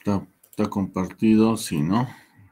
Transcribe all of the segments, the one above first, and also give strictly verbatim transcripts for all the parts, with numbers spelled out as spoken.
Está, está compartido, sí, ¿no?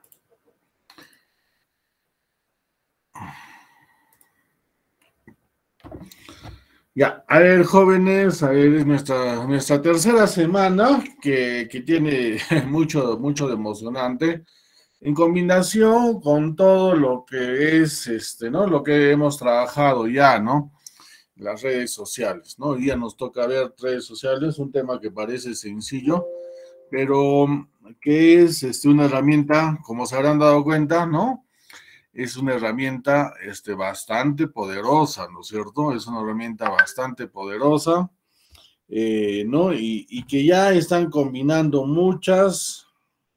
Ya, a ver, jóvenes, a ver, es nuestra, nuestra tercera semana que, que tiene mucho, mucho de emocionante, en combinación con todo lo que es, este, ¿no? Lo que hemos trabajado ya, ¿no? Las redes sociales, ¿no? Hoy día nos toca ver redes sociales, un tema que parece sencillo, pero que es, este, una herramienta, como se habrán dado cuenta, ¿no? Es una herramienta, este, bastante poderosa, ¿no es cierto? Es una herramienta bastante poderosa, eh, ¿no? Y, y, que ya están combinando muchas,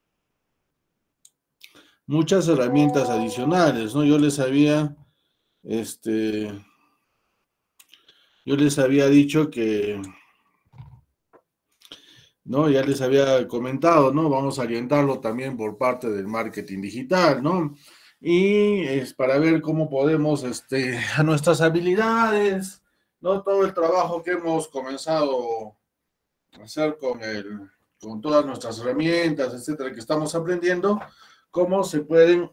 muchas herramientas adicionales, ¿no? Yo les había, este, yo les había dicho que, ¿no? Ya les había comentado, ¿no? Vamos a orientarlo también por parte del marketing digital, ¿no? Y es para ver cómo podemos, este, a nuestras habilidades, ¿no? Todo el trabajo que hemos comenzado a hacer con el, con todas nuestras herramientas, etcétera, que estamos aprendiendo, cómo se pueden,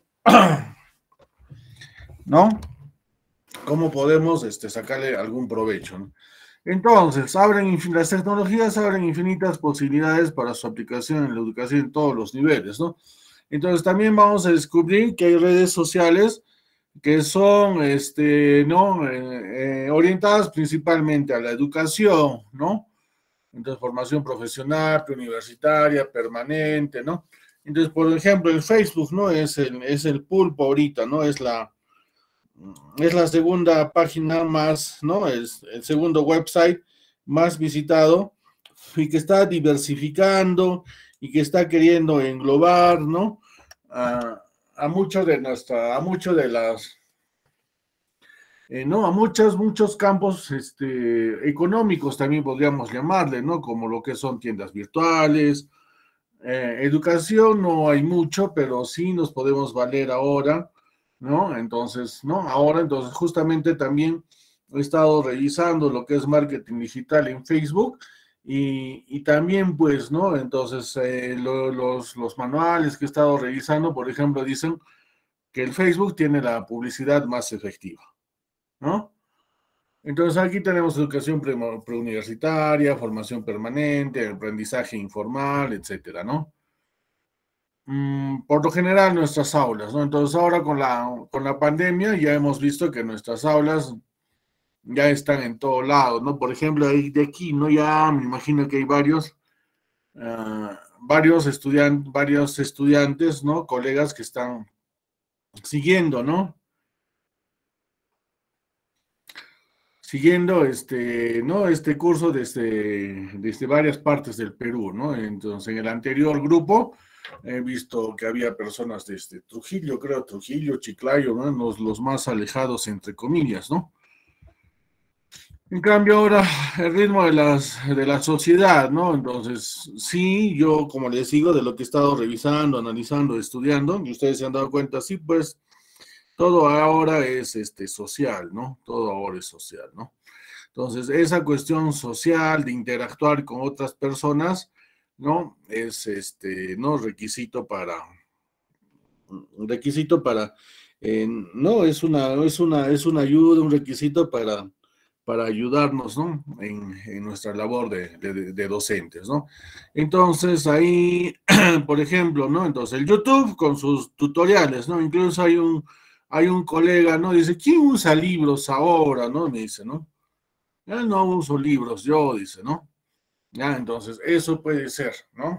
¿no? Cómo podemos, este, sacarle algún provecho, ¿no? Entonces, abren las tecnologías abren infinitas posibilidades para su aplicación en la educación en todos los niveles, ¿no? Entonces, también vamos a descubrir que hay redes sociales que son, este, ¿no? Eh, eh, orientadas principalmente a la educación, ¿no? Entonces, formación profesional, preuniversitaria, permanente, ¿no? Entonces, por ejemplo, el Facebook, ¿no? Es el, es el pulpo ahorita, ¿no? Es la, es la segunda página más, ¿no? Es el segundo website más visitado y que está diversificando y que está queriendo englobar, ¿no? A, a muchos de nuestra, a muchos de las, eh, ¿no? A muchos, muchos campos, este, económicos también podríamos llamarle, ¿no? Como lo que son tiendas virtuales, eh, educación no hay mucho, pero sí nos podemos valer ahora, ¿no? Entonces, ¿no? Ahora, entonces, justamente también he estado revisando lo que es marketing digital en Facebook y, y también, pues, ¿no? Entonces, eh, lo, los, los manuales que he estado revisando, por ejemplo, dicen que el Facebook tiene la publicidad más efectiva, ¿no? Entonces aquí tenemos educación pre- preuniversitaria, formación permanente, aprendizaje informal, etcétera, ¿no? Mm, por lo general nuestras aulas, ¿no? Entonces ahora con la, con la pandemia ya hemos visto que nuestras aulas ya están en todos lados, ¿no? Por ejemplo, ahí de aquí, ¿no? Ya me imagino que hay varios, uh, varios estudiantes, varios estudiantes, ¿no? Colegas que están siguiendo, ¿no? Siguiendo este, ¿no? Este curso desde, desde varias partes del Perú, ¿no? Entonces, en el anterior grupo he visto que había personas desde Trujillo, creo, Trujillo, Chiclayo, ¿no? Los, los más alejados, entre comillas, ¿no? En cambio, ahora el ritmo de, las, de la sociedad, ¿no? Entonces, sí, yo, como les digo, de lo que he estado revisando, analizando, estudiando, y ustedes se han dado cuenta, sí, pues todo ahora es este, social, ¿no? Todo ahora es social, ¿no? Entonces, esa cuestión social de interactuar con otras personas, ¿no? Es este, ¿no? Requisito para, un requisito para, eh, no, es una, es una, es una ayuda, un requisito para, para ayudarnos, ¿no? En, en nuestra labor de, de, de, docentes, ¿no? Entonces, ahí, por ejemplo, ¿no? Entonces, el YouTube con sus tutoriales, ¿no? Incluso hay un, hay un colega, ¿no? Dice, ¿quién usa libros ahora, no? Me dice, ¿no? Ya no uso libros, yo, dice, ¿no? Ya, entonces, eso puede ser, ¿no?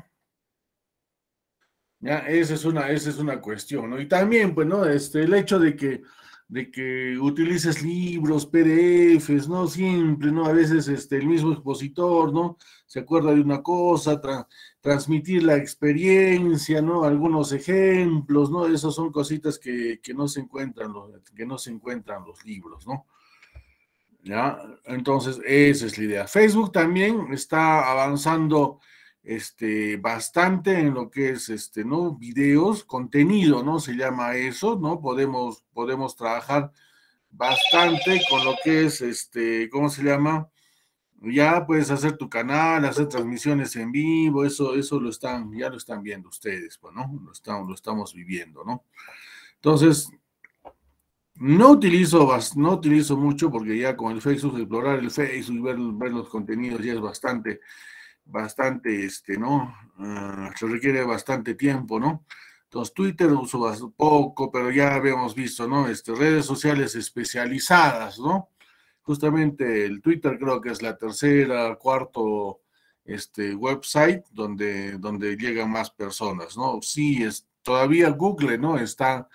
Ya, esa es una, esa es una cuestión, ¿no? Y también, pues, ¿no? Este, el hecho de que, de que utilices libros, P D Fs, ¿no? Siempre, ¿no? A veces, este, el mismo expositor, ¿no? Se acuerda de una cosa, tra transmitir la experiencia, ¿no? Algunos ejemplos, ¿no? Esas son cositas que, que no se encuentran, los, que no se encuentran los libros, ¿no? ¿Ya? Entonces, esa es la idea. Facebook también está avanzando este, bastante en lo que es, este, ¿no? Videos, contenido, ¿no? Se llama eso, ¿no? Podemos, podemos trabajar bastante con lo que es, este, ¿cómo se llama? Ya puedes hacer tu canal, hacer transmisiones en vivo, eso, eso lo están, ya lo están viendo ustedes, pues, ¿no? Lo estamos, lo estamos viviendo, ¿no? Entonces, no utilizo, no utilizo mucho porque ya con el Facebook, explorar el Facebook y ver, ver los contenidos ya es bastante, bastante, este, ¿no? Uh, se requiere bastante tiempo, ¿no? Entonces, Twitter uso poco, pero ya habíamos visto, ¿no? Este, redes sociales especializadas, ¿no? Justamente el Twitter creo que es la tercera, cuarto, este, website donde, donde llegan más personas, ¿no? Sí, es, todavía Google, ¿no? Está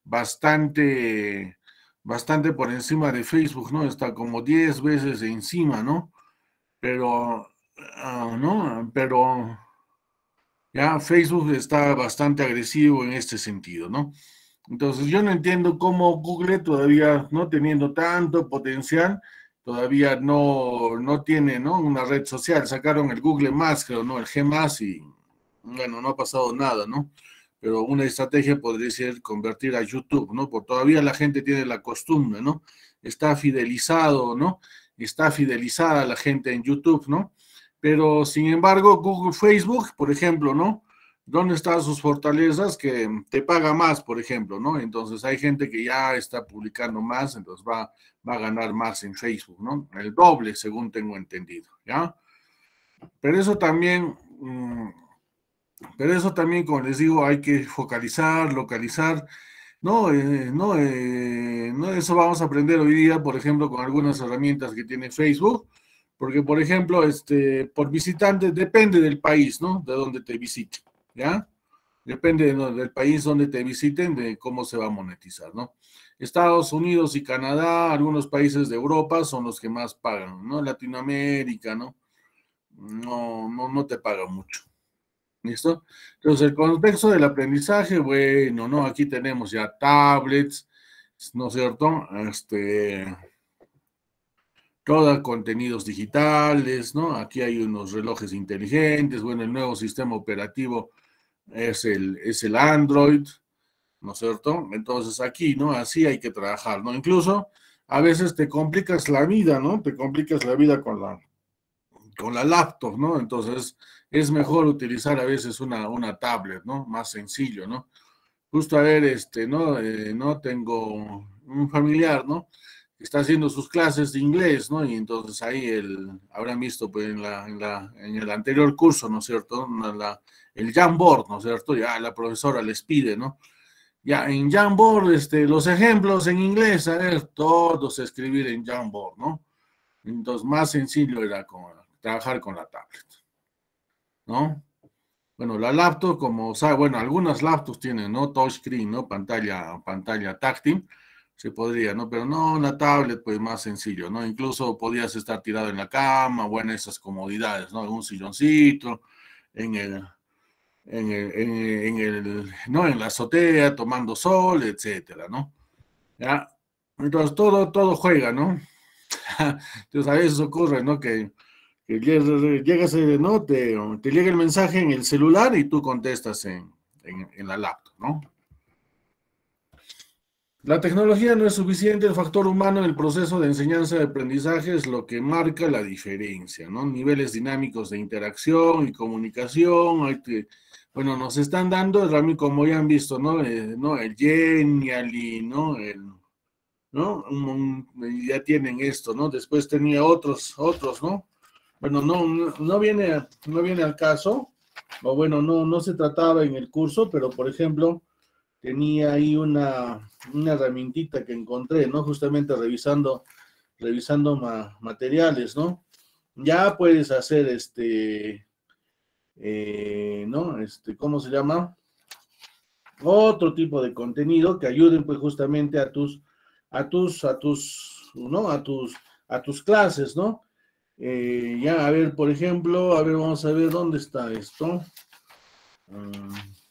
bastante, bastante por encima de Facebook, ¿no? Está como diez veces encima, ¿no? Pero, uh, ¿no? Pero ya Facebook está bastante agresivo en este sentido, ¿no? Entonces yo no entiendo cómo Google todavía, no teniendo tanto potencial, todavía no, no tiene, ¿no? Una red social. Sacaron el Google Más, creo, ¿no? El G Más y, bueno, no ha pasado nada, ¿no? Pero una estrategia podría ser convertir a YouTube, ¿no? Porque todavía la gente tiene la costumbre, ¿no? Está fidelizado, ¿no? Está fidelizada la gente en YouTube, ¿no? Pero, sin embargo, Google, Facebook, por ejemplo, ¿no? ¿Dónde están sus fortalezas? Que te paga más, por ejemplo, ¿no? Entonces hay gente que ya está publicando más, entonces va, va a ganar más en Facebook, ¿no? El doble, según tengo entendido, ¿ya? Pero eso también, mmm, pero eso también, como les digo, hay que focalizar, localizar. No, eh, no, eh, no, eso vamos a aprender hoy día, por ejemplo, con algunas herramientas que tiene Facebook, porque, por ejemplo, este, por visitante, depende del país, ¿no? De donde te visite, ¿ya? Depende de, ¿no? del país donde te visiten, de cómo se va a monetizar, ¿no? Estados Unidos y Canadá, algunos países de Europa son los que más pagan, ¿no? Latinoamérica, ¿no? No, no, no te pagan mucho. ¿Listo? Entonces, el contexto del aprendizaje, bueno, ¿no? Aquí tenemos ya tablets, ¿no es cierto? Este, todos contenidos digitales, ¿no? Aquí hay unos relojes inteligentes, bueno, el nuevo sistema operativo es el, es el Android, ¿no es cierto? Entonces, aquí, ¿no? Así hay que trabajar, ¿no? Incluso, a veces te complicas la vida, ¿no? Te complicas la vida con la, con la laptop, ¿no? Entonces es mejor utilizar a veces una, una tablet, ¿no? Más sencillo, ¿no? Justo a ver, este, ¿no? Eh, no tengo un familiar, ¿no? Que está haciendo sus clases de inglés, ¿no? Y entonces ahí el, habrán visto pues, en, la, en, la, en el anterior curso, ¿no es cierto? La, el Jamboard, ¿no es cierto? Ya la profesora les pide, ¿no? Ya en Jamboard, este, los ejemplos en inglés, a ver, todos escribir en Jamboard, ¿no? Entonces más sencillo era con, trabajar con la tablet, ¿no? Bueno, la laptop, como, o sea, bueno, algunas laptops tienen, ¿no? Touchscreen, ¿no? Pantalla, pantalla táctil, se podría, ¿no? Pero no, una tablet, pues más sencillo, ¿no? Incluso podías estar tirado en la cama, bueno, esas comodidades, ¿no? En un silloncito, en el, en el, en, en el, ¿no? En la azotea, tomando sol, etcétera, ¿no? ¿Ya? Entonces, todo, todo juega, ¿no? Entonces, a veces ocurre, ¿no? Que que llegas, ¿no? Te, te llega el mensaje en el celular y tú contestas en, en, en la laptop, ¿no? La tecnología no es suficiente, el factor humano en el proceso de enseñanza y aprendizaje es lo que marca la diferencia, ¿no? Niveles dinámicos de interacción y comunicación, hay que, bueno, nos están dando, como ya han visto, ¿no? Eh, ¿no? El Genially, ¿no? El, ¿no? Un, un, ya tienen esto, ¿no? Después tenía otros, otros, ¿no? Bueno, no, no, no viene, no viene al caso, o bueno, no, no se trataba en el curso, pero por ejemplo, tenía ahí una, una herramientita que encontré, ¿no? Justamente revisando, revisando ma, materiales, ¿no? Ya puedes hacer este, eh, ¿no? Este, ¿cómo se llama? Otro tipo de contenido que ayuden pues justamente a tus, a tus, a tus, ¿no? A tus, a tus clases, ¿no? Eh, ya, a ver, por ejemplo, a ver, vamos a ver dónde está esto. Um,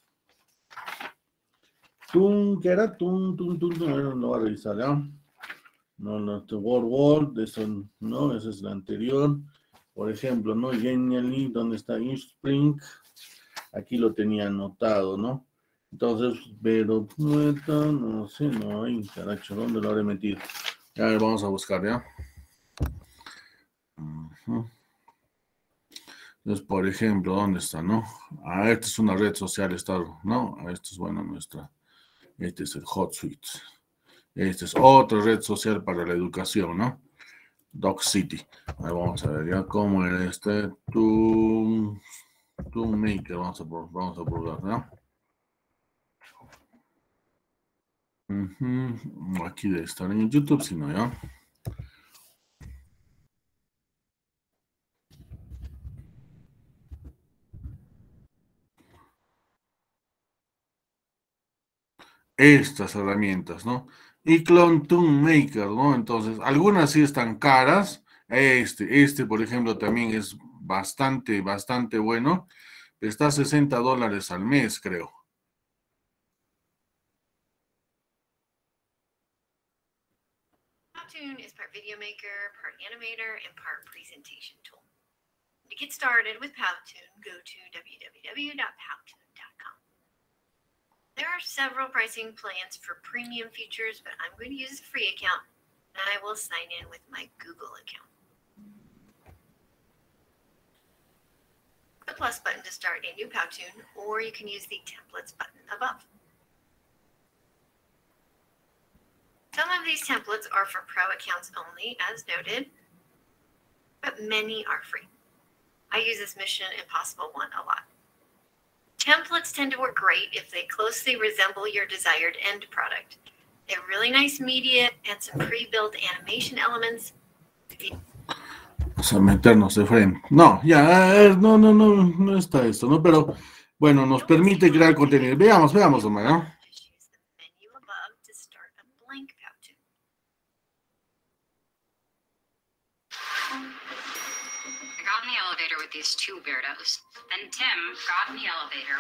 tun, ¿qué era? Tun, tun, tun, tun, no, no va a revisar, ¿ya? No, no, este Word, Word, eso, no, esa es la anterior. Por ejemplo, ¿no? Genially, ¿dónde está Spring? Aquí lo tenía anotado, ¿no? Entonces, pero, no sé, no hay, caracho, ¿dónde lo habré metido? A ver, vamos a buscar, ¿ya? ¿no? Entonces, por ejemplo, ¿dónde está, no? Ah, esta es una red social, está, ¿no? Esta es, bueno, nuestra, este es el HotSuite. Esta es otra red social para la educación, ¿no? DocCity. Ahí vamos a ver ya cómo era este Toon, Toon Maker. Vamos a, vamos a probar, ¿no? Uh-huh. Aquí debe estar en YouTube, si no, ¿ya? Estas herramientas, ¿no? Y Clone Toon Maker, ¿no? Entonces, algunas sí están caras. Este, este, por ejemplo, también es bastante, bastante bueno. Está a sesenta dólares al mes, creo. Powtoon is part video maker, part animator, and part presentation tool. To get started with Powtoon, go to w w w dot powtoon dot com. There are several pricing plans for premium features, but I'm going to use a free account, and I will sign in with my Google account. The plus button to start a new Powtoon, or you can use the templates button above. Some of these templates are for pro accounts only, as noted, but many are free. I use this Mission Impossible one a lot. Templates tend to work great if they closely resemble your desired end product. They're really nice media and some pre-built animation elements. O sea, meternos de frente. No, ya, no, no, no, no está esto, ¿no? Pero, bueno, nos permite crear contenido. Veamos, veamos, Omar, ¿no? With these two weirdos. Then Tim got in the elevator.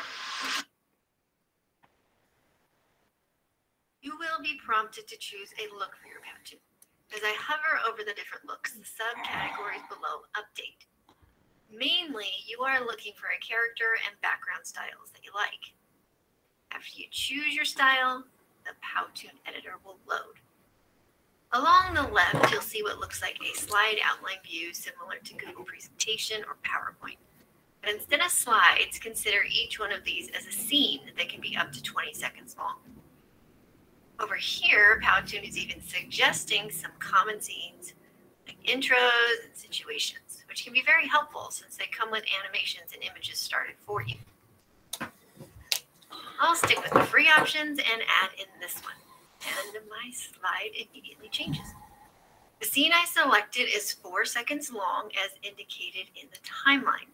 You will be prompted to choose a look for your Powtoon. As I hover over the different looks, the subcategories below update. Mainly, you are looking for a character and background styles that you like. After you choose your style, the Powtoon editor will load. Along the left, you'll see what looks like a slide outline view similar to Google Presentation or PowerPoint. But instead of slides, consider each one of these as a scene that can be up to twenty seconds long. Over here, Powtoon is even suggesting some common scenes like intros and situations, which can be very helpful since they come with animations and images started for you. I'll stick with the free options and add in this one. And my slide immediately changes. The scene I selected is four seconds long as indicated in the timeline.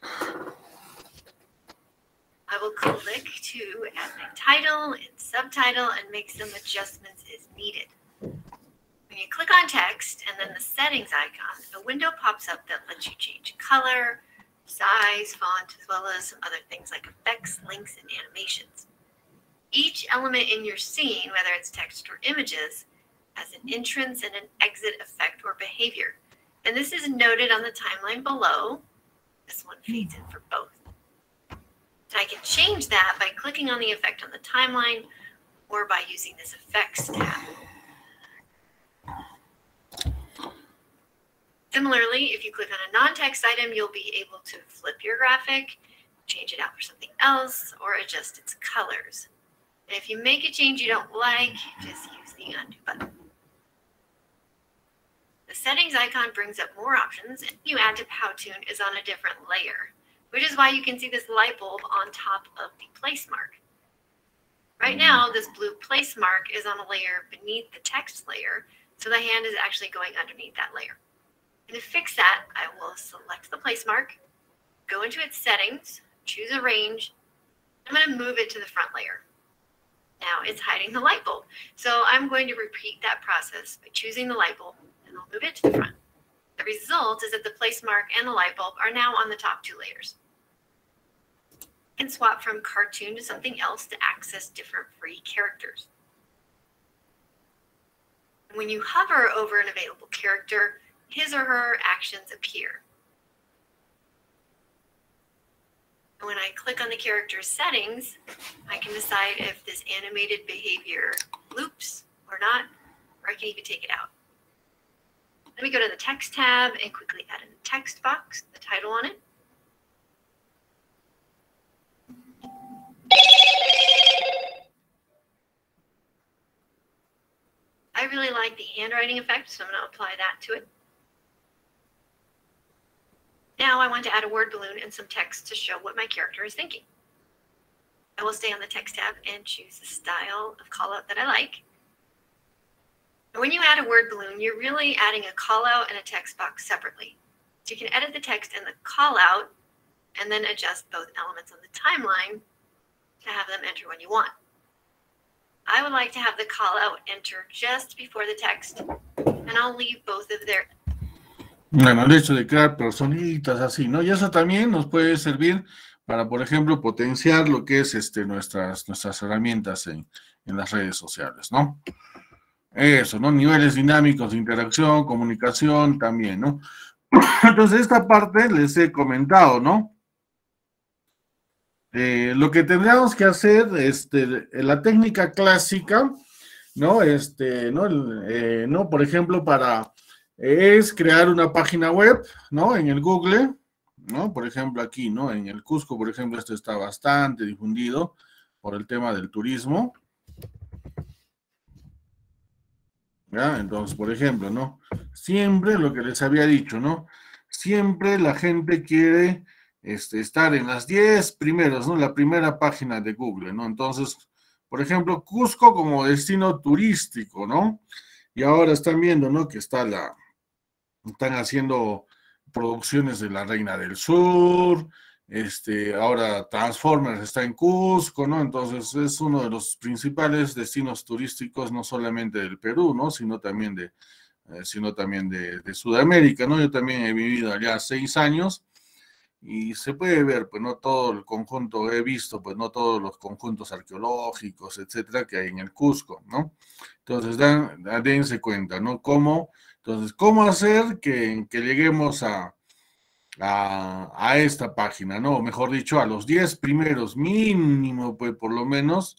I will click to add my title and subtitle and make some adjustments as needed. When you click on text and then the settings icon, a window pops up that lets you change color, size, font, as well as some other things like effects, links, and animations. Each element in your scene, whether it's text or images, has an entrance and an exit effect or behavior. And this is noted on the timeline below. This one fades in for both. And I can change that by clicking on the effect on the timeline or by using this effects tab. Similarly, if you click on a non-text item, you'll be able to flip your graphic, change it out for something else, or adjust its colors. And if you make a change you don't like, just use the undo button. The settings icon brings up more options, and you add to Powtoon is on a different layer, which is why you can see this light bulb on top of the place mark. Right now, this blue place mark is on a layer beneath the text layer, so the hand is actually going underneath that layer. And to fix that, I will select the place mark, go into its settings, choose a range. I'm going to move it to the front layer. Now it's hiding the light bulb. So I'm going to repeat that process by choosing the light bulb, and I'll move it to the front. The result is that the place mark and the light bulb are now on the top two layers. You can swap from cartoon to something else to access different free characters. When you hover over an available character, his or her actions appear. When I click on the character's settings, I can decide if this animated behavior loops or not, or I can even take it out. Let me go to the text tab and quickly add in the text box, the title on it. I really like the handwriting effect, so I'm going to apply that to it. Now I want to add a word balloon and some text to show what my character is thinking. I will stay on the text tab and choose the style of callout that I like. And when you add a word balloon, you're really adding a callout and a text box separately. So you can edit the text and the callout and then adjust both elements on the timeline to have them enter when you want. I would like to have the callout enter just before the text, and I'll leave both of their... Bueno, el hecho de crear personitas así, ¿no? Y eso también nos puede servir para, por ejemplo, potenciar lo que es este, nuestras, nuestras herramientas en, en las redes sociales, ¿no? Eso, ¿no? Niveles dinámicos de interacción, comunicación también, ¿no? Entonces, esta parte les he comentado, ¿no? Eh, lo que tendríamos que hacer, este, la técnica clásica, ¿no? Este, ¿no? Eh, ¿no? Por ejemplo, para, es crear una página web, ¿no? En el Google, ¿no? Por ejemplo, aquí, ¿no? En el Cusco, por ejemplo, esto está bastante difundido por el tema del turismo. ¿Ya? Entonces, por ejemplo, ¿no? Siempre lo que les había dicho, ¿no? Siempre la gente quiere este, estar en las diez primeros, ¿no? La primera página de Google, ¿no? Entonces, por ejemplo, Cusco como destino turístico, ¿no? Y ahora están viendo, ¿no? Que está la, están haciendo producciones de La Reina del Sur, este, ahora Transformers está en Cusco, ¿no? Entonces es uno de los principales destinos turísticos, no solamente del Perú, ¿no? Sino también de, eh, sino también de, de Sudamérica, ¿no? Yo también he vivido allá seis años y se puede ver, pues, no todo el conjunto, he visto, pues, no todos los conjuntos arqueológicos, etcétera, que hay en el Cusco, ¿no? Entonces, dan, dense cuenta, ¿no? Cómo, entonces, ¿cómo hacer que, que lleguemos a, a, a esta página, ¿no? O mejor dicho, a los diez primeros, mínimo, pues, por lo menos,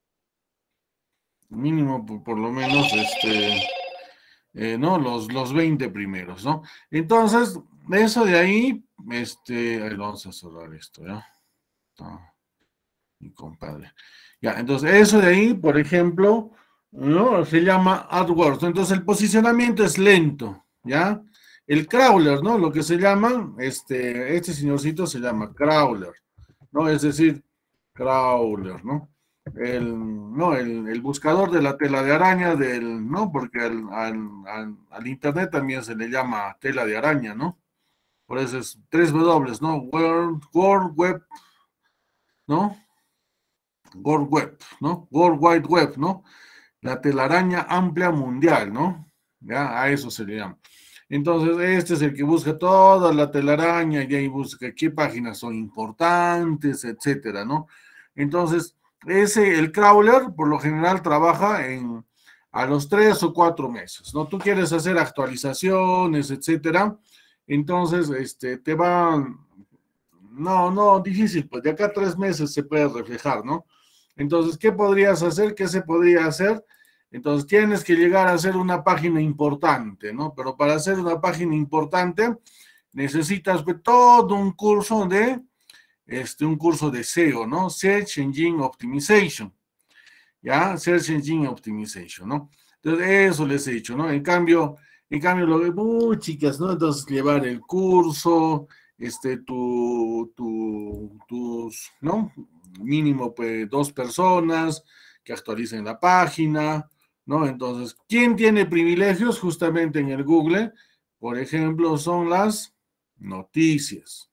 mínimo, por, por lo menos, este, eh, ¿no? Los, los veinte primeros, ¿no? Entonces, eso de ahí, este, ahí vamos a cerrar esto, ¿ya? Ah, mi compadre. Ya, entonces, eso de ahí, por ejemplo, ¿no? Se llama AdWords. Entonces, el posicionamiento es lento, ¿ya? El crawler, ¿no? Lo que se llama, este, este señorcito se llama crawler, ¿no? Es decir, crawler, ¿no? El, no, el, el buscador de la tela de araña, del, ¿no? Porque al, al, al, al internet también se le llama tela de araña, ¿no? Por eso es tres W, ¿no? World, World Web, ¿no? World Web, ¿no? World Wide Web, ¿no? La telaraña amplia mundial, ¿no? Ya, a eso se le llama. Entonces, este es el que busca toda la telaraña y ahí busca qué páginas son importantes, etcétera, ¿no? Entonces, ese, el crawler, por lo general, trabaja en a los tres o cuatro meses, ¿no? Tú quieres hacer actualizaciones, etcétera, entonces, este, te van, no, no, difícil, pues de acá a tres meses se puede reflejar, ¿no? Entonces, ¿qué podrías hacer? ¿Qué se podría hacer? Entonces, tienes que llegar a hacer una página importante, ¿no? Pero para hacer una página importante, necesitas pues, todo un curso de, este, un curso de S E O, ¿no? Search Engine Optimization, ¿ya? Search Engine Optimization, ¿no? Entonces, eso les he dicho, ¿no? En cambio, en cambio, lo de, uh, chicas, ¿no? Entonces, llevar el curso, este, tu, tu, tus, ¿no? Mínimo, pues, dos personas que actualicen la página, ¿no? Entonces, ¿quién tiene privilegios? Justamente en el Google, por ejemplo, son las noticias.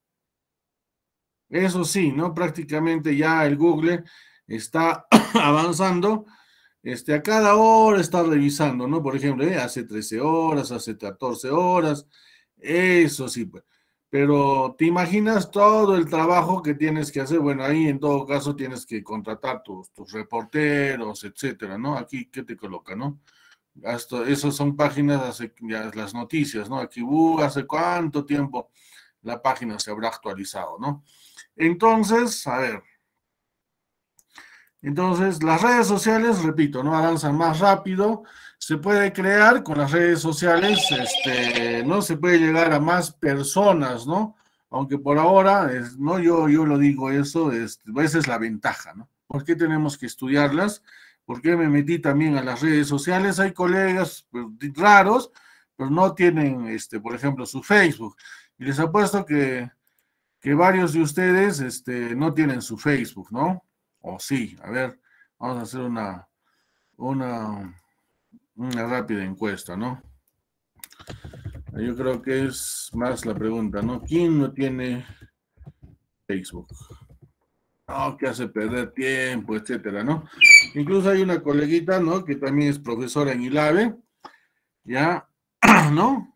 Eso sí, ¿no? Prácticamente ya el Google está avanzando, este, a cada hora está revisando, ¿no? Por ejemplo, ¿eh? hace trece horas, hace catorce horas, eso sí, pues. Pero te imaginas todo el trabajo que tienes que hacer. Bueno, ahí en todo caso tienes que contratar tus, tus reporteros, etcétera, ¿no? Aquí, ¿qué te coloca, no? Hasta, esas son páginas, hace, ya, las noticias, ¿no? Aquí, uh, hace cuánto tiempo la página se habrá actualizado, ¿no? Entonces, a ver. Entonces, las redes sociales, repito, ¿no? Avanzan más rápido. se puede crear con las redes sociales, este, ¿no? Se puede llegar a más personas, ¿no? Aunque por ahora, es, no, yo, yo lo digo eso, este, esa es la ventaja, ¿no? ¿Por qué tenemos que estudiarlas? ¿Por qué me metí también a las redes sociales? Hay colegas pues, raros, pero no tienen, este, por ejemplo, su Facebook. Y les apuesto que, que varios de ustedes este, no tienen su Facebook, ¿no? O sí, a ver, vamos a hacer una, una, una rápida encuesta, ¿no? Yo creo que es más la pregunta, ¿no? ¿Quién no tiene Facebook? No, que hace perder tiempo, etcétera, ¿no? Incluso hay una coleguita, ¿no? Que también es profesora en ILAVE, ya, ¿no?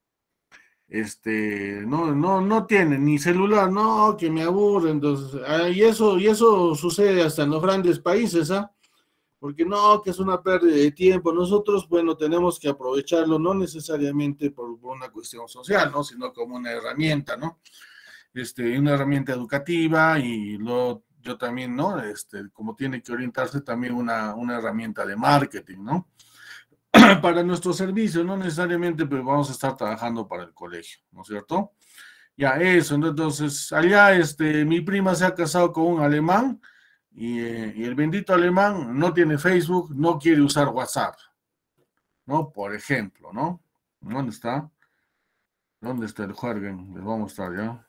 Este, no, no, no tiene ni celular, no, que me aburre, entonces, ah, y eso, y eso sucede hasta en los grandes países, ¿ah? Porque no, que es una pérdida de tiempo. Nosotros, bueno, tenemos que aprovecharlo, no necesariamente por una cuestión social, ¿no? Sino como una herramienta, ¿no? Este, una herramienta educativa y lo, yo también, ¿no? Este, como tiene que orientarse también una, una herramienta de marketing, ¿no? Para nuestro servicio, no necesariamente pues, vamos a estar trabajando para el colegio, ¿no es cierto? Ya, eso, ¿no? Entonces, allá, este, mi prima se ha casado con un alemán y, eh, y el bendito alemán no tiene Facebook, no quiere usar WhatsApp, ¿no? Por ejemplo, ¿no? ¿Dónde está? ¿Dónde está el Juergen? Les vamos a mostrar ya.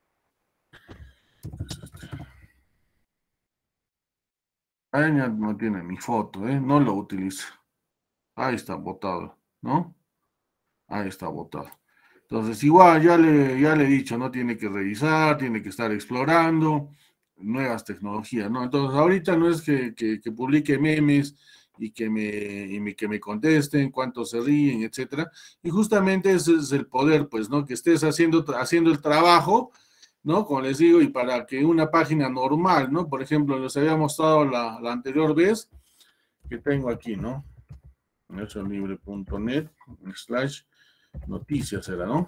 Ahí no tiene ni foto, ¿eh? No lo utiliza. Ahí está botado, ¿no? Ahí está botado. Entonces, igual, ya le, ya le he dicho, ¿no? Tiene que revisar, tiene que estar explorando nuevas tecnologías, ¿no? Entonces, ahorita no es que, que, que publique memes y que me, y me, que me contesten cuánto se ríen, etcétera. Y justamente ese es el poder, pues, ¿no? Que estés haciendo, haciendo el trabajo, ¿no? Como les digo, y para que una página normal, ¿no? Por ejemplo, les había mostrado la, la anterior vez que tengo aquí, ¿no? Nelsonlibre punto net slash noticias era, ¿no?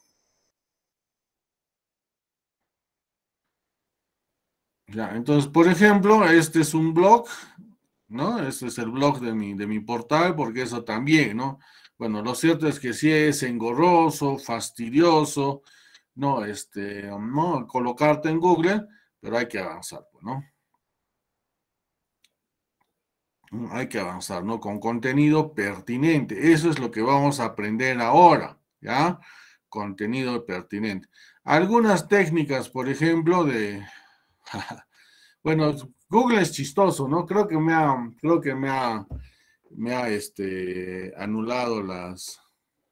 Ya, entonces, por ejemplo, este es un blog, ¿no? Este es el blog de mi, de mi portal, porque eso también, ¿no? Bueno, lo cierto es que sí es engorroso, fastidioso, ¿no? Este, ¿no? Colocarte en Google, pero hay que avanzar, ¿no? Hay que avanzar, ¿no? Con contenido pertinente. Eso es lo que vamos a aprender ahora, ¿ya? Contenido pertinente. Algunas técnicas, por ejemplo, de... Bueno, Google es chistoso, ¿no? Creo que me ha, creo que me ha, me ha este, anulado las,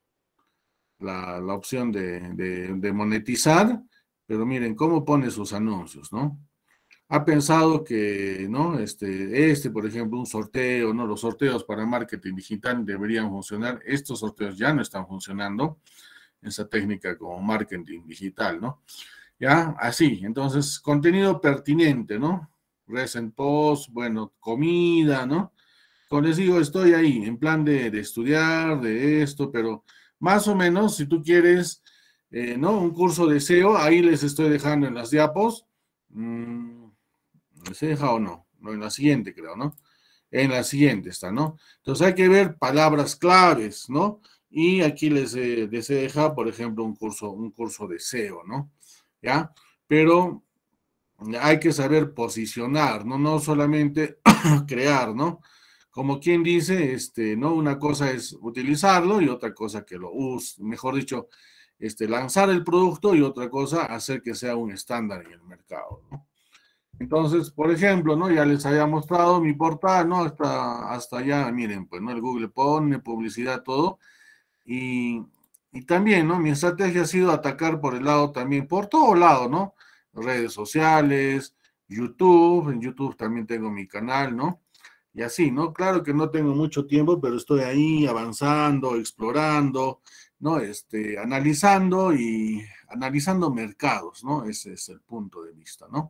la, la opción de, de, de monetizar, pero miren cómo pone sus anuncios, ¿no? Ha pensado que, ¿no? Este, este, por ejemplo, un sorteo, ¿no? Los sorteos para marketing digital deberían funcionar. Estos sorteos ya no están funcionando. Esa técnica como marketing digital, ¿no? Ya, así. Entonces, contenido pertinente, ¿no? Recent post, bueno, comida, ¿no? Como les digo, estoy ahí en plan de, de estudiar, de esto, pero más o menos, si tú quieres, eh, ¿no? Un curso de S E O, ahí les estoy dejando en las diapos. Mm, ¿les he dejado o no? No, en la siguiente creo, ¿no? En la siguiente está, ¿no? Entonces hay que ver palabras claves, ¿no? Y aquí les, eh, les he dejado, por ejemplo, un curso, un curso de S E O, ¿no? ¿Ya? Pero hay que saber posicionar, ¿no? No solamente crear, ¿no? Como quien dice, este, ¿no? Una cosa es utilizarlo y otra cosa que lo use, mejor dicho, este, lanzar el producto y otra cosa hacer que sea un estándar en el mercado, ¿no? Entonces, por ejemplo, ¿no? Ya les había mostrado mi portal, ¿no? Hasta, hasta allá, miren, pues, ¿no? El Google pone publicidad, todo. Y, y también, ¿no? Mi estrategia ha sido atacar por el lado también, por todo lado, ¿no? Redes sociales, YouTube, en YouTube también tengo mi canal, ¿no? Y así, ¿no? Claro que no tengo mucho tiempo, pero estoy ahí avanzando, explorando, ¿no? Este, analizando y analizando mercados, ¿no? Ese es el punto de vista, ¿no?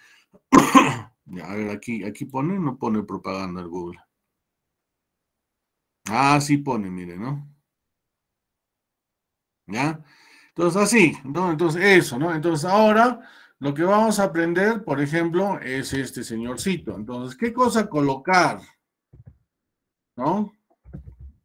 Ya, a ver, aquí, aquí pone, no pone propaganda el Google. Ah, sí pone, mire, ¿no? ¿Ya? Entonces, así, ¿no? Entonces, eso, ¿no? Entonces, ahora lo que vamos a aprender, por ejemplo, es este señorcito. Entonces, ¿qué cosa colocar? ¿No?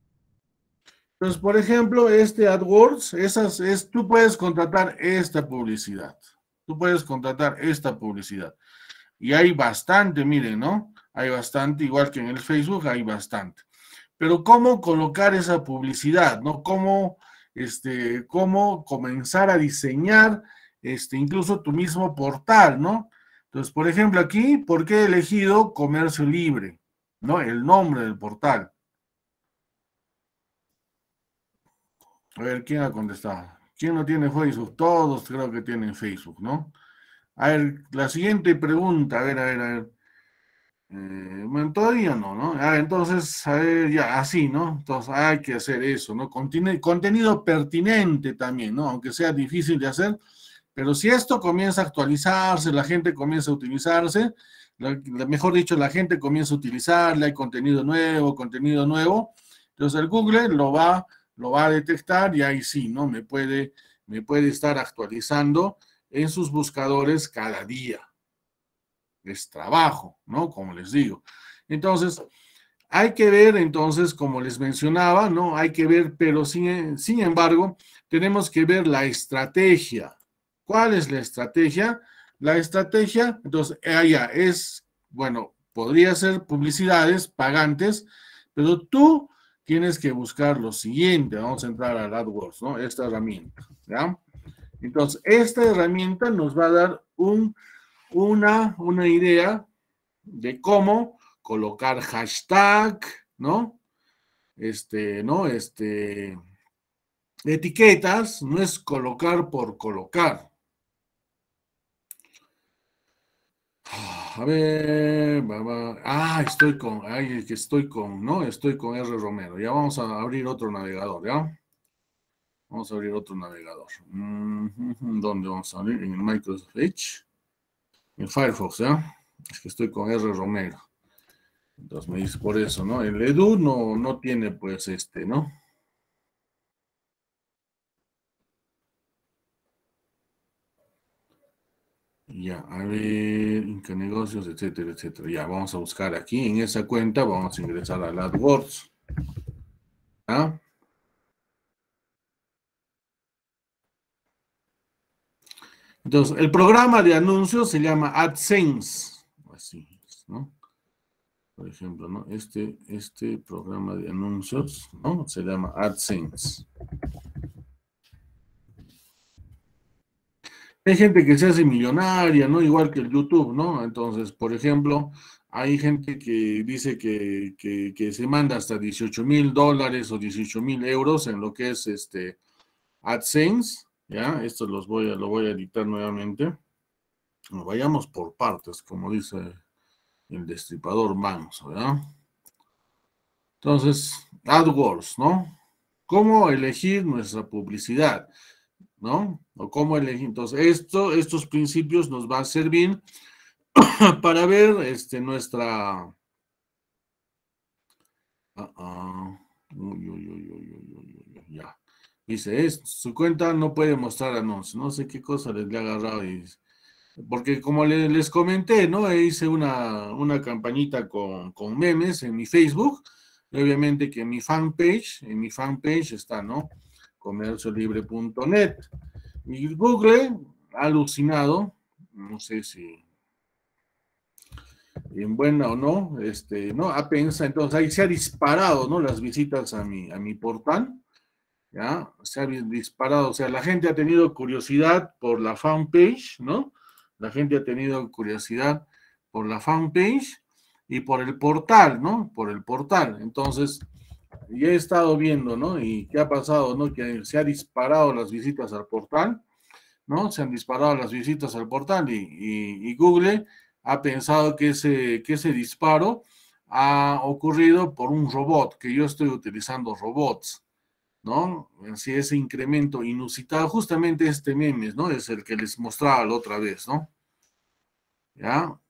Entonces, por ejemplo, este AdWords, esas es, tú puedes contratar esta publicidad. Tú puedes contratar esta publicidad. Y hay bastante, miren, ¿no? Hay bastante, igual que en el Facebook, hay bastante. Pero ¿cómo colocar esa publicidad, no? ¿Cómo, este, cómo comenzar a diseñar, este, incluso tu mismo portal, ¿no? Entonces, por ejemplo, aquí, ¿por qué he elegido Comercio Libre? ¿No? El nombre del portal. A ver, ¿quién ha contestado? ¿Quién no tiene Facebook? Todos creo que tienen Facebook, ¿no? A ver, la siguiente pregunta, a ver, a ver, a ver. Eh, bueno, todavía no, ¿no? Ah, entonces, a ver, ya, así, ¿no? Entonces, hay que hacer eso, ¿no? Contine- contenido pertinente también, ¿no? Aunque sea difícil de hacer, pero si esto comienza a actualizarse, la gente comienza a utilizarse, la- la- mejor dicho, la gente comienza a utilizarle, hay contenido nuevo, contenido nuevo, entonces el Google lo va, lo va a detectar y ahí sí, ¿no? Me puede, me puede estar actualizando en sus buscadores cada día. Es trabajo, ¿no? Como les digo. Entonces, hay que ver, entonces, como les mencionaba, ¿no? Hay que ver, pero sin, sin embargo, tenemos que ver la estrategia. ¿Cuál es la estrategia? La estrategia, entonces, allá es, bueno, podría ser publicidades pagantes, pero tú tienes que buscar lo siguiente. Vamos a entrar al AdWords, ¿no? Esta herramienta, ¿ya? Entonces, esta herramienta nos va a dar un, una, una idea de cómo colocar hashtag, ¿no? Este, ¿no? Este, etiquetas, no es colocar por colocar. A ver, va, va. Ah, estoy con, ay, que estoy con, ¿no? Estoy con R. Romero. Ya vamos a abrir otro navegador, ¿ya? Vamos a abrir otro navegador. ¿Dónde vamos a abrir? En el Microsoft Edge. En Firefox, ¿ya? Es que estoy con R. Romero. Entonces me dice por eso, ¿no? El Edu no, no tiene, pues, este, ¿no? Ya, a ver, Inca Negocios, etcétera, etcétera. Ya, vamos a buscar aquí en esa cuenta, vamos a ingresar al AdWords. ¿Ah? Entonces, el programa de anuncios se llama AdSense. Así es, ¿no? Por ejemplo, ¿no? Este, este programa de anuncios, ¿no? Se llama AdSense. Hay gente que se hace millonaria, ¿no? Igual que el YouTube, ¿no? Entonces, por ejemplo, hay gente que dice que, que, que se manda hasta dieciocho mil dólares o dieciocho mil euros en lo que es este AdSense, ¿ya? Esto los voy a, lo voy a editar nuevamente. Vayamos por partes, como dice el destripador Manso, ¿verdad? Entonces, AdWords, ¿no? ¿Cómo elegir nuestra publicidad? ¿No? O cómo elegir. Entonces, esto, estos principios nos van a servir para ver este, nuestra... Uh -uh. Uy, uy, uy, uy, uy, ya. Dice, es, su cuenta no puede mostrar anuncios. No sé qué cosa les le ha agarrado. Y, porque como le, les comenté, ¿no? Hice una, una campañita con, con memes en mi Facebook. Y obviamente que en mi fanpage, en mi fanpage está, ¿no? comercio libre punto net. Y Google ha alucinado, no sé si en buena o no, este, ¿no? Ha pensado, entonces ahí se ha disparado, ¿no? Las visitas a mi, a mi portal, ¿ya? Se ha disparado, o sea, la gente ha tenido curiosidad por la fanpage, ¿no? La gente ha tenido curiosidad por la fanpage y por el portal, ¿no? Por el portal. Entonces, ya he estado viendo, ¿no? Y qué ha pasado, ¿no? Que se ha disparado las visitas al portal, ¿no? Se han disparado las visitas al portal y, y, y Google ha pensado que ese, que ese disparo ha ocurrido por un robot, que yo estoy utilizando robots, ¿no? Así ese incremento inusitado, justamente este meme, ¿no? Es el que les mostraba la otra vez, ¿no? ¿Ya?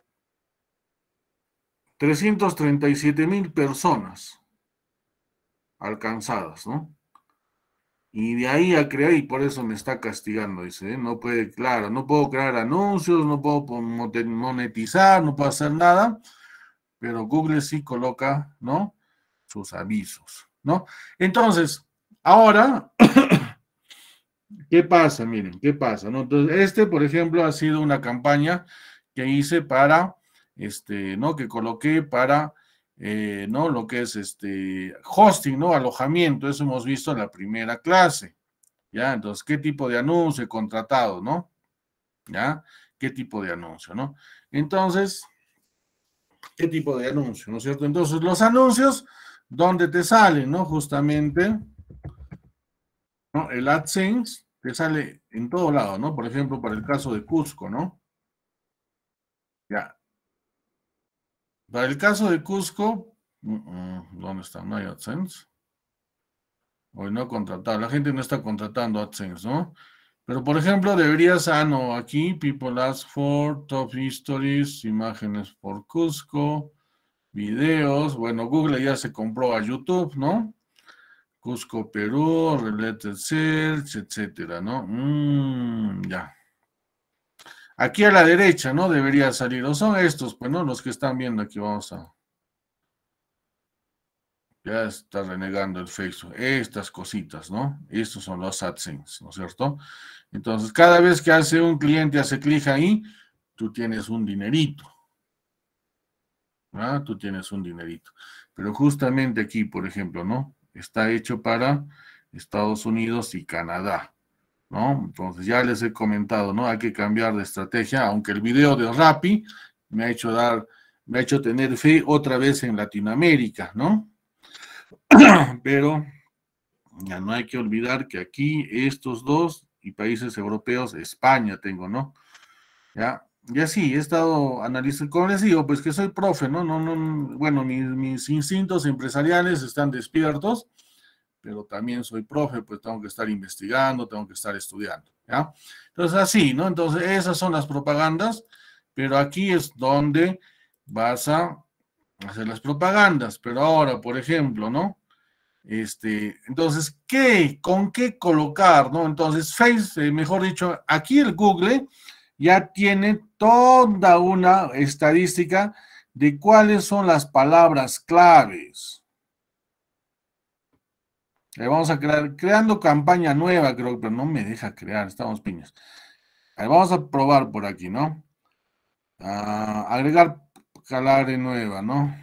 trescientos treinta y siete mil personas alcanzadas, ¿no? Y de ahí a crear, y por eso me está castigando, dice, ¿eh? No puede, claro, no puedo crear anuncios, no puedo monetizar, no puedo hacer nada, pero Google sí coloca, ¿no? Sus avisos. ¿no? Entonces, ahora, ¿qué pasa? Miren, ¿qué pasa? ¿No? Entonces, este, por ejemplo, ha sido una campaña que hice para, este, ¿no? Que coloqué para, eh, ¿no? Lo que es este hosting, ¿no? Alojamiento, eso hemos visto en la primera clase, ¿ya? Entonces, ¿qué tipo de anuncio he contratado, ¿no? ¿Ya? ¿Qué tipo de anuncio, ¿no? Entonces, ¿qué tipo de anuncio, ¿no es cierto? Entonces, los anuncios, ¿dónde te salen, ¿no? Justamente, ¿no? El AdSense te sale en todo lado, ¿no? Por ejemplo, para el caso de Cusco, ¿no? Ya. Para el caso de Cusco, uh -uh, ¿dónde está? No hay AdSense. Hoy no contratado. La gente no está contratando AdSense, ¿no? Pero, por ejemplo, deberías, ah, no, aquí, People Ask for, Top Histories, imágenes por Cusco, videos. Bueno, Google ya se compró a YouTube, ¿no? Cusco, Perú, Related Search, etcétera, ¿no? Mm, ya. Aquí a la derecha, ¿no? Debería salir. O son estos, pues, ¿no? Los que están viendo aquí. Vamos a... Ya está renegando el Facebook. Estas cositas, ¿no? Estos son los AdSense, ¿no es cierto? Entonces, cada vez que hace un cliente, hace clic ahí, tú tienes un dinerito. ¿Ah? Tú tienes un dinerito. Pero justamente aquí, por ejemplo, ¿no? Está hecho para Estados Unidos y Canadá, ¿no? Entonces, ya les he comentado, ¿no? Hay que cambiar de estrategia, aunque el video de Rappi me ha hecho dar, me ha hecho tener fe otra vez en Latinoamérica, ¿no? Pero ya no hay que olvidar que aquí estos dos y países europeos, España tengo, ¿no? Ya, y así he estado analizando, como les digo, pues que soy profe, ¿no? No, no, bueno, mis, mis instintos empresariales están despiertos, pero también soy profe, pues tengo que estar investigando, tengo que estar estudiando, ¿ya? Entonces así, ¿no? Entonces esas son las propagandas, pero aquí es donde vas a hacer las propagandas, pero ahora, por ejemplo, ¿no? Este, entonces, ¿qué? ¿Con qué colocar, no? Entonces, Face, eh, mejor dicho, aquí el Google ya tiene toda una estadística de cuáles son las palabras claves. Eh, vamos a crear, creando campaña nueva, creo, pero no me deja crear, estamos piñas. Ahí vamos a probar por aquí, ¿no? Ah, agregar calare nueva, ¿no?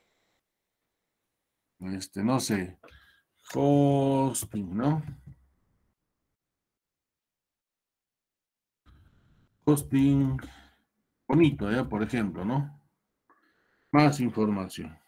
Este, no sé, hosting, ¿no? Hosting bonito, ¿ya? Por ejemplo, ¿no? Más información.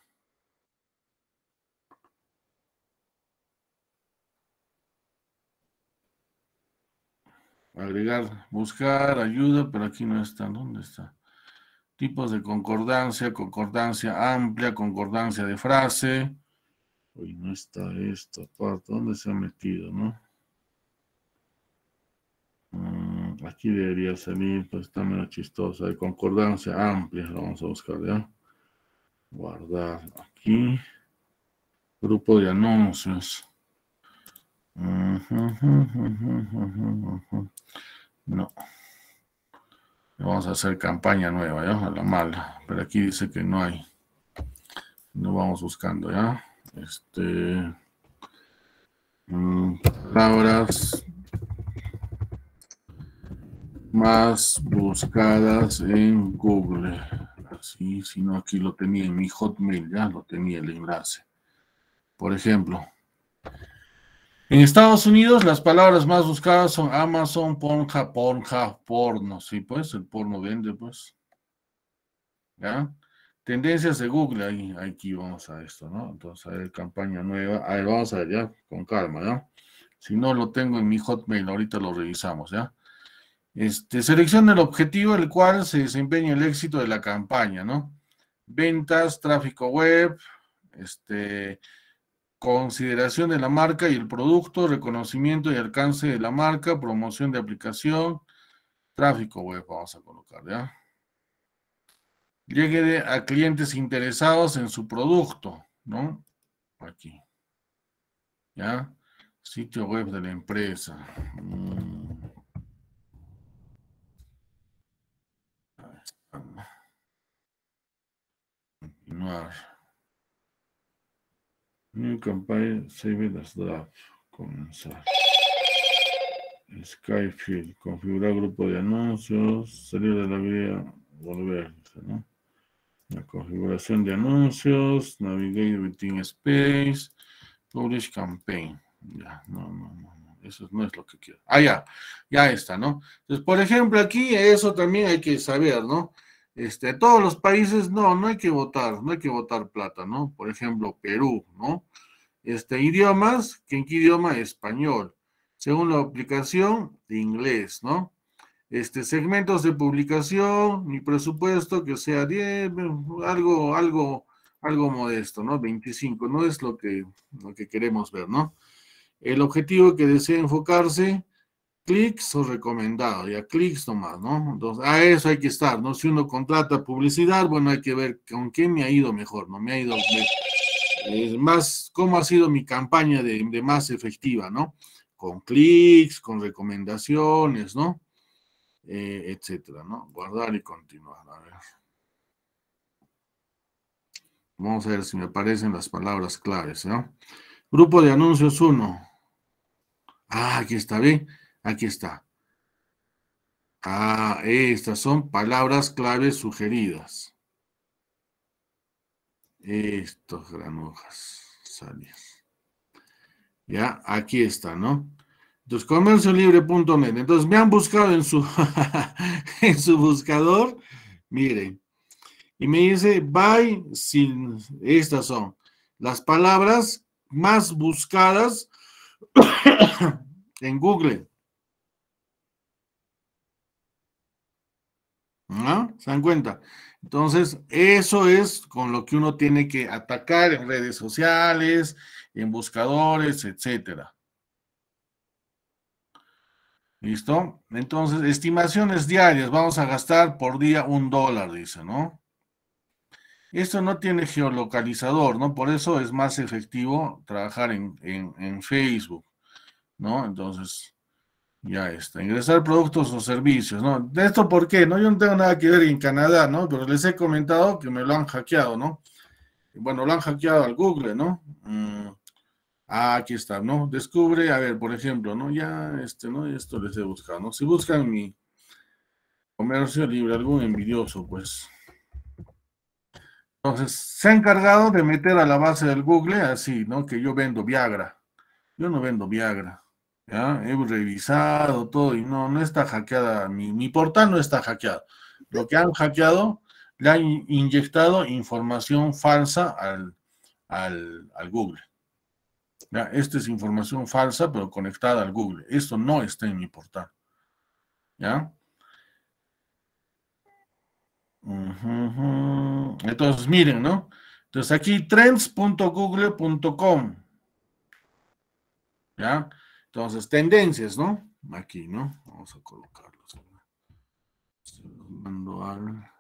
Agregar, buscar, ayuda, pero aquí no está. ¿Dónde está? Tipos de concordancia, concordancia amplia, concordancia de frase. Uy, no está esta parte. ¿Dónde se ha metido, no? Mm, aquí debería salir, pues está medio chistosa. De concordancia amplia. Lo vamos a buscar, ¿ya? Guardar aquí. Grupo de anuncios. No. Vamos a hacer campaña nueva, ¿ya? A la mala. Pero aquí dice que no hay. No vamos buscando, ¿ya? Este. Mmm, palabras más buscadas en Google. Así, si no, aquí lo tenía en mi Hotmail, ya lo tenía el enlace. Por ejemplo, en Estados Unidos las palabras más buscadas son Amazon, Pornhub, Pornhub, porno, sí, pues, el porno vende, pues. ¿Ya? Tendencias de Google, ahí, aquí vamos a esto, ¿no? Entonces, a ver, campaña nueva. A ver, vamos a ver, ya, con calma, ¿ya? Si no lo tengo en mi Hotmail, ahorita lo revisamos, ¿ya? Este, selecciona el objetivo el cual se desempeña el éxito de la campaña, ¿no? Ventas, tráfico web, este, consideración de la marca y el producto, reconocimiento y alcance de la marca, promoción de aplicación, tráfico web, vamos a colocar, ¿ya? Llegue a clientes interesados en su producto, ¿no? Aquí, ¿ya? Sitio web de la empresa. Mm. Continuar. New campaign, save as draft. Comenzar. Skyfield, configurar grupo de anuncios, salir de la guía, volver, ¿no? La configuración de anuncios, navigate within space, publish campaign. Ya, no, no, no, no, eso no es lo que quiero. Ah, ya, ya está, ¿no? Entonces, por ejemplo, aquí eso también hay que saber, ¿no? Este, todos los países, no, no hay que votar, no hay que votar plata, ¿no? Por ejemplo, Perú, ¿no? Este, idiomas, ¿en qué idioma? Español. Según la aplicación, de inglés, ¿no? Este, segmentos de publicación, mi presupuesto que sea diez, algo, algo, algo modesto, ¿no? veinticinco, no es lo que, lo que queremos ver, ¿no? El objetivo que desea enfocarse, clics o recomendado, ya clics nomás, ¿no? Entonces, a eso hay que estar, ¿no? Si uno contrata publicidad, bueno, hay que ver con qué me ha ido mejor, ¿no? Me ha ido eh, más, cómo ha sido mi campaña de, de más efectiva, ¿no? Con clics, con recomendaciones, ¿no? Eh, etcétera, ¿no? Guardar y continuar, a ver. Vamos a ver si me aparecen las palabras claves, ¿no? Grupo de anuncios uno. Ah, aquí está, ¿ve? Aquí está. Ah, estas son palabras claves sugeridas. Estos granujas, salias. Ya, aquí está, ¿no? Entonces, comercio libre punto net. Entonces, me han buscado en su, en su buscador, miren, y me dice, buy, sin, estas son las palabras más buscadas en Google. ¿No? ¿Se dan cuenta? Entonces, eso es con lo que uno tiene que atacar en redes sociales, en buscadores, etcétera. ¿Listo? Entonces, estimaciones diarias, vamos a gastar por día un dólar, dice, ¿no? Esto no tiene geolocalizador, ¿no? Por eso es más efectivo trabajar en, en, en Facebook, ¿no? Entonces, ya está. Ingresar productos o servicios, ¿no? ¿De esto por qué? No, yo no tengo nada que ver en Canadá, ¿no? Pero les he comentado que me lo han hackeado, ¿no? Bueno, lo han hackeado al Google, ¿no? Mm. Ah, aquí está, ¿no? Descubre, a ver, por ejemplo, ¿no? Ya, este, ¿no? Esto les he buscado, ¿no? Si buscan mi comercio libre, algún envidioso, pues. Entonces, se ha encargado de meter a la base del Google así, ¿no? Que yo vendo Viagra. Yo no vendo Viagra. ¿Ya? He revisado todo y no, no está hackeada, mi, mi portal no está hackeado. Lo que han hackeado, le han inyectado información falsa al, al, al Google. ¿Ya? Esta es información falsa, pero conectada al Google. Esto no está en mi portal. ¿Ya? Uh-huh. Entonces, miren, ¿no? Entonces aquí trends punto google punto com. ¿Ya? Entonces, tendencias, ¿no? Aquí, ¿no? Vamos a colocarlos. Se los mando al...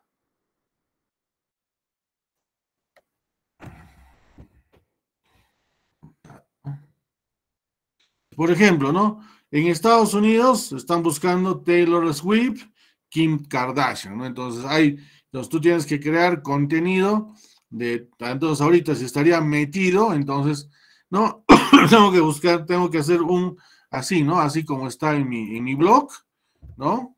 Por ejemplo, ¿no? En Estados Unidos están buscando Taylor Swift, Kim Kardashian, ¿no? Entonces, hay, entonces tú tienes que crear contenido de, entonces ahorita si estaría metido, entonces, ¿no? Tengo que buscar, tengo que hacer un, así, ¿no? Así como está en mi, en mi blog, ¿no?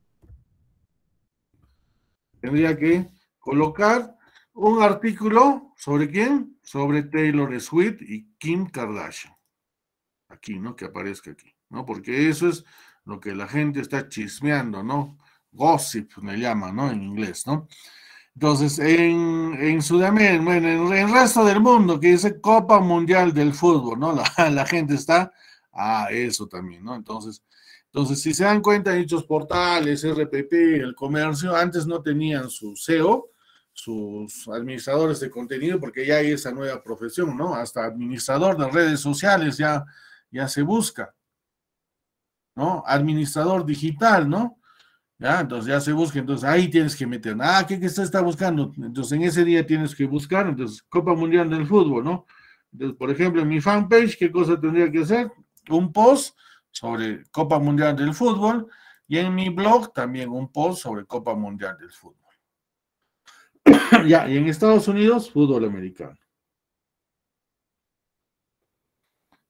Tendría que colocar un artículo sobre quién, sobre Taylor Swift y Kim Kardashian. Aquí, ¿no? Que aparezca aquí, ¿no? Porque eso es lo que la gente está chismeando, ¿no? Gossip, me llama, ¿no? En inglés, ¿no? Entonces, en, en Sudamérica, bueno, en el resto del mundo, que dice Copa Mundial del Fútbol, ¿no? La, la gente está a eso también, ¿no? Entonces, entonces, si se dan cuenta, dichos portales, R P P, el comercio, antes no tenían su S E O, sus administradores de contenido, porque ya hay esa nueva profesión, ¿no? Hasta administrador de redes sociales ya, ya se busca, ¿no? Administrador digital, ¿no? Ya, entonces ya se busca, entonces ahí tienes que meter, ah, ¿qué, qué se está buscando? Entonces en ese día tienes que buscar, entonces Copa Mundial del Fútbol, ¿no? Entonces, por ejemplo, en mi fanpage, ¿qué cosa tendría que hacer? Un post sobre Copa Mundial del Fútbol y en mi blog también un post sobre Copa Mundial del Fútbol. Ya, y en Estados Unidos, fútbol americano.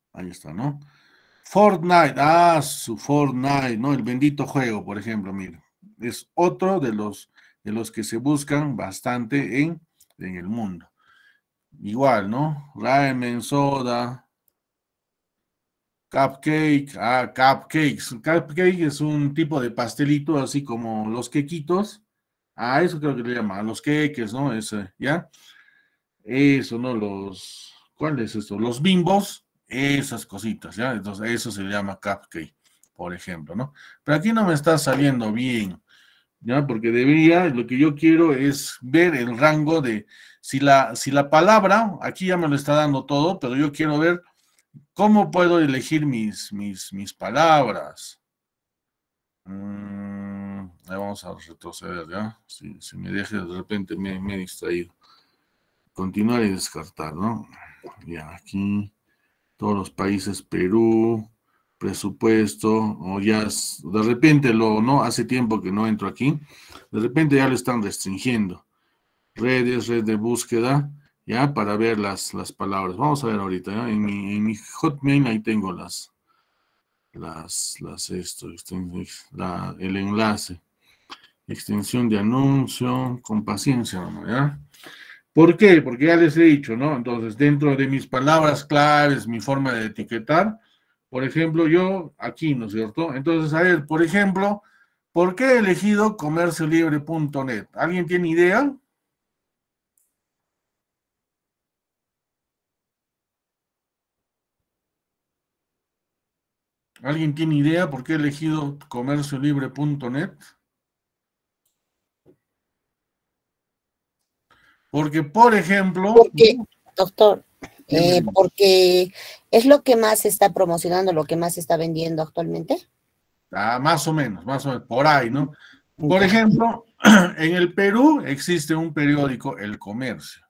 Ahí está, ¿no? Fortnite, ah, su Fortnite, ¿no? El bendito juego, por ejemplo, mira. Es otro de los, de los que se buscan bastante en, en el mundo. Igual, ¿no? Ramen, soda, cupcake, ah, cupcakes. Cupcake es un tipo de pastelito, así como los quequitos. Ah, eso creo que le llaman, los queques, ¿no? Ese, ¿ya? Eso, ¿no? Los, ¿cuál es esto? Los bimbos, esas cositas, ¿ya? Entonces, eso se llama cupcake, por ejemplo, ¿no? Pero aquí no me está saliendo bien, ¿ya? Porque debería, lo que yo quiero es ver el rango de, si la, si la palabra, aquí ya me lo está dando todo, pero yo quiero ver cómo puedo elegir mis, mis, mis palabras. Mm, ahí vamos a retroceder, ¿ya? Si, si me deje de repente me, me he distraído. Continuar y descartar, ¿no? Ya, aquí todos los países, Perú, presupuesto, o ya de repente lo, ¿no? Hace tiempo que no entro aquí, de repente ya lo están restringiendo. Redes, red de búsqueda, ya, para ver las, las palabras. Vamos a ver ahorita, ¿ya? En mi, en mi Hotmail ahí tengo las, las, las, esto, la, el enlace, extensión de anuncio, con paciencia, ¿no? ¿Ya? ¿Por qué? Porque ya les he dicho, ¿no? Entonces, dentro de mis palabras claves, mi forma de etiquetar, por ejemplo, yo aquí, ¿no es cierto? Entonces, a ver, por ejemplo, ¿por qué he elegido comercio libre punto net? ¿Alguien tiene idea? ¿Alguien tiene idea por qué he elegido comercio libre punto net? Porque, por ejemplo, Porque, doctor, dime, eh, dime. porque es lo que más se está promocionando, lo que más se está vendiendo actualmente. Ah, más o menos, más o menos, por ahí, ¿no? Por Ya. ejemplo, en el Perú existe un periódico, El Comercio,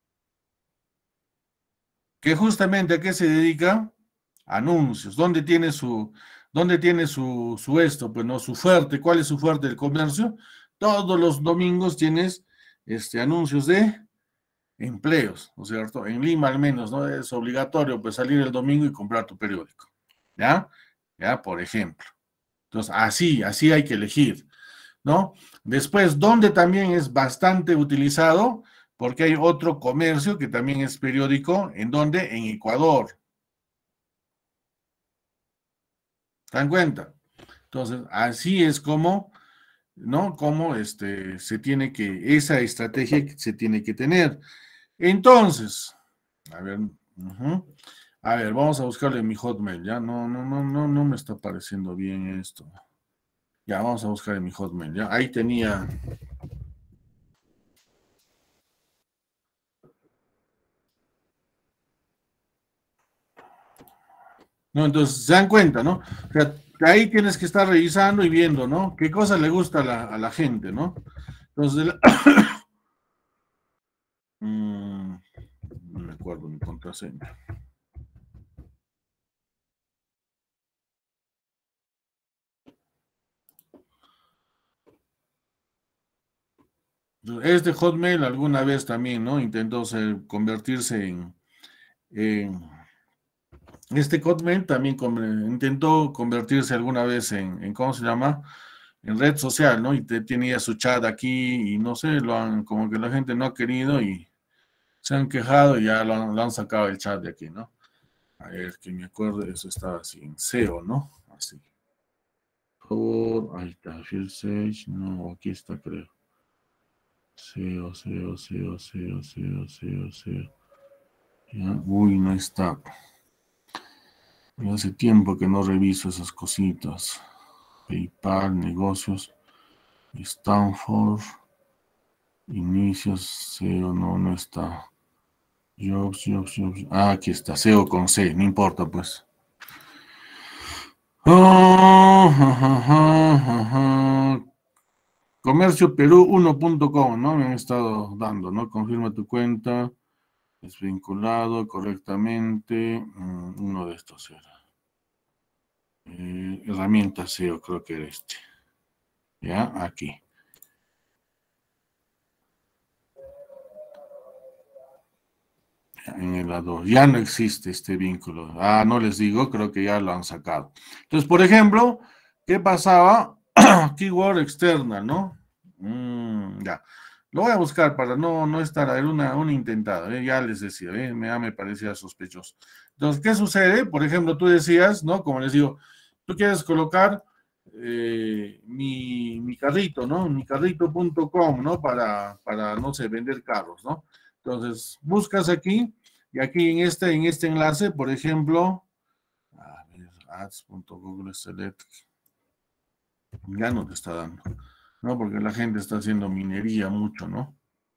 que justamente a qué se dedica, anuncios. ¿Dónde tiene su, dónde tiene su, su esto? Pues no, su fuerte. ¿Cuál es su fuerte? El comercio. Todos los domingos tienes este, anuncios de empleos, ¿no es cierto? En Lima al menos, ¿no? Es obligatorio pues salir el domingo y comprar tu periódico. ¿Ya? ¿Ya? Por ejemplo. Entonces, así, así hay que elegir, ¿no? Después, donde también es bastante utilizado, porque hay otro comercio que también es periódico, ¿en dónde? En Ecuador. ¿Se dan cuenta? Entonces, así es como, ¿no? Como este, se tiene que, esa estrategia que se tiene que tener. Entonces, a ver, uh-huh. A ver, vamos a buscarle en mi Hotmail, ya, no, no, no, no, no me está pareciendo bien esto. Ya, vamos a buscar en mi Hotmail, ya, ahí tenía. No, entonces, se dan cuenta, ¿no? O sea, ahí tienes que estar revisando y viendo, ¿no? ¿Qué cosa le gusta a la, a la gente, ¿no? Entonces, la... mm, no me acuerdo mi contraseña. Este Hotmail alguna vez también, ¿no? Intentó ser, convertirse en, en, este Hotmail también con, intentó convertirse alguna vez en, en, ¿cómo se llama? En red social, ¿no? Y te, tenía su chat aquí y no sé, lo han, como que la gente no ha querido y se han quejado y ya lo han, lo han sacado el chat de aquí, ¿no? A ver, que me acuerdo, eso estaba así en S E O, ¿no? Así. Por, ahí está, Field Sage, no, aquí está, creo. S E O, S E O, S E O, S E O, S E O, S E O, S E O. Ya, uy, no está. Hace tiempo que no reviso esas cositas. PayPal, negocios, Stanford, inicios, S E O, no, no está. Jobs, Jobs, Jobs. Ah, aquí está, S E O con C, no importa, pues. Oh, ajá, ajá. Comercio Perú uno punto com, ¿no? Me han estado dando, ¿no? Confirma tu cuenta. Es vinculado correctamente. Uno de estos era. Eh, herramienta S E O, creo que era este. Ya, aquí. En el AdWords. Ya no existe este vínculo. Ah, no les digo, creo que ya lo han sacado. Entonces, por ejemplo, ¿qué pasaba? Keyword externa, ¿no? Mm, ya. Lo voy a buscar para no, no estar a ver una, una intentada, ¿eh? Ya les decía, ¿eh? Me, ya me parecía sospechoso. Entonces, ¿qué sucede? Por ejemplo, tú decías, ¿no? Como les digo, tú quieres colocar eh, mi, mi carrito, ¿no? Mi carrito punto com, ¿no? Para, para, no sé, vender carros, ¿no? Entonces, buscas aquí, y aquí en este, en este enlace, por ejemplo, a ver, ads punto google select, ya no te está dando, ¿no? Porque la gente está haciendo minería mucho, ¿no?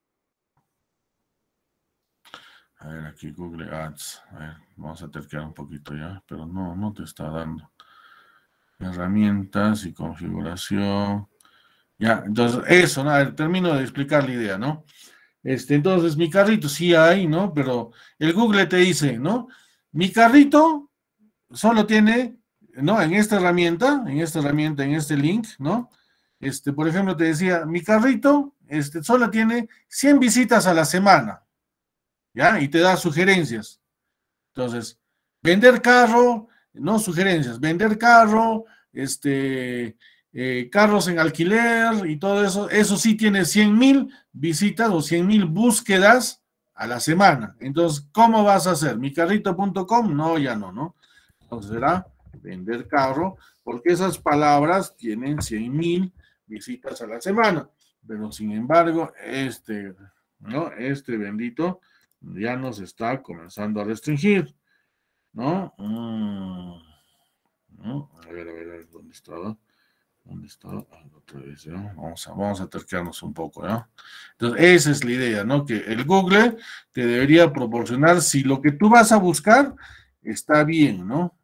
A ver, aquí Google Ads, a ver, vamos a terquear un poquito ya, pero no, no te está dando. Herramientas y configuración. Ya, entonces, eso, ¿no? A ver, termino de explicar la idea, ¿no? Este, entonces, mi carrito sí hay, ¿no? Pero el Google te dice, ¿no? Mi carrito solo tiene, ¿no? En esta herramienta, en esta herramienta, en este link, ¿no? Este, por ejemplo, te decía, mi carrito, este, solo tiene cien visitas a la semana, ¿ya? Y te da sugerencias. Entonces, vender carro, no sugerencias, vender carro, este, eh, carros en alquiler y todo eso, eso sí tiene cien mil visitas o cien mil búsquedas a la semana. Entonces, ¿cómo vas a hacer? mi carrito punto com, no, ya no, ¿no? Entonces será vender carro, porque esas palabras tienen cien mil visitas a la semana. Pero sin embargo, este, ¿no? Este bendito ya nos está comenzando a restringir, ¿no? Mm, ¿no? A ver, a ver, a ver, ¿dónde estaba? ¿Dónde estaba? Ah, otra vez, ¿no? Vamos a, vamos a terquearnos un poco, ¿no? Entonces, esa es la idea, ¿no? Que el Google te debería proporcionar si lo que tú vas a buscar está bien, ¿no?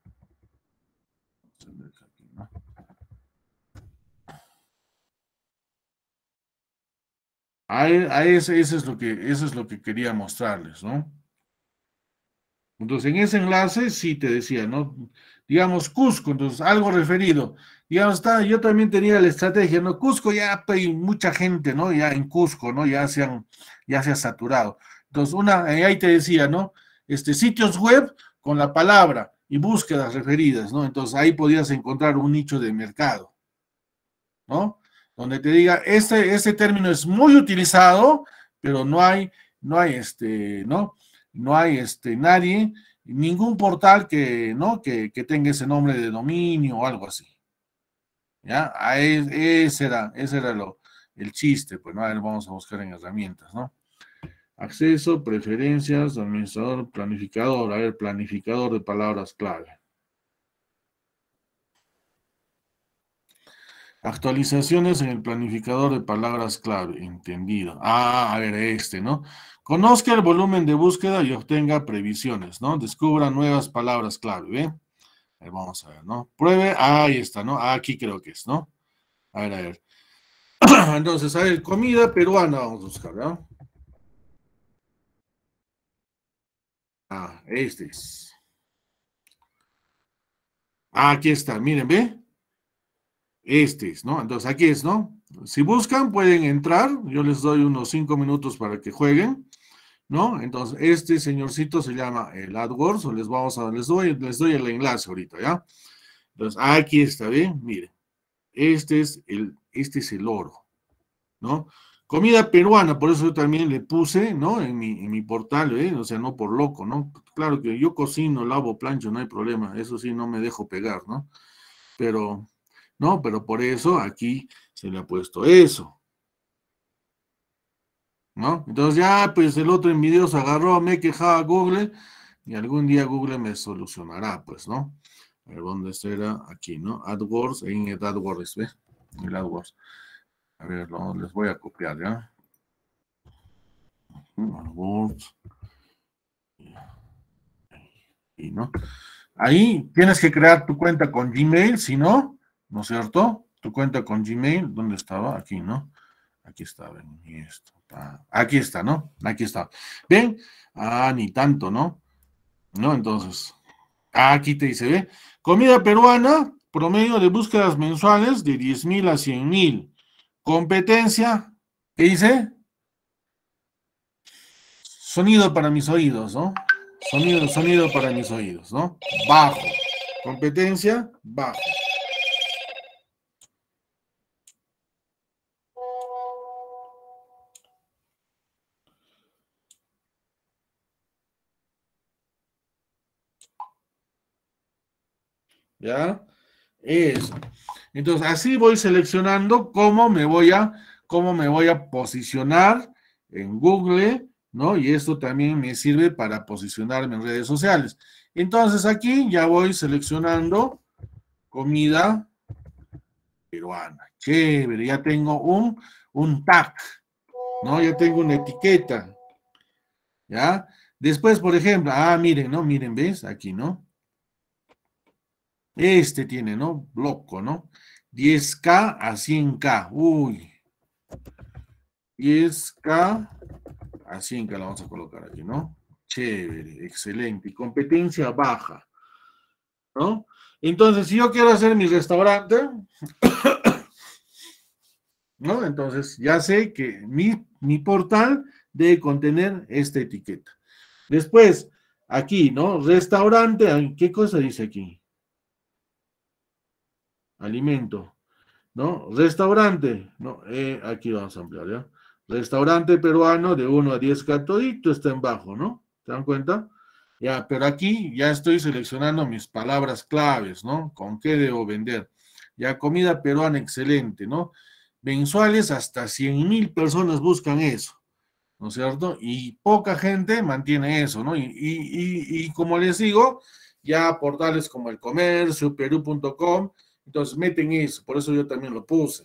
A, a ese, ese es lo que, eso es lo que quería mostrarles, ¿no? Entonces, en ese enlace sí te decía, ¿no? Digamos, Cusco, entonces, algo referido. Digamos, está, yo también tenía la estrategia, ¿no? Cusco ya hay mucha gente, ¿no? Ya en Cusco, ¿no? Ya se han, ya se ha saturado. Entonces, una, ahí te decía, ¿no? Este, sitios web con la palabra y búsquedas referidas, ¿no? Entonces, ahí podías encontrar un nicho de mercado, ¿no? Donde te diga, este, este término es muy utilizado, pero no hay, no hay este, ¿no? No hay este, nadie, ningún portal que, ¿no? Que, que tenga ese nombre de dominio o algo así. ¿Ya? A ese, ese era, ese era lo, el chiste, pues, ¿no? A ver, vamos a buscar en herramientas, ¿no? Acceso, preferencias, administrador, planificador, a ver, planificador de palabras clave. Actualizaciones en el planificador de palabras clave, entendido. Ah, a ver, este, ¿no? Conozca el volumen de búsqueda y obtenga previsiones, ¿no? Descubra nuevas palabras clave, ¿ve? A ver, vamos a ver, ¿no? Pruebe, ah, ahí está, ¿no? Ah, aquí creo que es, ¿no? A ver, a ver. Entonces, a ver, comida peruana vamos a buscar, ¿no? Ah, este es. Ah, aquí está, miren, ¿ve? Este es, ¿no? Entonces, aquí es, ¿no? Si buscan, pueden entrar. Yo les doy unos cinco minutos para que jueguen, ¿no? Entonces, este señorcito se llama el AdWords, o les vamos a, les doy, les doy el enlace ahorita, ¿ya? Entonces, aquí está, ¿bien? Miren, este es el, este es el oro, ¿no? Comida peruana, por eso yo también le puse, ¿no? En mi, en mi portal, ¿eh? O sea, no por loco, ¿no? Claro que yo cocino, lavo, plancho, no hay problema, eso sí, no me dejo pegar, ¿no? Pero, no, pero por eso aquí se le ha puesto eso, ¿no? Entonces ya, pues el otro envidioso agarró, me quejaba a Google y algún día Google me solucionará, pues, ¿no? A ver, ¿dónde será? Aquí, ¿no? AdWords, en el AdWords, ¿ves? El AdWords. A ver, no, les voy a copiar, ¿ya? AdWords. Y, ¿no? Ahí tienes que crear tu cuenta con Gmail, si no, ¿no es cierto? Tu cuenta con Gmail, ¿dónde estaba? Aquí, ¿no? Aquí está, ven, y esto. Ah, aquí está, ¿no? Aquí está. ¿Ven? Ah, ni tanto, ¿no? ¿No? Entonces, aquí te dice, ¿ve? Comida peruana, promedio de búsquedas mensuales de diez mil a cien mil. Competencia, ¿qué dice? sonido para mis oídos, ¿no? Sonido, sonido para mis oídos, ¿no? Bajo. Competencia, bajo. ¿Ya? Eso. Entonces, así voy seleccionando cómo me voy a, cómo me voy a posicionar en Google, ¿no? Y esto también me sirve para posicionarme en redes sociales. Entonces, aquí ya voy seleccionando comida peruana. Chévere, ya tengo un, un tag, ¿no? Ya tengo una etiqueta, ¿ya? Después, por ejemplo, ah, miren, ¿no? Miren, ¿ves? Aquí, ¿no? Este tiene, ¿no? Bloco, ¿no? diez K a cien K. Uy. diez K a cien K la vamos a colocar aquí, ¿no? Chévere, excelente. Y competencia baja, ¿no? Entonces, si yo quiero hacer mi restaurante, ¿no? Entonces, ya sé que mi, mi portal debe contener esta etiqueta. Después, aquí, ¿no? Restaurante, ¿qué cosa dice aquí? Alimento, ¿no? Restaurante, ¿no? Eh, aquí vamos a ampliar, ¿ya? Restaurante peruano de uno a diez K, todito está en bajo, ¿no? ¿Se dan cuenta? Ya, pero aquí ya estoy seleccionando mis palabras claves, ¿no? ¿Con qué debo vender? Ya, comida peruana excelente, ¿no? Mensuales hasta cien mil personas buscan eso, ¿no es cierto? Y poca gente mantiene eso, ¿no? Y, y, y, y como les digo, ya portales como El Comercio, perú punto com, entonces meten eso, por eso yo también lo puse.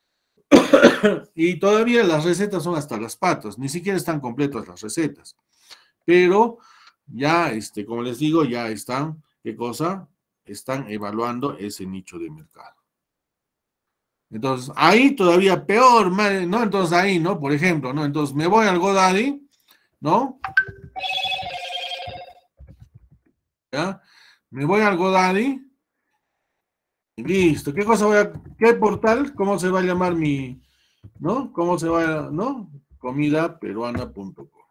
Y todavía las recetas son hasta las patas, ni siquiera están completas las recetas. Pero ya, este, como les digo, ya están, ¿qué cosa? Están evaluando ese nicho de mercado. Entonces, ahí todavía peor, ¿no? Entonces ahí, ¿no? Por ejemplo, ¿no? Entonces me voy al GoDaddy, ¿no? ¿Ya? Me voy al GoDaddy y listo. ¿Qué cosa voy a, qué portal? ¿Cómo se va a llamar mi, ¿no? ¿Cómo se va a, ¿no? comida peruana punto com.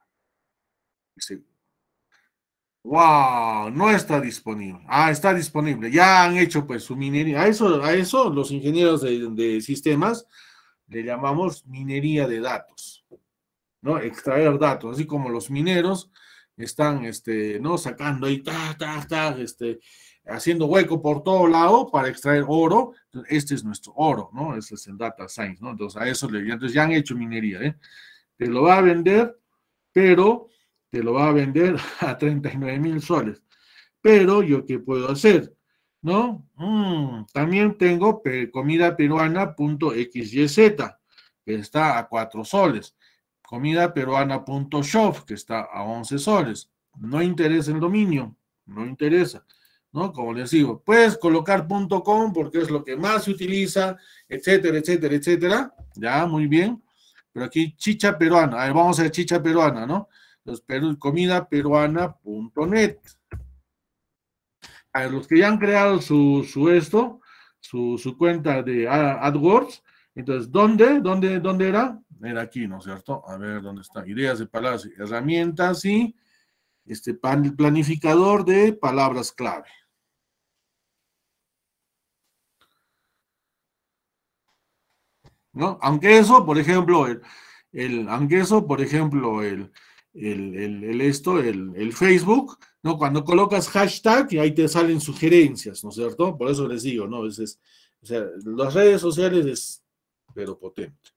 Wow, no está disponible. Ah, está disponible. Ya han hecho pues su minería. A eso, a eso los ingenieros de, de sistemas le llamamos minería de datos, ¿no? Extraer datos, así como los mineros están, este, ¿no? Sacando ahí, ta, ta, ta, este, haciendo hueco por todo lado para extraer oro. Este es nuestro oro, ¿no? Este es el data science, ¿no? Entonces a eso le, entonces ya han hecho minería, ¿eh? Te lo va a vender, pero te lo va a vender a treinta y nueve mil soles. Pero yo, ¿qué puedo hacer? ¿No? Mm, también tengo comida peruana punto x y z, que está a cuatro soles. Comida peruana punto shop, que está a once soles. No interesa el dominio, no interesa, ¿no? Como les digo, puedes colocar .com porque es lo que más se utiliza, etcétera, etcétera, etcétera. Ya, muy bien. Pero aquí chicha peruana, a ver, vamos a ver chicha peruana, ¿no? Entonces, Perú, comida peruana punto net. A los que ya han creado su, su esto, su, su cuenta de AdWords, entonces, ¿dónde? ¿Dónde, dónde era? Era aquí, ¿no es cierto? A ver, ¿dónde está? Ideas de palabras, herramientas y este planificador de palabras clave. ¿No? Aunque eso, por ejemplo, el, el aunque eso, por ejemplo, el, el, el, el esto, el, el Facebook, ¿no? Cuando colocas hashtag y ahí te salen sugerencias, ¿no es cierto? Por eso les digo, ¿no? Es, es, o sea, las redes sociales es, pero potente.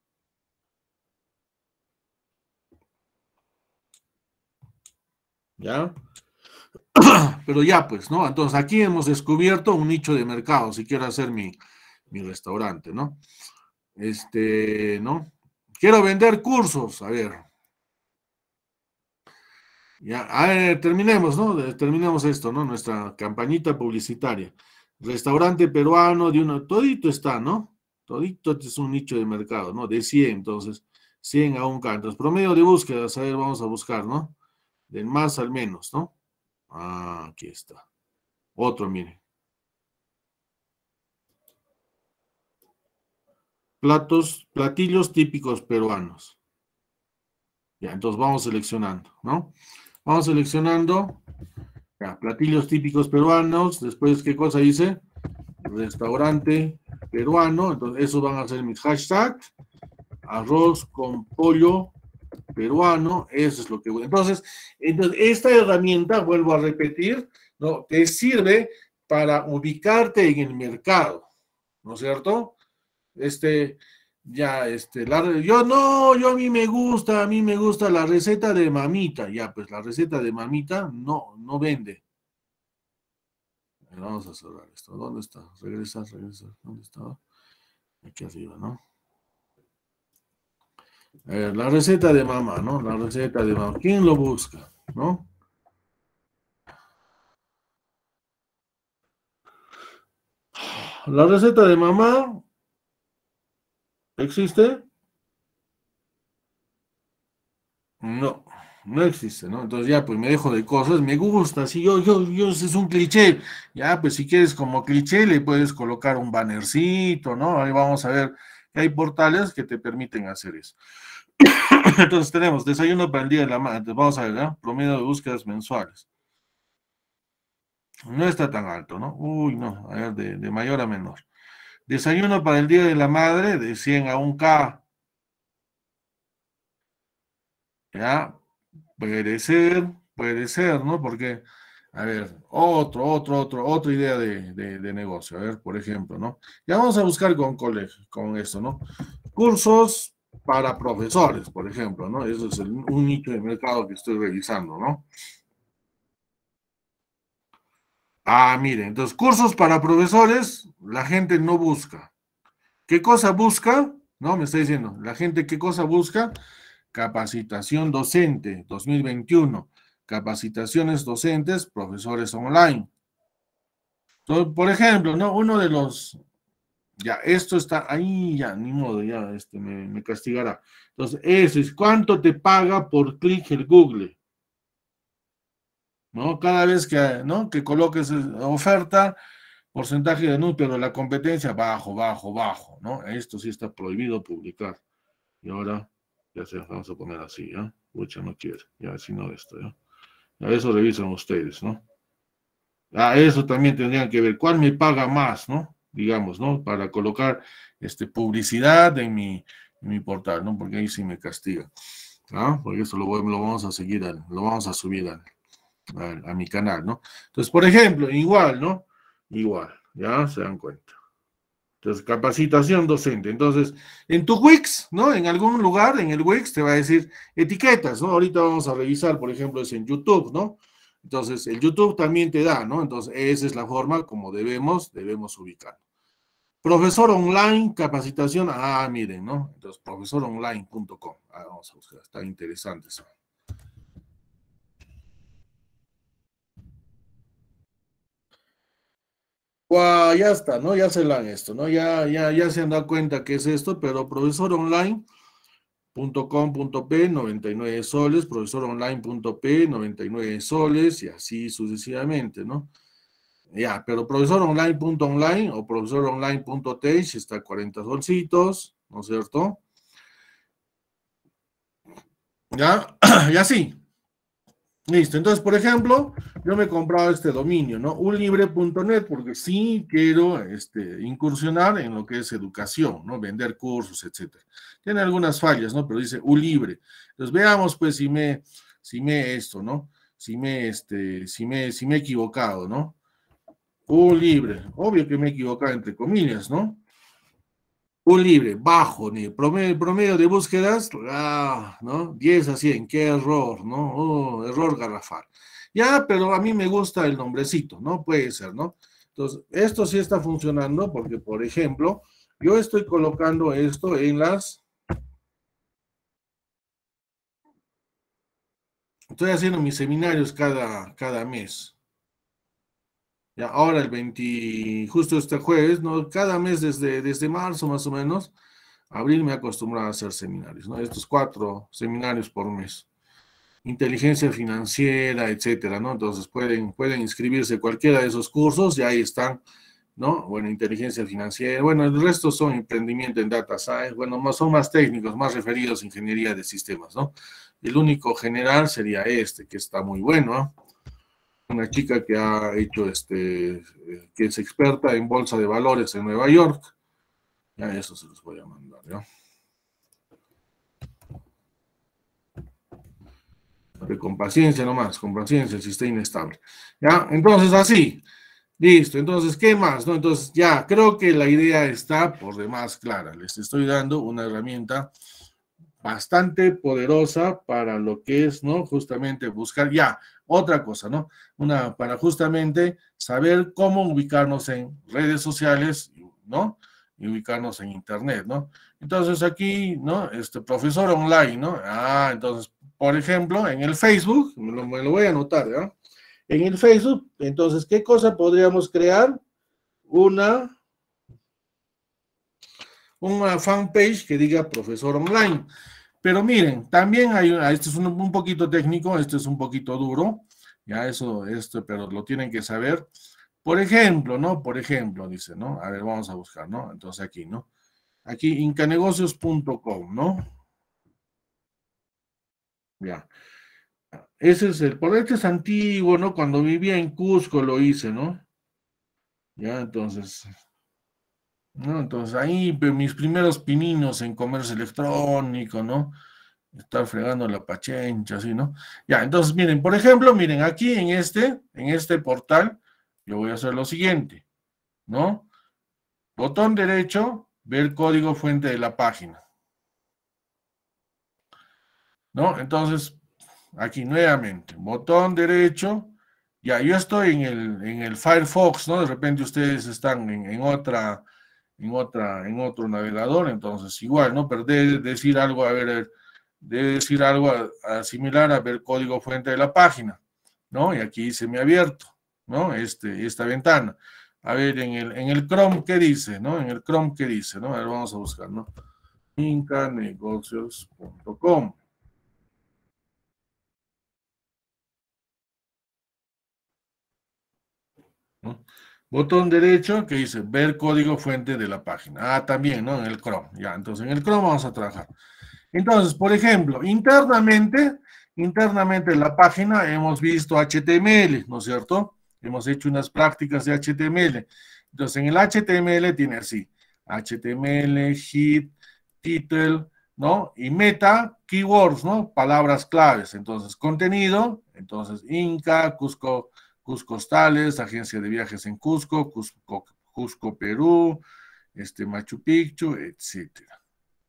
¿Ya? Pero ya, pues, ¿no? Entonces aquí hemos descubierto un nicho de mercado, si quiero hacer mi, mi restaurante, ¿no? Este, ¿no? Quiero vender cursos, a ver. Ya, a ver, terminemos, ¿no? Terminemos esto, ¿no? Nuestra campañita publicitaria. Restaurante peruano de uno, todito está, ¿no? Todito es un nicho de mercado, ¿no? De cien, entonces, cien a un K. Entonces, promedio de búsqueda, a ver, vamos a buscar, ¿no? Del más al menos, ¿no? Ah, aquí está. Otro, mire. Platos, platillos típicos peruanos. Ya, entonces vamos seleccionando, ¿no? Vamos seleccionando, ya, platillos típicos peruanos, después, ¿qué cosa dice? Restaurante peruano, entonces esos van a ser mis hashtags, arroz con pollo peruano, eso es lo que voy. Entonces, entonces, esta herramienta, vuelvo a repetir, ¿no? Te sirve para ubicarte en el mercado, ¿no es cierto? Este, ya, este, la, yo no, yo a mí me gusta, a mí me gusta la receta de mamita, ya, pues la receta de mamita no, no vende. Vamos a cerrar esto, ¿dónde está? Regresa, regresa, ¿dónde estaba? Aquí arriba, ¿no? A ver, la receta de mamá, ¿no? La receta de mamá, ¿quién lo busca, no? La receta de mamá, ¿existe? No, no existe, ¿no? Entonces ya, pues me dejo de cosas, me gusta, sí, yo, yo, yo, es un cliché, ya, pues si quieres como cliché le puedes colocar un bannercito, ¿no? Ahí vamos a ver que hay portales que te permiten hacer eso. Entonces tenemos desayuno para el día de la madre, vamos a ver, ¿no? Promedio de búsquedas mensuales. No está tan alto, ¿no? Uy, no, a ver, de, de mayor a menor. Desayuno para el día de la madre, de cien a un K. Ya, puede ser, puede ser, ¿no? Porque, a ver, otro, otro, otro, otra idea de, de, de negocio. A ver, por ejemplo, ¿no? Ya vamos a buscar con colegio, con esto, ¿no? Cursos para profesores, por ejemplo, ¿no? Eso es el, un nicho de mercado que estoy revisando, ¿no? Ah, miren, entonces, cursos para profesores, la gente no busca. ¿Qué cosa busca? No, me está diciendo, la gente, ¿qué cosa busca? Capacitación docente dos mil veintiuno, capacitaciones docentes, profesores online. Entonces, por ejemplo, ¿no? Uno de los, ya, esto está ahí, ya, ni modo, ya, este me, me castigará. Entonces, eso es, ¿cuánto te paga por clic el Google? ¿No? Cada vez que, ¿no? que coloques oferta, porcentaje de anuncio, pero la competencia, bajo, bajo, bajo, ¿no? Esto sí está prohibido publicar. Y ahora, ya se vamos a poner así, ¿ya? Mucha no quiere, ya, si no esto, ¿ya? A eso revisan ustedes, ¿no? A eso también tendrían que ver, ¿cuál me paga más, ¿no? Digamos, ¿no? Para colocar este, publicidad en mi, en mi portal, ¿no? Porque ahí sí me castiga, ¿ah? Porque eso lo, lo vamos a seguir, al, lo vamos a subir al, al, a mi canal, ¿no? Entonces, por ejemplo, igual, ¿no? Igual, ya se dan cuenta. Entonces, capacitación docente. Entonces, en tu Wix, ¿no? En algún lugar, en el Wix, te va a decir etiquetas, ¿no? Ahorita vamos a revisar, por ejemplo, es en YouTube, ¿no? Entonces, el YouTube también te da, ¿no? Entonces, esa es la forma como debemos, debemos ubicar. Profesor online, capacitación. Ah, miren, ¿no? Entonces, profesor online punto com. Ah, vamos a buscar, está interesante eso. Wow, ya está, ¿no? Ya se la han esto, ¿no? Ya, ya, ya se han dado cuenta que es esto, pero profesor online punto com punto p, noventa y nueve soles, profesor online punto p, noventa y nueve soles, y así sucesivamente, ¿no? Ya, pero profesor online punto online o profesor online punto tech está cuarenta solcitos, ¿no es cierto? Ya, y así. Listo, entonces, por ejemplo, yo me he comprado este dominio, ¿no? unlibre punto net, porque sí quiero este, incursionar en lo que es educación, ¿no? Vender cursos, etcétera. Tiene algunas fallas, ¿no? Pero dice unlibre. Entonces, veamos, pues, si me, si me esto, ¿no? Si me, este, si me, si me he equivocado, ¿no? Unlibre. Obvio que me he equivocado, entre comillas, ¿no? Unlibre, bajo, ni promedio, promedio de búsquedas, ah, ¿no? diez a cien, qué error, ¿no? Oh, error garrafal. Ya, pero a mí me gusta el nombrecito, ¿no? Puede ser, ¿no? Entonces, esto sí está funcionando porque, por ejemplo, yo estoy colocando esto en las... Estoy haciendo mis seminarios cada, cada mes. Ya, ahora el veinte, justo este jueves, ¿no? Cada mes desde, desde marzo más o menos, abril me he acostumbrado a hacer seminarios, ¿no? Estos cuatro seminarios por mes. Inteligencia financiera, etcétera, ¿no? Entonces pueden, pueden inscribirse cualquiera de esos cursos y ahí están ¿no? Bueno, inteligencia financiera, bueno, el resto son emprendimiento en data science, bueno, más, son más técnicos, más referidos a ingeniería de sistemas, ¿no? El único general sería este, que está muy bueno, ¿no? Una chica que ha hecho, este, que es experta en bolsa de valores en Nueva York, ya eso se los voy a mandar, ¿no? Pero con paciencia nomás, con paciencia, si está inestable. ¿Ya? Entonces, así. Listo. Entonces, ¿qué más? ¿No? Entonces, ya, creo que la idea está por demás clara. Les estoy dando una herramienta bastante poderosa para lo que es, ¿no? Justamente buscar, ya, otra cosa, ¿no? Una, para justamente saber cómo ubicarnos en redes sociales, ¿no? Y ubicarnos en Internet, ¿no? Entonces, aquí, ¿no? Este profesor online, ¿no? Ah, entonces, por ejemplo, en el Facebook, me lo, me lo voy a anotar, ¿no? En el Facebook, entonces, ¿qué cosa podríamos crear? Una, una fanpage que diga profesor online. Pero miren, también hay, este es un, un poquito técnico, este es un poquito duro, ya eso, esto, pero lo tienen que saber. Por ejemplo, ¿no? Por ejemplo, dice, ¿no? A ver, vamos a buscar, ¿no? Entonces aquí, ¿no? Aquí, incanegocios punto com, ¿no? Ya. Ese es el, por este es antiguo, ¿no? Cuando vivía en Cusco lo hice, ¿no? Ya, entonces, ¿no? Entonces ahí mis primeros pininos en comercio electrónico, ¿no? Estar fregando la pachencha, así, ¿no? Ya, entonces miren, por ejemplo, miren, aquí en este, en este portal, yo voy a hacer lo siguiente, ¿no? Botón derecho, ver código fuente de la página, ¿no? Entonces, aquí nuevamente, botón derecho, ya, yo estoy en el, en el Firefox, ¿no? De repente ustedes están en, en otra, en otra, en otro navegador, entonces igual, ¿no? Pero debe decir algo, a ver, debe decir algo a, a similar a ver código fuente de la página, ¿no? Y aquí se me ha abierto, ¿no? Este, esta ventana. A ver, en el, en el Chrome, ¿qué dice, no? En el Chrome, ¿qué dice, no? A ver, vamos a buscar, ¿no? incanegocios punto com. ¿No? Botón derecho que dice ver código fuente de la página. Ah, también, ¿no? En el Chrome. Ya, entonces en el Chrome vamos a trabajar. Entonces, por ejemplo, internamente, internamente en la página hemos visto H T M L, ¿no es cierto? Hemos hecho unas prácticas de H T M L. Entonces, en el H T M L tiene así, H T M L, head, title, ¿no? Y meta, keywords, ¿no? Palabras claves. Entonces, contenido, entonces, Inca, Cusco, Cusco Hostales, Agencia de Viajes en Cusco, Cusco, Cusco Perú, este, Machu Picchu, etcétera.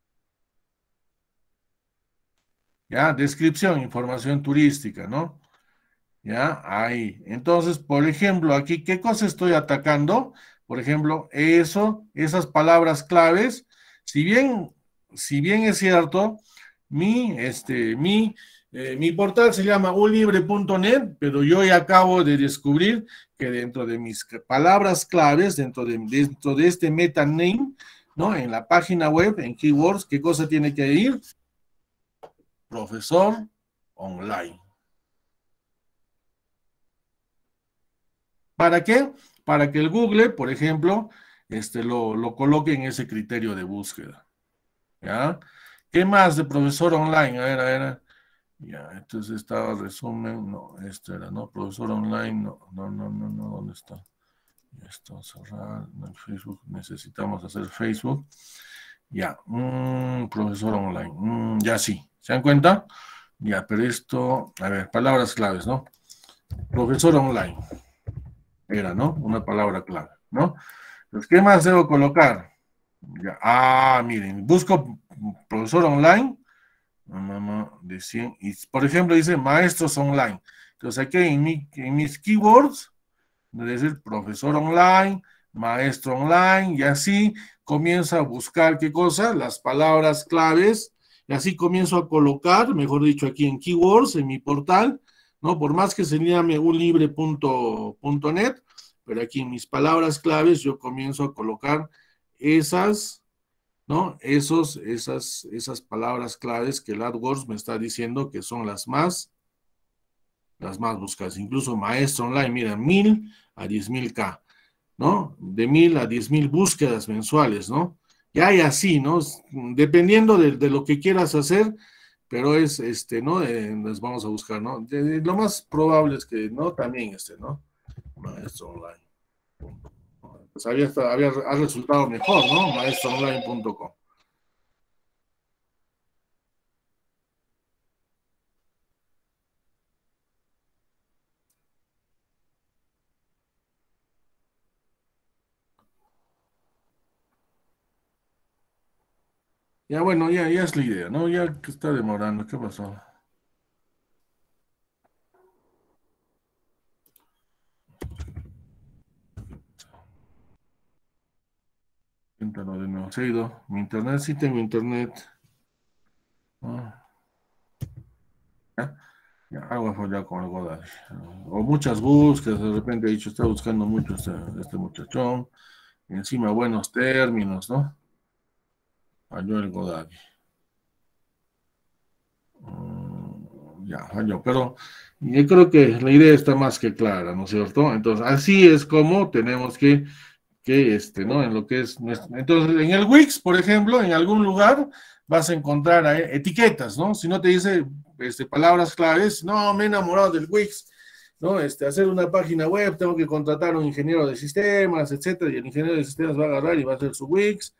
¿Ya? Descripción, información turística, ¿no? ¿Ya? Ahí. Entonces, por ejemplo, aquí, ¿qué cosa estoy atacando? Por ejemplo, eso, esas palabras claves, si bien, si bien es cierto, mi, este, mi, eh, mi portal se llama unlibre punto net, pero yo ya acabo de descubrir que dentro de mis palabras claves, dentro de, dentro de este meta name, ¿no? En la página web, en keywords, ¿qué cosa tiene que ir? Profesor online. ¿Para qué? Para que el Google, por ejemplo, este, lo, lo coloque en ese criterio de búsqueda. ¿Ya? ¿Qué más de profesor online? A ver, a ver. Ya, entonces estaba resumen. No, este era, ¿no? Profesor online. No, no, no, no, no. ¿Dónde está? Ya está cerrado. En Facebook. Necesitamos hacer Facebook. Ya. Mm, profesor online. Mm, ya sí. ¿Se dan cuenta? Ya, pero esto, a ver, palabras claves, ¿no? Profesor online. Era, ¿no? Una palabra clave, ¿no? Entonces, ¿qué más debo colocar? Ya. Ah, miren, busco profesor online, no, no, de cien, y por ejemplo dice maestros online. Entonces aquí en, mi, en mis keywords, debe decir profesor online, maestro online, y así comienzo a buscar, ¿qué cosa? Las palabras claves, y así comienzo a colocar, mejor dicho, aquí en keywords, en mi portal, ¿no? Por más que se llame unlibre punto net, pero aquí en mis palabras claves yo comienzo a colocar esas, ¿no? Esos, esas, esas palabras claves que el AdWords me está diciendo que son las más, las más buscadas. Incluso maestro online, mira, mil a diez mil K. ¿no? De mil a diez mil búsquedas mensuales, ¿no? Ya hay así, ¿no? Dependiendo de, de lo que quieras hacer, pero es, este, ¿no? Eh, les vamos a buscar, ¿no? De, de, lo más probable es que, ¿no? También este, ¿no? Maestro online. Pues había, había ha resultado mejor, ¿no? maestro online punto com. Ya, bueno, ya, ya es la idea, ¿no? Ya que está demorando, ¿qué pasó? Inténtalo de nuevo. Se ha ido. Mi internet, sí tengo internet. Ah, ya, ya, algo fue ya con algo de, o muchas búsquedas, de repente he dicho, está buscando mucho este, este muchachón. Y encima buenos términos, ¿no? Falló el Godaddy. Mm, ya, falló, pero yo creo que la idea está más que clara, ¿no es cierto? Entonces, así es como tenemos que, que este, ¿no? En lo que es, nuestro- entonces, en el Wix, por ejemplo, en algún lugar vas a encontrar ahí etiquetas, ¿no? Si no te dice este, palabras claves, no, me he enamorado del Wix, ¿no? Este, hacer una página web, tengo que contratar a un ingeniero de sistemas, etcétera, y el ingeniero de sistemas va a agarrar y va a hacer su Wix,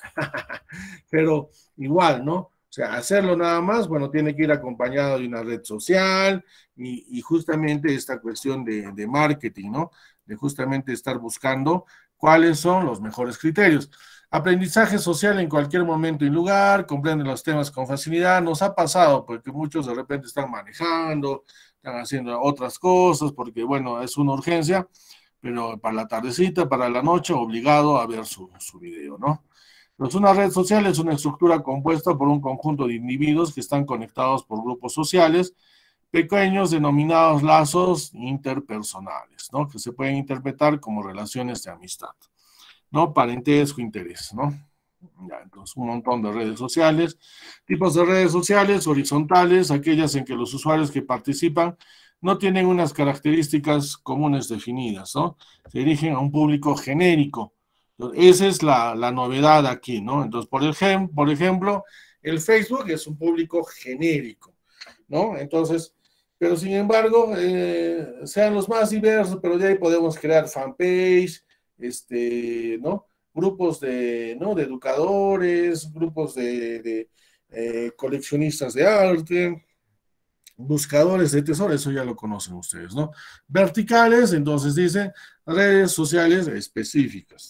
pero igual, ¿no? O sea, hacerlo nada más, bueno, tiene que ir acompañado de una red social y, y justamente esta cuestión de, de marketing, ¿no? De justamente estar buscando cuáles son los mejores criterios. Aprendizaje social en cualquier momento y lugar, comprende los temas con facilidad. Nos ha pasado porque muchos de repente están manejando, están haciendo otras cosas, porque bueno, es una urgencia, pero para la tardecita, para la noche, obligado a ver su, su video, ¿no? Entonces, una red social es una estructura compuesta por un conjunto de individuos que están conectados por grupos sociales pequeños denominados lazos interpersonales, ¿no? Que se pueden interpretar como relaciones de amistad, ¿no? Parentesco, interés, ¿no? Ya, entonces, un montón de redes sociales. Tipos de redes sociales: horizontales, aquellas en que los usuarios que participan no tienen unas características comunes definidas, ¿no? Se dirigen a un público genérico. Entonces, esa es la, la novedad aquí, ¿no? Entonces, por, ejem por ejemplo, el Facebook es un público genérico, ¿no? Entonces, pero sin embargo, eh, sean los más diversos, pero de ahí podemos crear fanpage, este, ¿no? Grupos de, ¿no? de educadores, grupos de, de eh, coleccionistas de arte, buscadores de tesoros, eso ya lo conocen ustedes, ¿no? Verticales, entonces dice redes sociales específicas.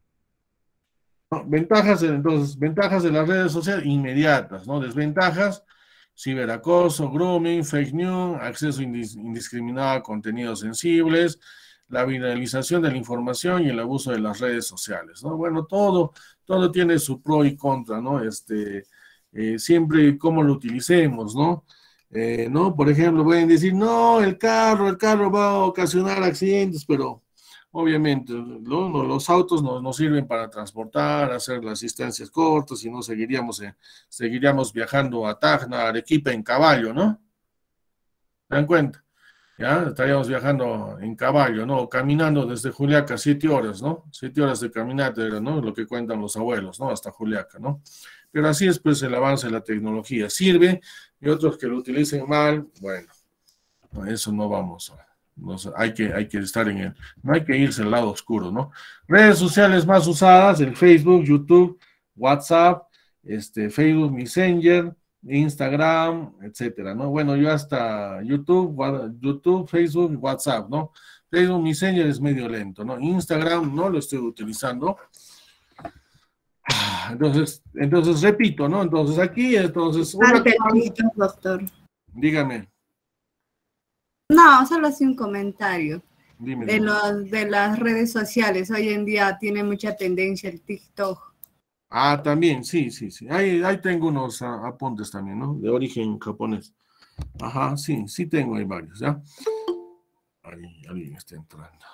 ¿No? Ventajas, entonces, ventajas de las redes sociales inmediatas, ¿no? Desventajas: ciberacoso, grooming, fake news, acceso indis indiscriminado a contenidos sensibles, la viralización de la información y el abuso de las redes sociales, ¿no? Bueno, todo, todo tiene su pro y contra, ¿no? Este, eh, siempre cómo lo utilicemos, ¿no? Eh, ¿no? Por ejemplo, pueden decir, no, el carro, el carro va a ocasionar accidentes, pero obviamente ¿no? los autos nos, nos sirven para transportar, hacer las distancias cortas, y no seguiríamos, eh, seguiríamos viajando a Tacna, a Arequipa en caballo, ¿no? ¿Se dan cuenta? ¿Ya? Estaríamos viajando en caballo, ¿no? Caminando desde Juliaca, siete horas, ¿no? Siete horas de caminata, ¿no? Lo que cuentan los abuelos, ¿no? Hasta Juliaca, ¿no? Pero así es, pues, el avance de la tecnología. Sirve, y otros que lo utilicen mal, bueno, eso no vamos a... No sé, hay, que, hay que estar en el... No hay que irse al lado oscuro, ¿no? Redes sociales más usadas: el Facebook, YouTube, WhatsApp, este, Facebook Messenger, Instagram, etcétera, ¿no? Bueno, yo hasta YouTube, YouTube, Facebook, WhatsApp, ¿no? Facebook Messenger es medio lento, ¿no? Instagram no lo estoy utilizando. Entonces, entonces repito, ¿no? Entonces aquí, entonces... Una... doctor. Dígame. No, solo así un comentario. Dime, de, los, de las redes sociales. Hoy en día tiene mucha tendencia el TikTok. Ah, también, sí, sí, sí. Ahí, ahí tengo unos uh, apuntes también, ¿no? De origen japonés. Ajá, sí, sí tengo ahí varios, ¿ya? Ahí alguien está entrando.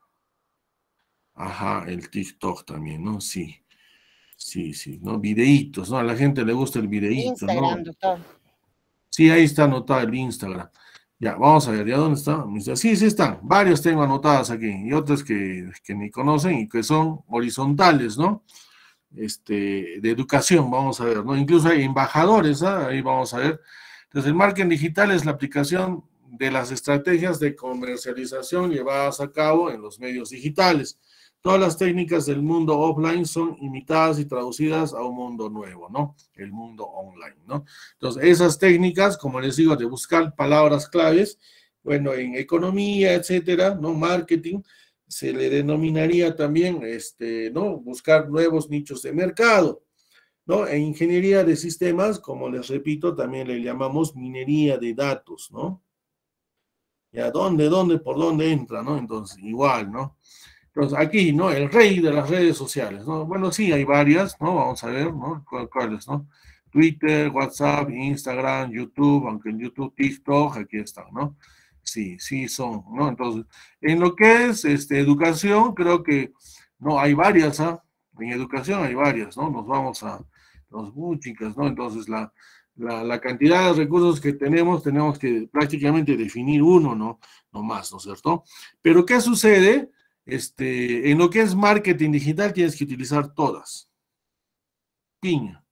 Ajá, el TikTok también, ¿no? Sí, sí, sí, ¿no? Videitos, ¿no? A la gente le gusta el videíto, Instagram, ¿no? doctor. Sí, ahí está anotado el Instagram. Ya, vamos a ver, ¿ya dónde está? Sí, sí están, varios tengo anotados aquí, y otros que, que ni conocen y que son horizontales, ¿no? Este, de educación, vamos a ver, ¿no? Incluso hay embajadores, ¿ah? Ahí vamos a ver. Entonces, el marketing digital es la aplicación de las estrategias de comercialización llevadas a cabo en los medios digitales. Todas las técnicas del mundo offline son imitadas y traducidas a un mundo nuevo, ¿no? El mundo online, ¿no? Entonces, esas técnicas, como les digo, de buscar palabras claves, bueno, en economía, etcétera, ¿no? Marketing, se le denominaría también, este, ¿no? Buscar nuevos nichos de mercado, ¿no? En ingeniería de sistemas, como les repito, también le llamamos minería de datos, ¿no? ¿Ya dónde, dónde, por dónde entra, ¿no? Entonces, igual, ¿no? Entonces, aquí, ¿no? El rey de las redes sociales, ¿no? Bueno, sí, hay varias, ¿no? Vamos a ver, ¿no? ¿Cuáles, no? Twitter, WhatsApp, Instagram, YouTube, aunque en YouTube, TikTok, aquí están, ¿no? Sí, sí son, ¿no? Entonces, en lo que es este, educación, creo que, no, hay varias, ¿ah? En educación hay varias, ¿no? Nos vamos a los muy chicas, ¿no? Entonces, la, la, la cantidad de recursos que tenemos, tenemos que prácticamente definir uno, ¿no? No más, ¿no es cierto? Pero, ¿qué sucede? Este, en lo que es marketing digital tienes que utilizar todas. Piña.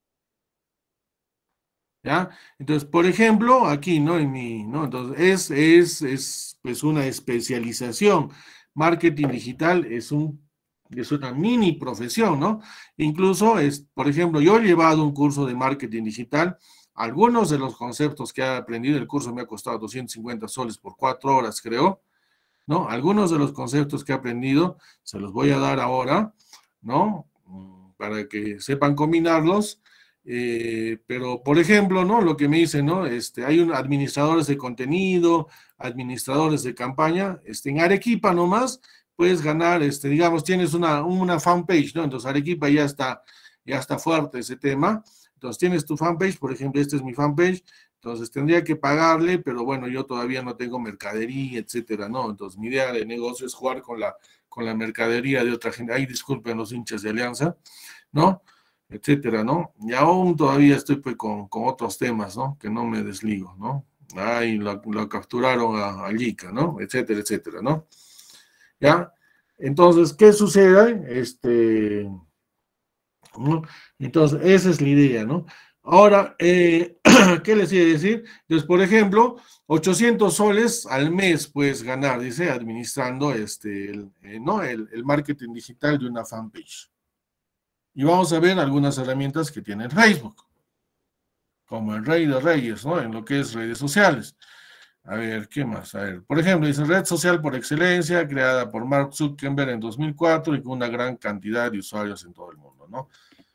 ¿Ya? Entonces, por ejemplo, aquí, ¿no? En mi, ¿no? Entonces, es, es, es pues una especialización. Marketing digital es un, es una mini profesión, ¿no? Incluso, es, por ejemplo, yo he llevado un curso de marketing digital. Algunos de los conceptos que he aprendido, el curso me ha costado doscientos cincuenta soles por cuatro horas, creo. ¿No? Algunos de los conceptos que he aprendido se los voy a dar ahora, ¿no? Para que sepan combinarlos. Eh, pero, por ejemplo, ¿no? Lo que me dicen, ¿no? Este, hay un, administradores de contenido, administradores de campaña. Este, en Arequipa nomás puedes ganar, este, digamos, tienes una, una fanpage, ¿no? Entonces, Arequipa ya está, ya está fuerte ese tema. Entonces, tienes tu fanpage, por ejemplo, este es mi fanpage. Entonces tendría que pagarle, pero bueno, yo todavía no tengo mercadería, etcétera, ¿no? Entonces mi idea de negocio es jugar con la, con la mercadería de otra gente. Ay, disculpen los hinchas de Alianza, ¿no? Etcétera, ¿no? Y aún todavía estoy pues, con, con otros temas, ¿no? Que no me desligo, ¿no? Ay, lo, lo capturaron a, a Lica, ¿no? Etcétera, etcétera, ¿no? ¿Ya? Entonces, ¿qué sucede? Este, ¿no? Entonces, esa es la idea, ¿no? Ahora, eh, ¿qué les iba a decir? Entonces, por ejemplo, ochocientos soles al mes puedes ganar, dice, administrando este, el, eh, ¿no? el, el marketing digital de una fanpage. Y vamos a ver algunas herramientas que tiene Facebook, como el rey de reyes, ¿no? En lo que es redes sociales. A ver, ¿qué más? A ver, por ejemplo, dice red social por excelencia, creada por Mark Zuckerberg en dos mil cuatro y con una gran cantidad de usuarios en todo el mundo, ¿no?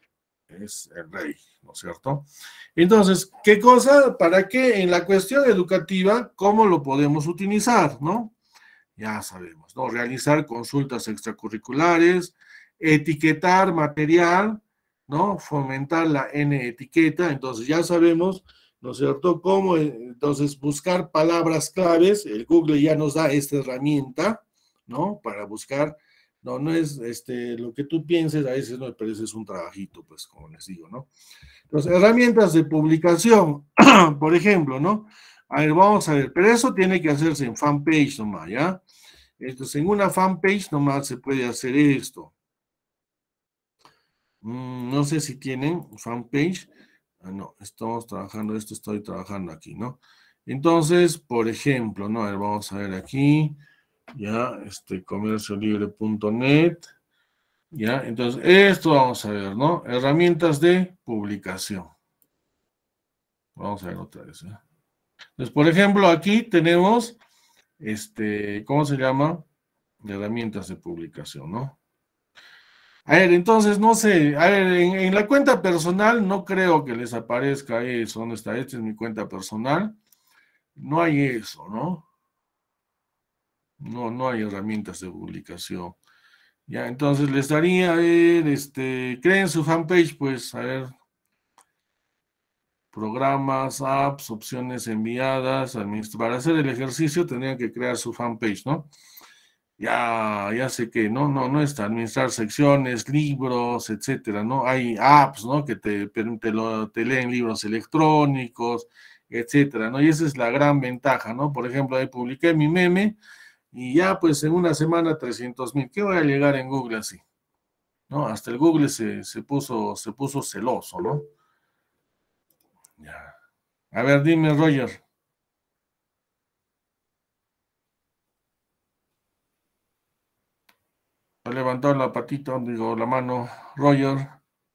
Es el rey, ¿no es cierto? Entonces, ¿qué cosa? ¿Para qué? En la cuestión educativa, ¿cómo lo podemos utilizar, no? Ya sabemos, ¿no? Realizar consultas extracurriculares, etiquetar material, ¿no? Fomentar la N-etiqueta, entonces ya sabemos, ¿no es cierto? Cómo, entonces, buscar palabras claves, el Google ya nos da esta herramienta, ¿no? Para buscar. No, no es este, lo que tú pienses, a veces no, pero ese es un trabajito, pues, como les digo, ¿no? Entonces, herramientas de publicación, por ejemplo, ¿no? A ver, vamos a ver, pero eso tiene que hacerse en fanpage nomás, ¿ya? Entonces, en una fanpage nomás se puede hacer esto. Mm, no sé si tienen fanpage. Ah, no, estamos trabajando, esto estoy trabajando aquí, ¿no? Entonces, por ejemplo, ¿no? A ver, vamos a ver aquí. Ya, este, comercio libre punto net, ya, entonces, esto vamos a ver, ¿no? Herramientas de publicación. Vamos a ver otra vez, ¿eh? Entonces, por ejemplo, aquí tenemos, este, ¿cómo se llama? Herramientas de publicación, ¿no? A ver, entonces, no sé, a ver, en, en la cuenta personal no creo que les aparezca eso, ¿dónde está? Esta es mi cuenta personal. No hay eso, ¿no? No, no hay herramientas de publicación. Ya, entonces les daría, a ver, este, creen su fanpage, pues, a ver, programas, apps, opciones enviadas, para hacer el ejercicio tendrían que crear su fanpage, ¿no? Ya, ya sé que, no, no, no está, administrar secciones, libros, etcétera, ¿no? Hay apps, ¿no? Que te, te, lo, te leen libros electrónicos, etcétera, ¿no? Y esa es la gran ventaja, ¿no? Por ejemplo, ahí publiqué mi meme y ya pues en una semana trescientos mil. ¿Qué voy a llegar en Google así? ¿No? Hasta el Google se, se puso, se puso celoso, ¿no? Ya. A ver, dime, Roger. Ha levantado la patita, digo, la mano, Roger.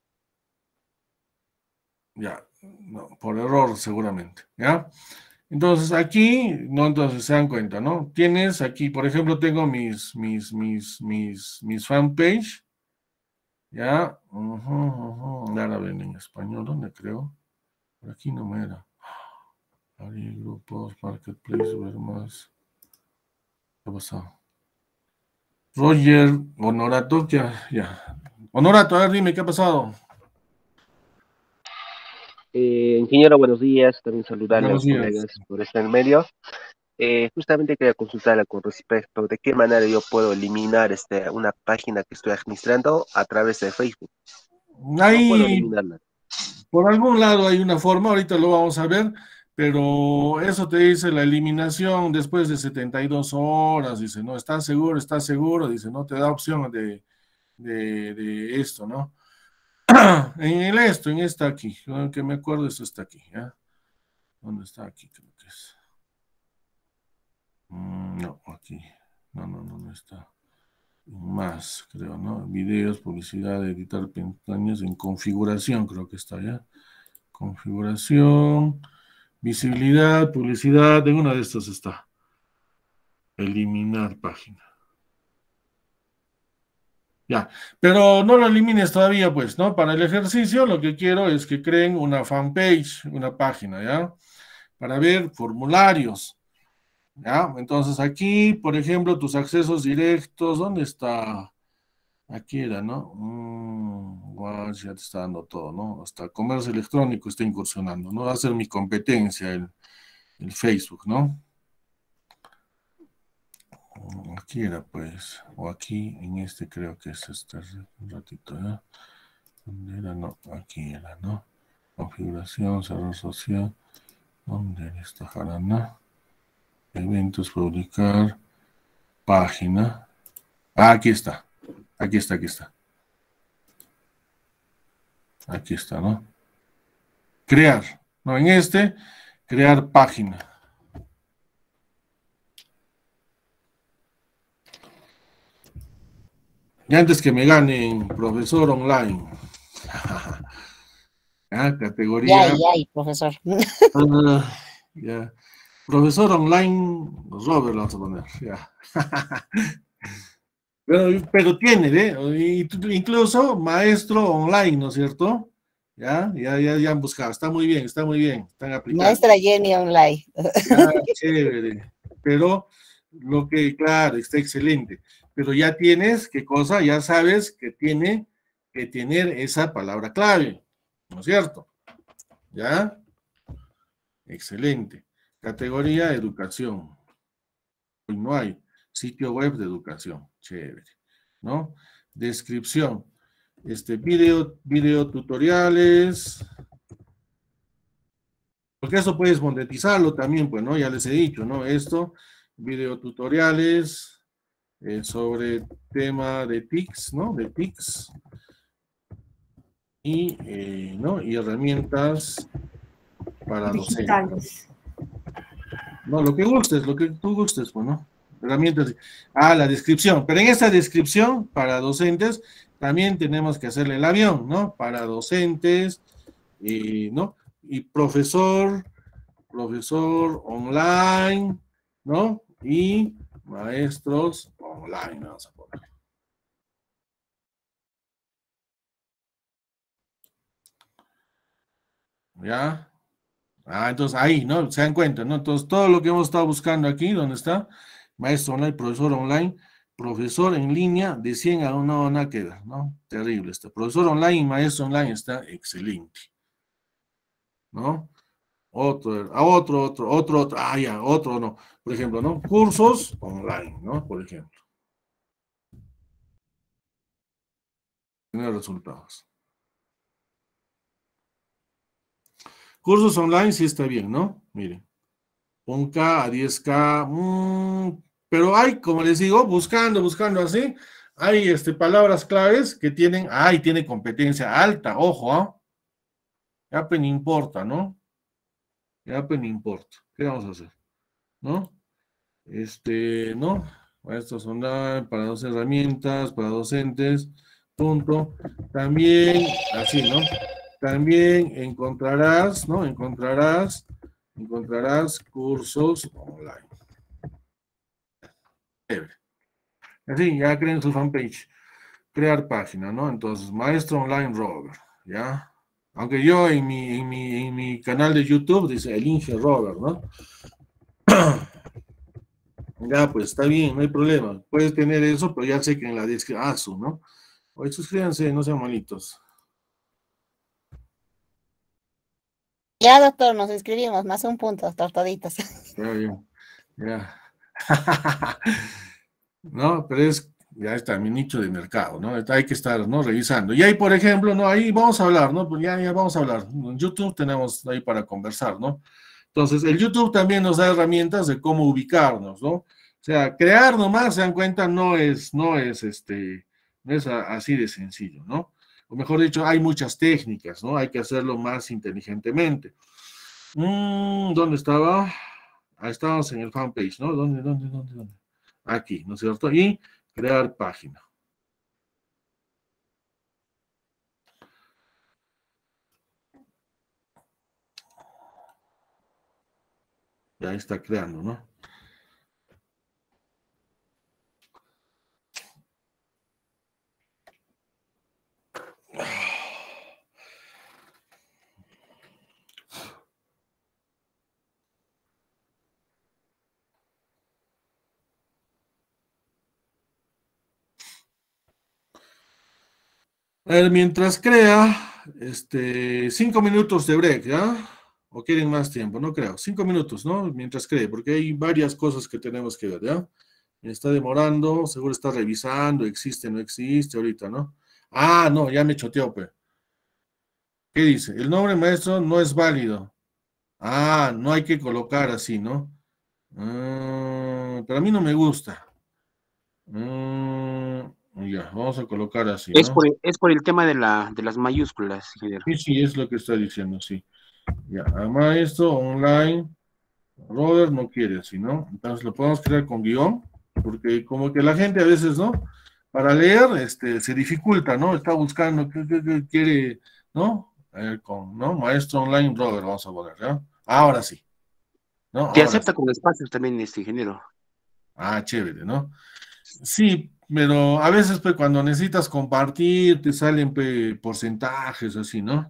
Ya, no, por error seguramente, ¿ya? Entonces aquí, no, entonces se dan cuenta, ¿no? Tienes aquí, por ejemplo, tengo mis, mis, mis, mis, mis fanpage, ¿ya? Uh -huh, uh -huh. Ahora ven en español, ¿dónde creo? Por aquí no me era. Ahí, grupos, marketplace, ver más. ¿Qué ha pasado? Roger, Honorato, ya, ya. Honorato, a ver, dime, ¿qué ha pasado? Eh, ingeniero, buenos días. También saludarle a Buenos los días. colegas por estar en medio. Eh, justamente quería consultarle con respecto de qué manera yo puedo eliminar este, una página que estoy administrando a través de Facebook. ¿Cómo puedo Ahí, eliminarla? por algún lado hay una forma, ahorita lo vamos a ver, pero eso te dice la eliminación después de setenta y dos horas, dice, no, ¿estás seguro? ¿Estás seguro? Dice, no te da opción de, de, de esto, ¿no? En el esto, en esta aquí, que me acuerdo, esto está aquí, ¿ya? ¿Dónde está aquí? Creo que es. Mm, no, aquí. No, no, no, no está. Más, creo, ¿no? Videos, publicidad, editar pestañas en configuración, creo que está, ¿ya? Configuración, visibilidad, publicidad, en una de estas está. Eliminar página. Ya, pero no lo elimines todavía, pues, ¿no? Para el ejercicio lo que quiero es que creen una fanpage, una página, ¿ya? Para ver formularios, ¿ya? Entonces aquí, por ejemplo, tus accesos directos, ¿dónde está? Aquí era, ¿no? Mm, guau, ya te está dando todo, ¿no? Hasta comercio electrónico está incursionando, ¿no? Va a ser mi competencia el, el Facebook, ¿no? Aquí era, pues, o aquí, en este creo que es este un ratito, ¿ya? ¿Dónde era? No, aquí era, ¿no? Configuración, server social. ¿Dónde era esta jarana? Eventos, publicar, página. Ah, aquí está. Aquí está, aquí está. Aquí está, ¿no? Crear. No, en este, crear página. Y antes que me ganen, profesor online. Ah, categoría. Ya, ya, profesor. Uh, ya. Profesor online, Robert, lo vamos a poner. Ya. Pero, pero tiene, ¿eh? Incluso maestro online, ¿no es cierto? Ya, ya, ya, ya han buscado. Está muy bien, está muy bien. Están aplicando. Maestra Jenny online. Ya, chévere. Pero lo que, claro, está excelente. Pero ya tienes, ¿qué cosa? Ya sabes que tiene que tener esa palabra clave, ¿no es cierto? ¿Ya? Excelente. Categoría educación. Hoy no hay sitio web de educación. Chévere. ¿No? Descripción. Este, video, video tutoriales. Porque eso puedes monetizarlo también, pues, ¿no? Ya les he dicho, ¿no? Esto, video tutoriales eh, sobre tema de T I C s, ¿no? De T I C s. Y, eh, ¿no? Y herramientas para docentes. No, lo que gustes, lo que tú gustes, pues, ¿no? Herramientas. Ah, la descripción. Pero en esta descripción, para docentes, también tenemos que hacerle el avión, ¿no? Para docentes, y, ¿no? Y profesor, profesor online, ¿no? Y maestros online, vamos a poner. ¿Ya? Ah, entonces ahí, ¿no? Se dan cuenta, ¿no? Entonces todo lo que hemos estado buscando aquí, ¿dónde está? Maestro online, profesor online, profesor en línea, de cien a uno, nada que ver, ¿no? Terrible este. Profesor online y maestro online está excelente, ¿no? Otro, a otro, otro, otro, otro, ah, ya, otro, no. Por ejemplo, ¿no? Cursos online, ¿no? Por ejemplo. Tener resultados. Cursos online sí está bien, ¿no? Miren, un K a diez K, mmm, pero hay, como les digo, buscando, buscando así, hay este, palabras claves que tienen, ay, tiene competencia alta, ojo, ¿ah? Ya pues no importa, ¿no? Ya pues no importa. ¿Qué vamos a hacer? ¿No? Este, ¿no? Maestros online, para dos herramientas, para docentes, punto. También, así, ¿no? También encontrarás, ¿no? Encontrarás, encontrarás cursos online. Chévere. Así, ya creen su fanpage. Crear página, ¿no? Entonces, Maestro Online Robert, ¿ya? Aunque yo en mi, en mi, en mi canal de YouTube dice el Inge Robert, ¿no? Ya, pues está bien, no hay problema. Puedes tener eso, pero ya sé que en la descripción, ah, su, ¿no? Oye, suscríbanse, no sean malitos. Ya, doctor, nos inscribimos, más un punto, doctor, toditos. Ya, bien, ya. No, pero es, ya está mi nicho de mercado, ¿no? Hay que estar, ¿no? Revisando. Y ahí, por ejemplo, ¿no? Ahí vamos a hablar, ¿no? Pues ya, ya vamos a hablar. En YouTube tenemos ahí para conversar, ¿no? Entonces, el YouTube también nos da herramientas de cómo ubicarnos, ¿no? O sea, crear nomás, se dan cuenta, no es, no es, este, no es a- así de sencillo, ¿no? O mejor dicho, hay muchas técnicas, ¿no? Hay que hacerlo más inteligentemente. Mm, ¿dónde estaba? Ahí estábamos en el fanpage, ¿no? ¿Dónde, dónde, dónde, dónde? Aquí, ¿no es cierto? Y crear página. Ya está creando, ¿no? A ver, mientras crea, este, cinco minutos de break, ¿ya? ¿O quieren más tiempo? No creo. Cinco minutos, ¿no? Mientras cree, porque hay varias cosas que tenemos que ver, ¿ya? Me está demorando, seguro está revisando, existe, no existe, ahorita, ¿no? Ah, no, ya me choteó, pues. ¿Qué dice? El nombre maestro no es válido. Ah, no hay que colocar así, ¿no? Ah, pero a mí no me gusta. Mm, ya, vamos a colocar así, Es ¿no? por, es por el tema de, la, de las mayúsculas, ingeniero. Sí, sí, es lo que está diciendo, sí. Ya, a maestro online, Robert no quiere así, ¿no? Entonces lo podemos crear con guión, porque como que la gente a veces, ¿no? Para leer, este, se dificulta, ¿no? Está buscando, ¿qué, qué- qué quiere, ¿no? A ver, con, ¿no? Maestro online, Robert, vamos a poner, ¿ya? Ahora sí, ¿no? Te Ahora sí. acepta con espacios también, este ingeniero. Ah, chévere, ¿no? Sí, pero a veces pues, cuando necesitas compartir, te salen pues, porcentajes así, ¿no?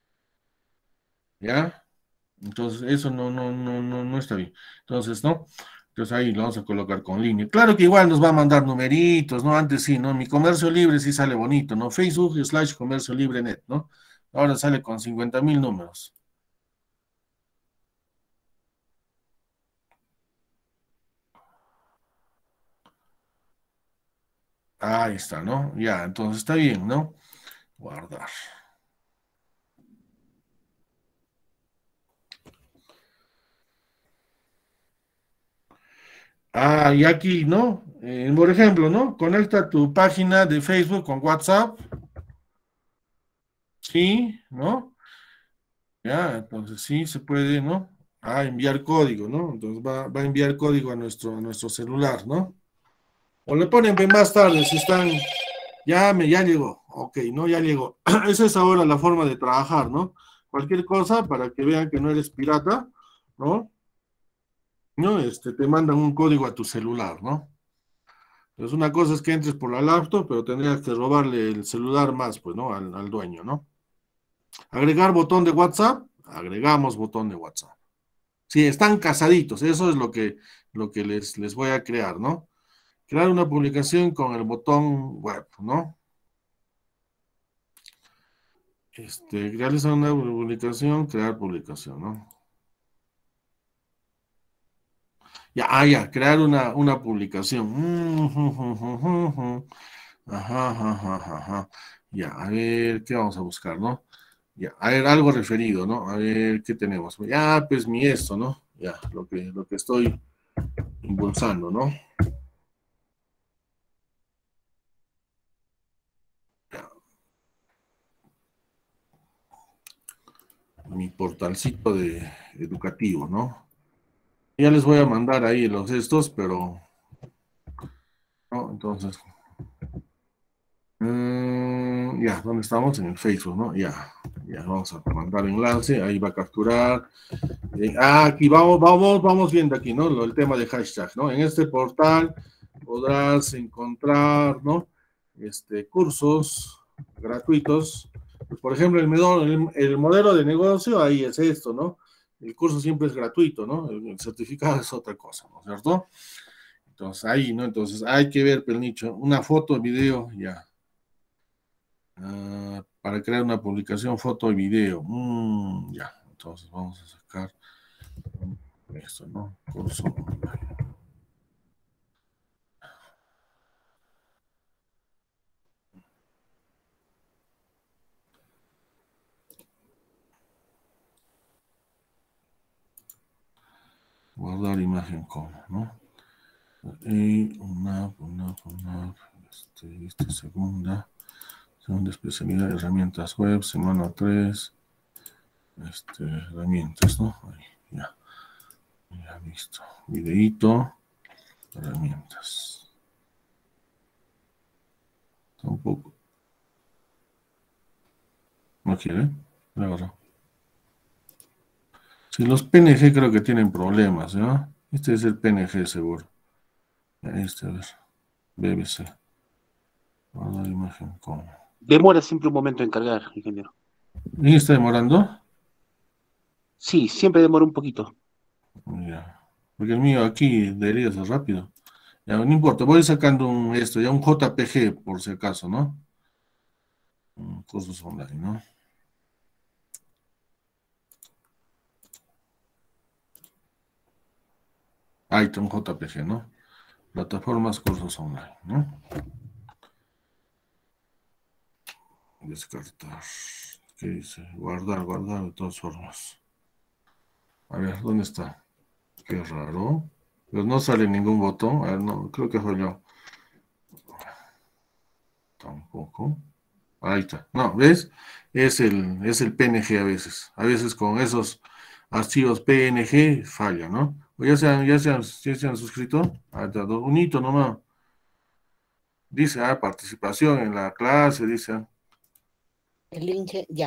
¿Ya? Entonces, eso no, no, no, no, no está bien. Entonces, ¿no? Entonces ahí lo vamos a colocar con línea. Claro que igual nos va a mandar numeritos, ¿no? Antes sí, ¿no? Mi comercio libre sí sale bonito, ¿no? Facebook slash comercio libre net, ¿no? Ahora sale con cincuenta mil números. Ahí está, ¿no? Ya, entonces está bien, ¿no? Guardar. Ah, y aquí, ¿no? Eh, por ejemplo, ¿no? Conecta tu página de Facebook con WhatsApp. Sí, ¿no? Ya, entonces sí se puede, ¿no? Ah, enviar código, ¿no? Entonces va, va a enviar código a nuestro, a nuestro celular, ¿no? O le ponen ve más tarde, si están, ya me, ya llegó, ok, ¿no? Ya llegó. Esa es ahora la forma de trabajar, ¿no? Cualquier cosa para que vean que no eres pirata, ¿no? ¿No? Este, te mandan un código a tu celular, ¿no? Entonces una cosa es que entres por la laptop, pero tendrías que robarle el celular más, pues, ¿no? Al, al dueño, ¿no? Agregar botón de WhatsApp, agregamos botón de WhatsApp. Sí, están casaditos, eso es lo que, lo que les, les voy a crear, ¿no? Crear una publicación con el botón web, ¿no? Este, realizar una publicación, crear publicación, ¿no? Ya, ah, ya, crear una, una publicación. Ajá, ajá, ajá, ajá. Ya, a ver, ¿qué vamos a buscar, no? Ya, a ver, algo referido, ¿no? A ver, ¿qué tenemos? Ya, pues mi esto, ¿no? Ya, lo que, lo que estoy impulsando, ¿no? Ya. Mi portalcito de educativo, ¿no? Ya les voy a mandar ahí los estos, pero... ¿no? Entonces... Mm, ya, ¿dónde estamos? En el Facebook, ¿no? Ya, ya, vamos a mandar enlace, ahí va a capturar. Eh, ah, aquí vamos, vamos, vamos viendo aquí, ¿no? Lo, el tema de hashtag, ¿no? En este portal podrás encontrar, ¿no? Este, cursos gratuitos. Pues, por ejemplo, el, el, el modelo de negocio, ahí es esto, ¿no? El curso siempre es gratuito, ¿no? El, el certificado es otra cosa, ¿no es cierto? Entonces, ahí, ¿no? Entonces, hay que ver, pero nicho, una foto, video, ya. Uh, para crear una publicación, foto y video. Mm, ya, entonces vamos a sacar esto, ¿no? Curso online. Guardar imagen como, ¿no? Y una, una, una, este, esta segunda, segunda especialidad, herramientas web, semana tres, este, herramientas, ¿no? Ahí, ya, ya listo. Videíto, herramientas. Tampoco. No quiere, la agarró. Si los P N G creo que tienen problemas, ¿no? Este es el P N G seguro. Este, a ver. B B C. Guardar imagen como. Demora siempre un momento en cargar, ingeniero. ¿Y está demorando? Sí, siempre demora un poquito. Ya. Porque el mío aquí debería ser rápido. Ya, no importa, voy sacando un esto, ya un J P G por si acaso, ¿no? Cursos online, ¿no? Ahí está un J P G, ¿no? Plataformas, cursos online, ¿no? Descartar. ¿Qué dice? Guardar, guardar de todas formas. A ver, ¿dónde está? Qué raro. Pero no sale ningún botón. A ver, no, creo que fue yo. Tampoco. Ahí está. No, ¿ves? Es el, es el P N G a veces. A veces con esos archivos P N G falla, ¿no? O ya se han, ya se han, ya se han suscrito. Ahí está, un hito nomás. Dice, ah, participación en la clase, dice. El link, ya.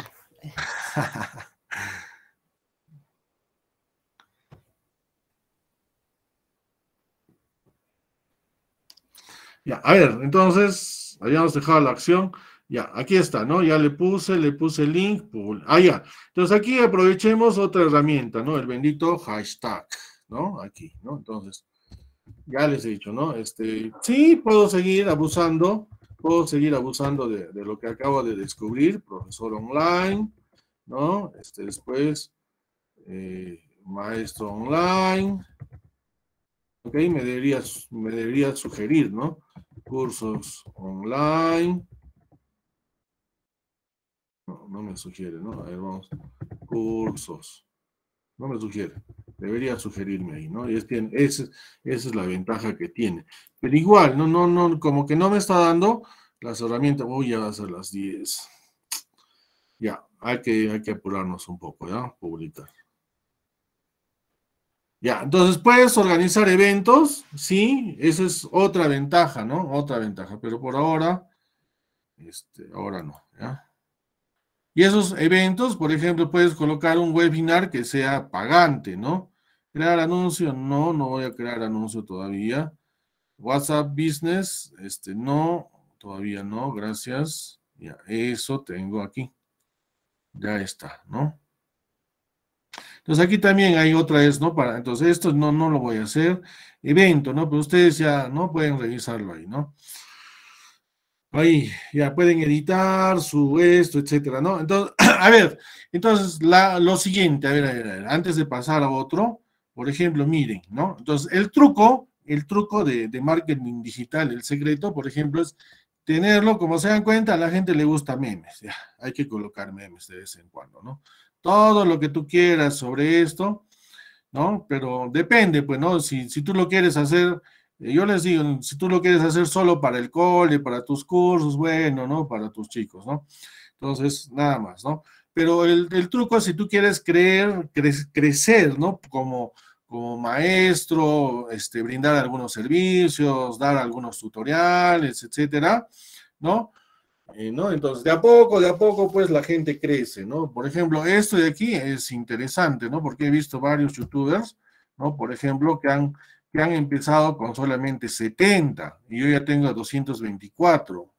Ya, a ver, entonces, habíamos dejado la acción. Ya, aquí está, ¿no? Ya le puse, le puse el link. Ah, ya. Entonces aquí aprovechemos otra herramienta, ¿no? El bendito hashtag, ¿no? Aquí, ¿no? Entonces, ya les he dicho, ¿no? Este, sí, puedo seguir abusando, puedo seguir abusando de, de lo que acabo de descubrir, profesor online, ¿no? Este, después, eh, maestro online. Ok, me debería, me debería sugerir, ¿no? Cursos online. No, no me sugiere, ¿no? A ver, vamos. Cursos. No me sugiere. Debería sugerirme ahí, ¿no? Y es, tiene, ese, esa es la ventaja que tiene. Pero igual, no, no, no, como que no me está dando las herramientas. Uy, ya va a ser las diez. Ya, hay que, hay que apurarnos un poco, ¿ya? Publicar. Ya, entonces puedes organizar eventos, sí, esa es otra ventaja, ¿no? Otra ventaja, pero por ahora, este, ahora no, ¿ya? Y esos eventos, por ejemplo, puedes colocar un webinar que sea pagante, ¿no? Crear anuncio, no, no voy a crear anuncio todavía. WhatsApp Business, este, no, todavía no, gracias. Ya, eso tengo aquí. Ya está, ¿no? Entonces aquí también hay otra vez, ¿no? Para, entonces esto no, no lo voy a hacer. Evento, ¿no? Pero ustedes ya, ¿no? Pueden revisarlo ahí, ¿no? Ahí, ya pueden editar su esto, etcétera, ¿no? Entonces, a ver, entonces, la, lo siguiente, a ver, a ver, a ver, antes de pasar a otro, por ejemplo, miren, ¿no? Entonces, el truco, el truco de, de marketing digital, el secreto, por ejemplo, es tenerlo, como se dan cuenta, a la gente le gusta memes, ya, hay que colocar memes de vez en cuando, ¿no? Todo lo que tú quieras sobre esto, ¿no? Pero depende, pues, ¿no? Si, si tú lo quieres hacer, eh, yo les digo, si tú lo quieres hacer solo para el cole, para tus cursos, bueno, ¿no? Para tus chicos, ¿no? Entonces, nada más, ¿no? Pero el, el truco, si tú quieres creer, cre crecer, ¿no? Como, como maestro, este, brindar algunos servicios, dar algunos tutoriales, etcétera, ¿no? Eh, ¿no? Entonces, de a poco, de a poco, pues la gente crece, ¿no? Por ejemplo, esto de aquí es interesante, ¿no? Porque he visto varios youtubers, ¿no? Por ejemplo, que han, que han empezado con solamente setenta, y yo ya tengo doscientos veinticuatro.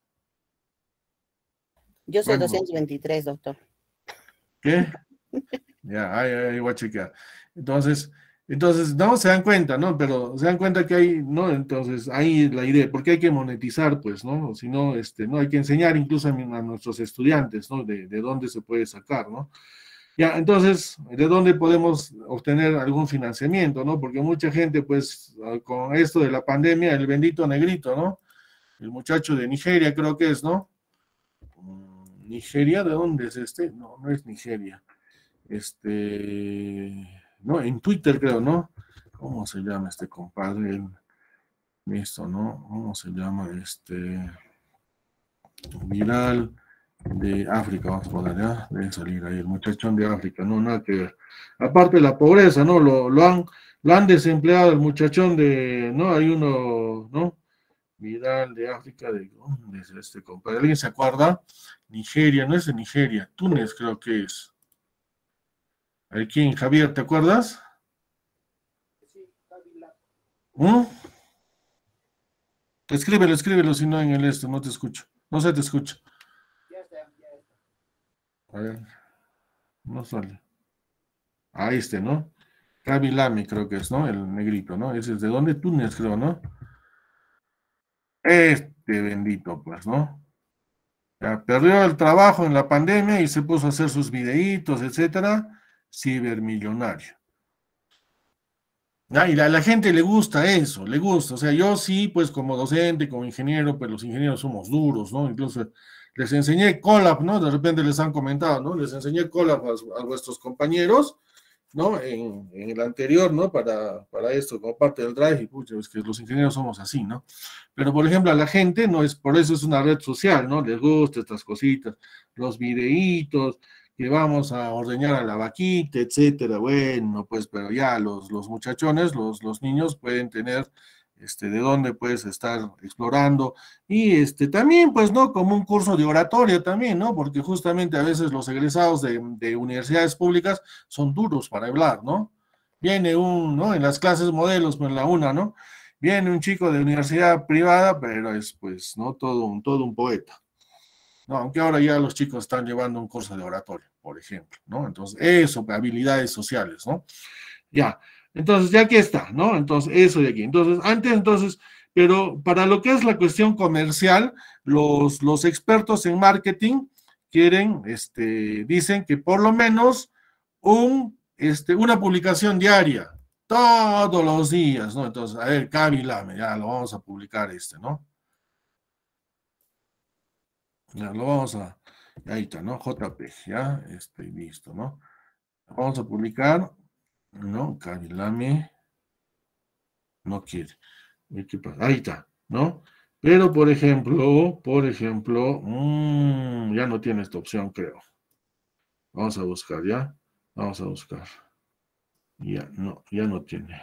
Yo soy Bueno, doscientos veintitrés, doctor. ¿qué? Ya, ahí, ahí voy a chequear. Entonces, entonces, no, se dan cuenta, ¿no? Pero se dan cuenta que hay, ¿no? Entonces, ahí la idea, porque hay que monetizar, pues, ¿no? Si no, este, no, hay que enseñar incluso a, a nuestros estudiantes, ¿no? De, de dónde se puede sacar, ¿no? Ya, entonces, ¿de dónde podemos obtener algún financiamiento, ¿no? Porque mucha gente, pues, con esto de la pandemia, el bendito negrito, ¿no? El muchacho de Nigeria, creo que es, ¿no? ¿Nigeria? ¿De dónde es este? No, no es Nigeria. Este, no, en Twitter creo, ¿no? ¿Cómo se llama este compadre? Esto, ¿no? ¿Cómo se llama? Este, viral de África, vamos a poner, ¿ya? Debe salir ahí, el muchachón de África, no, nada que ver. Aparte de la pobreza, ¿no? Lo, lo han, lo han desempleado el muchachón de, ¿no? Hay uno, ¿no? Viral de África, ¿de dónde es este compadre? ¿Alguien se acuerda? Nigeria, no es de Nigeria, Túnez creo que es. ¿Quién? Javier, ¿te acuerdas? ¿Mm? Escríbelo, escríbelo, si no en el esto, no te escucho. No se te escucha. A ver, no sale. Ahí este, ¿no? Rabi Lame creo que es, ¿no? El negrito, ¿no? Ese es de dónde? Túnez, creo, ¿no? Este bendito, pues, ¿no? Ya perdió el trabajo en la pandemia y se puso a hacer sus videitos, etcétera. Cibermillonario. Ah, y a la gente le gusta eso, le gusta. O sea, yo sí, pues como docente, como ingeniero, pues los ingenieros somos duros, ¿no? Incluso les enseñé Colab, ¿no? De repente les han comentado, ¿no? Les enseñé Colab a, a vuestros compañeros, ¿no? En, en el anterior, ¿no? Para, para esto, como parte del Drive, y pucha, es que los ingenieros somos así, ¿no? Pero, por ejemplo, a la gente, no es, por eso es una red social, ¿no? Les gusta estas cositas, los videitos, que vamos a ordeñar a la vaquita, etcétera. Bueno, pues, pero ya los, los muchachones, los, los niños pueden tener, este, de dónde puedes estar explorando, y este, también, pues, ¿no? Como un curso de oratoria también, ¿no? Porque justamente a veces los egresados de, de universidades públicas son duros para hablar, ¿no? Viene un, ¿no? En las clases modelos, pues, en la una, ¿no? Viene un chico de universidad privada, pero es, pues, ¿no? Todo un, todo un poeta. No, aunque ahora ya los chicos están llevando un curso de oratoria, por ejemplo, ¿no? Entonces, eso, habilidades sociales, ¿no? Ya, entonces, ya aquí está, ¿no? Entonces, eso de aquí. Entonces, antes, entonces, pero para lo que es la cuestión comercial, los, los expertos en marketing quieren, este, dicen que por lo menos un, este, una publicación diaria, todos los días, ¿no? Entonces, a ver, Kabilame, ya lo vamos a publicar este, ¿no? Ya lo vamos a, ahí está, ¿no? J P G, ya, este, listo, ¿no? Vamos a publicar, ¿no? Kabilame, no quiere. ¿Qué pasa? Ahí está, ¿no? Pero, por ejemplo, por ejemplo, mmm, ya no tiene esta opción, creo. Vamos a buscar, ¿ya? Vamos a buscar. Ya, no, ya no tiene.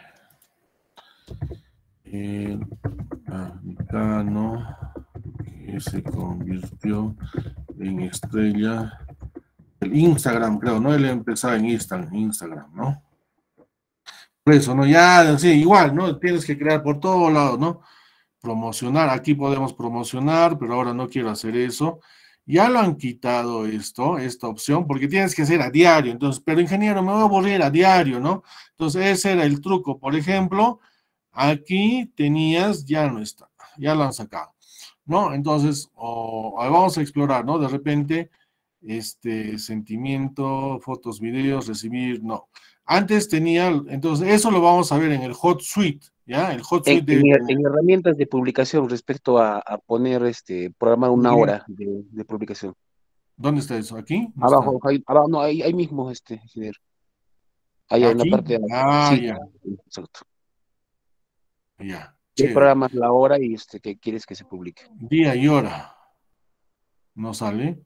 El americano que se convirtió en estrella, el Instagram, creo, ¿no? Él empezaba en Instagram, Instagram, ¿no? Por eso, ¿no? Ya, sí, igual, ¿no? Tienes que crear por todos lados, ¿no? Promocionar, aquí podemos promocionar, pero ahora no quiero hacer eso. Ya lo han quitado esto, esta opción, porque tienes que hacer a diario. Entonces, pero ingeniero, me voy a aburrir a diario, ¿no? Entonces, ese era el truco. Por ejemplo, aquí tenías, ya no está, ya lo han sacado, ¿no? Entonces, oh, vamos a explorar, ¿no? De repente, este, sentimiento, fotos, videos, recibir, no. Antes tenía, entonces eso lo vamos a ver en el Hot Suite, ¿ya? El Hot En, Suite debe en her- tener. en herramientas de publicación respecto a, a poner, este, programar una Ingre- hora de, de publicación. ¿Dónde está eso? ¿Aquí? No está. Abajo, ahí, abajo, no, ahí, ahí mismo, este, ingeniero. Ahí en la ¿Aquí? parte de abajo. Ah, Sí, ya, exacto. ya, Y chévere. programas la hora y este, que quieres que se publique. Día y hora, ¿no sale?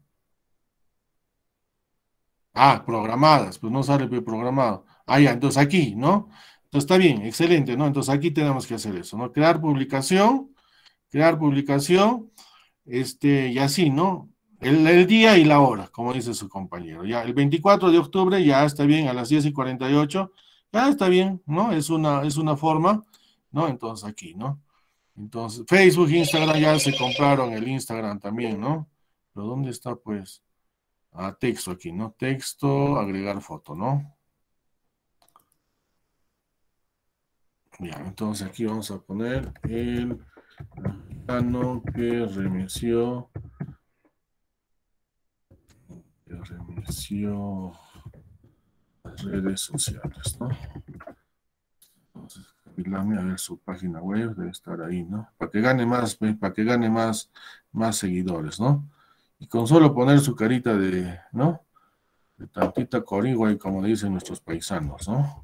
Ah, programadas, pues no sale programado. Ah, ya, entonces aquí, ¿no? Entonces está bien, excelente, ¿no? Entonces aquí tenemos que hacer eso, ¿no? Crear publicación, crear publicación, este, y así, ¿no? El, el día y la hora, como dice su compañero. Ya, el veinticuatro de octubre ya está bien, a las diez y cuarenta y ocho, ya está bien, ¿no? Es una, es una forma, ¿no? Entonces aquí, ¿no? Entonces, Facebook, Instagram ya se compraron el Instagram también, ¿no? Pero ¿dónde está, pues? Ah, texto aquí, ¿no? Texto, agregar foto, ¿no? Ya, entonces aquí vamos a poner el plano que remeció, que remeció las redes sociales, ¿no? Entonces, Capilame, a ver su página web, debe estar ahí, ¿no? Para que gane más, pues, para que gane más, más seguidores, ¿no? Y con solo poner su carita de, ¿no? De tantita corigua, y como dicen nuestros paisanos, ¿no?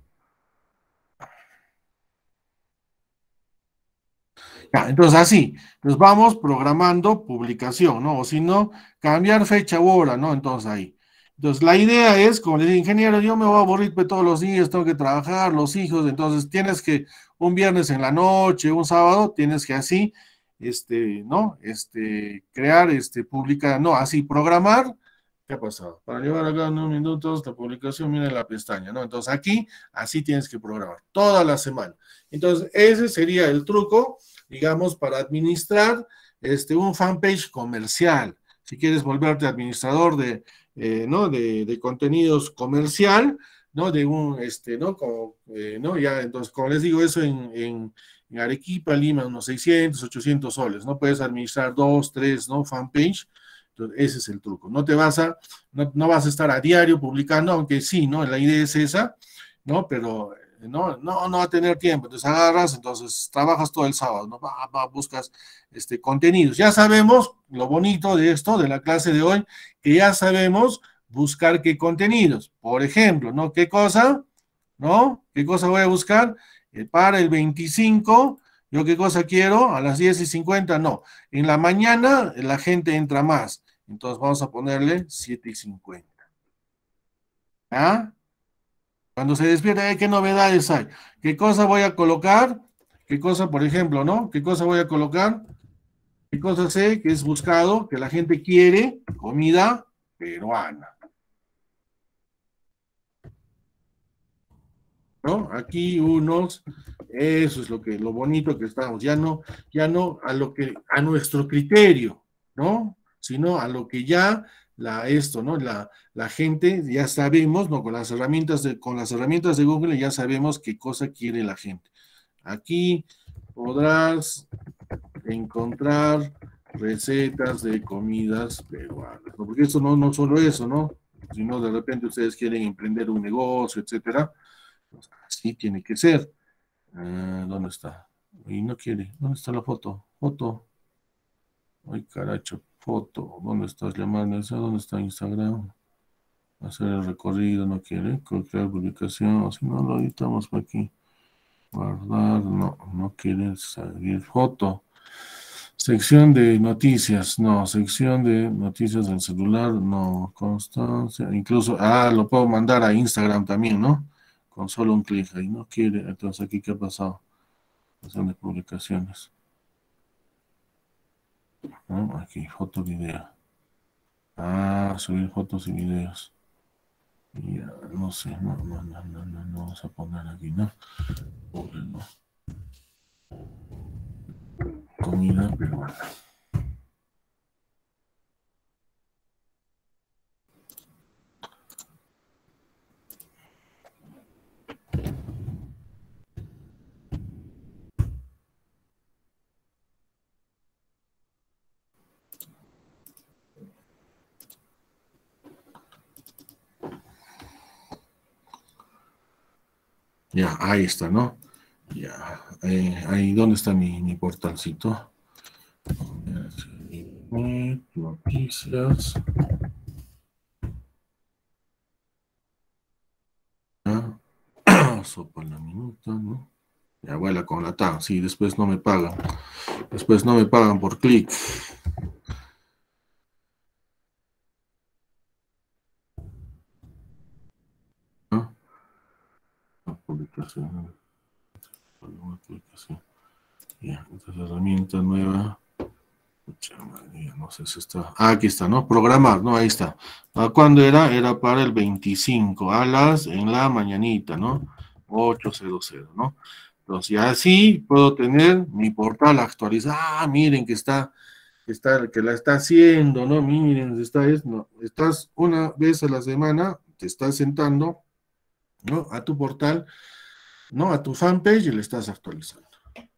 Ya, entonces así, nos vamos programando publicación, ¿no? O si no, cambiar fecha u hora, ¿no? Entonces ahí. Entonces la idea es, como le dije, ingeniero, yo me voy a aburrir pues, todos los días, tengo que trabajar, los hijos, entonces tienes que, un viernes en la noche, un sábado, tienes que así, este, ¿no? Este, crear, este, publicar, no, así, programar. ¿Qué ha pasado? Para llevar acá en un minuto esta publicación, mira la pestaña, ¿no? Entonces aquí, así tienes que programar, toda la semana. Entonces, ese sería el truco, digamos, para administrar este, un fanpage comercial. Si quieres volverte administrador de, eh, ¿no? de, de contenidos comercial, ¿no? De un, este, ¿no? Como, eh, ¿no? Ya, entonces, como les digo, eso en, en, en Arequipa, Lima, unos seiscientos, ochocientos soles, ¿no? Puedes administrar dos, tres, ¿no? Fanpage. Entonces, ese es el truco. No te vas a, no, no vas a estar a diario publicando, aunque sí, ¿no? La idea es esa, ¿no? Pero no, no, no va a tener tiempo, entonces agarras, entonces trabajas todo el sábado, ¿no? Va, va, buscas este, contenidos. Ya sabemos lo bonito de esto, de la clase de hoy, que ya sabemos buscar qué contenidos. Por ejemplo, ¿no? ¿Qué cosa? ¿No? ¿Qué cosa voy a buscar? Eh, para el veinticinco, ¿yo qué cosa quiero? A las diez y cincuenta, no. En la mañana la gente entra más, entonces vamos a ponerle siete y cincuenta. ¿Ah? Cuando se despierta, ¿eh? ¿Qué novedades hay? ¿Qué cosa voy a colocar? ¿Qué cosa, por ejemplo, no? ¿Qué cosa voy a colocar? ¿Qué cosa sé que es buscado, que la gente quiere? Comida peruana, ¿no? Aquí unos, eso es lo que, lo bonito que estamos, ya no, ya no a lo que, a nuestro criterio, ¿no? Sino a lo que ya la, esto, ¿no? La, la gente ya sabemos, ¿no? Con las herramientas de, con las herramientas de Google ya sabemos qué cosa quiere la gente. Aquí podrás encontrar recetas de comidas peruanas, ¿no? Porque eso no, no solo eso, ¿no? Sino de repente ustedes quieren emprender un negocio, etcétera. Pues así tiene que ser. Ah, ¿dónde está? Y no quiere. ¿Dónde está la foto? Foto. Ay, caracho, foto. ¿Dónde estás llamando? ¿Dónde está Instagram? Hacer el recorrido, no quiere. Crear publicación. Si no, lo editamos por aquí. Guardar, no, no quiere salir foto. Sección de noticias, no. Sección de noticias del celular, no. Constancia, incluso, ah, lo puedo mandar a Instagram también, ¿no? Con solo un clic ahí, no quiere. Entonces, aquí, ¿qué ha pasado? Sección de publicaciones. ¿No? Aquí, foto, video. Ah, subir fotos y videos. Ya, no sé, no, no, no, no, no, no vamos a poner aquí, ¿no? Pobre, no. Comida peruana. Ya, ahí está, ¿no? Ya, eh, ahí, ¿dónde está mi, mi portalcito? Noticias. Ya. Sopa la minuta, ¿no? Ya, abuela con la T A M, sí, después no me pagan. Después no me pagan por clic. ¿No? La publicación. Alguna publicación. Ya, esta es la herramienta nueva. Pucha madre, no sé si está. Ah, aquí está, ¿no? Programar, ¿no? Ahí está. ¿Para cuándo era? Era para el veinticinco, a las, en la mañanita, ¿no? ocho cero cero, ¿no? Entonces, ya así puedo tener mi portal actualizado. Ah, miren que está, que está, que la está haciendo, ¿no? Miren, está, es, no, estás una vez a la semana, te estás sentando, ¿no? A tu portal, ¿no? A tu fanpage y le estás actualizando.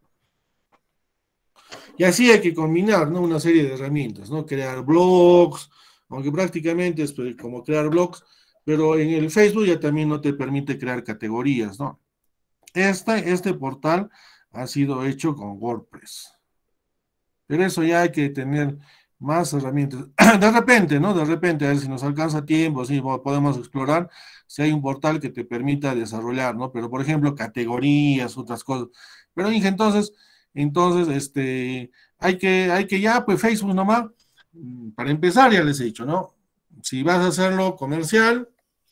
Y así hay que combinar, ¿no? Una serie de herramientas, ¿no? Crear blogs, aunque prácticamente es pues, como crear blogs, pero en el Facebook ya también no te permite crear categorías, ¿no? Este, este portal ha sido hecho con WordPress. Pero eso ya hay que tener más herramientas. De repente, ¿no? De repente, a ver si nos alcanza tiempo, si podemos explorar si hay un portal que te permita desarrollar, ¿no? Pero, por ejemplo, categorías, otras cosas. Pero dije, entonces, entonces, este, hay que, hay que ya, pues Facebook nomás, mm, para empezar, ya les he dicho, ¿no? Si vas a hacerlo comercial,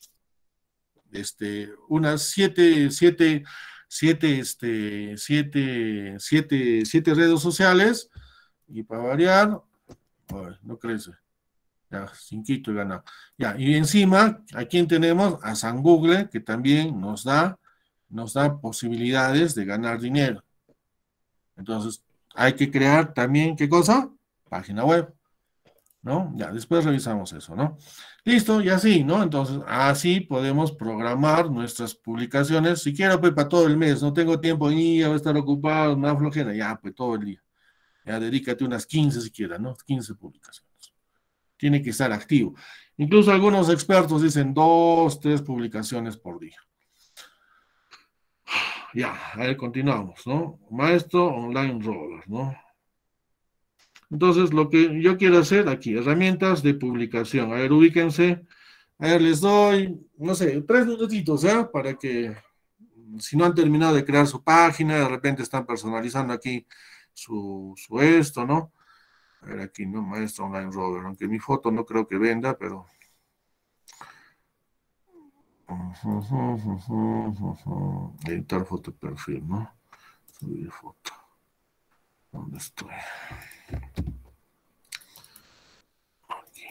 este, unas siete, siete, siete, este, siete, siete, siete redes sociales, y para variar, ay, no crece. Ya, cinquito y ganado. Ya, y encima, ¿a quién tenemos? A San Google, que también nos da, nos da posibilidades de ganar dinero. Entonces, hay que crear también, ¿qué cosa? Página web, ¿no? Ya, después revisamos eso, ¿no? Listo, y así, ¿no? Entonces, así podemos programar nuestras publicaciones. Si quiero, pues, para todo el mes, no tengo tiempo ni voy a estar ocupado, me da flojera, ya, pues, todo el día. Ya, dedícate unas quince siquiera, ¿no? quince publicaciones. Tiene que estar activo. Incluso algunos expertos dicen dos, tres publicaciones por día. Ya, a ver, continuamos, ¿no? Maestro Online Roller, ¿no? Entonces, lo que yo quiero hacer aquí, herramientas de publicación. A ver, ubíquense. A ver, les doy, no sé, tres minutitos, ¿ya? Para que, si no han terminado de crear su página, de repente están personalizando aquí su, su esto, ¿no? A ver, aquí, ¿no? Maestro Online Roller. Aunque mi foto no creo que venda, pero... Editar foto de perfil, ¿no? Subir foto. ¿Dónde estoy? Aquí.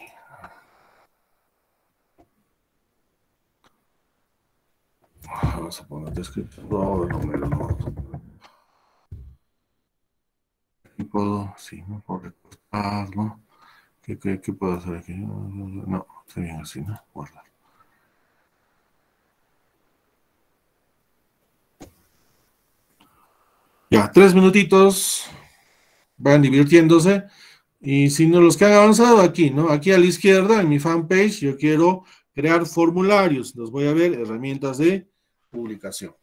Vamos a poner descripción. No, número, no. Aquí puedo, sí, no puedo recortar, ¿no? ¿Qué, qué, qué puedo hacer aquí? No, está bien así, ¿no? Guardar. Ya, tres minutitos. Van divirtiéndose. Y si no los que han avanzado aquí, ¿no? Aquí a la izquierda, en mi fanpage, yo quiero crear formularios. Los voy a ver, herramientas de publicación.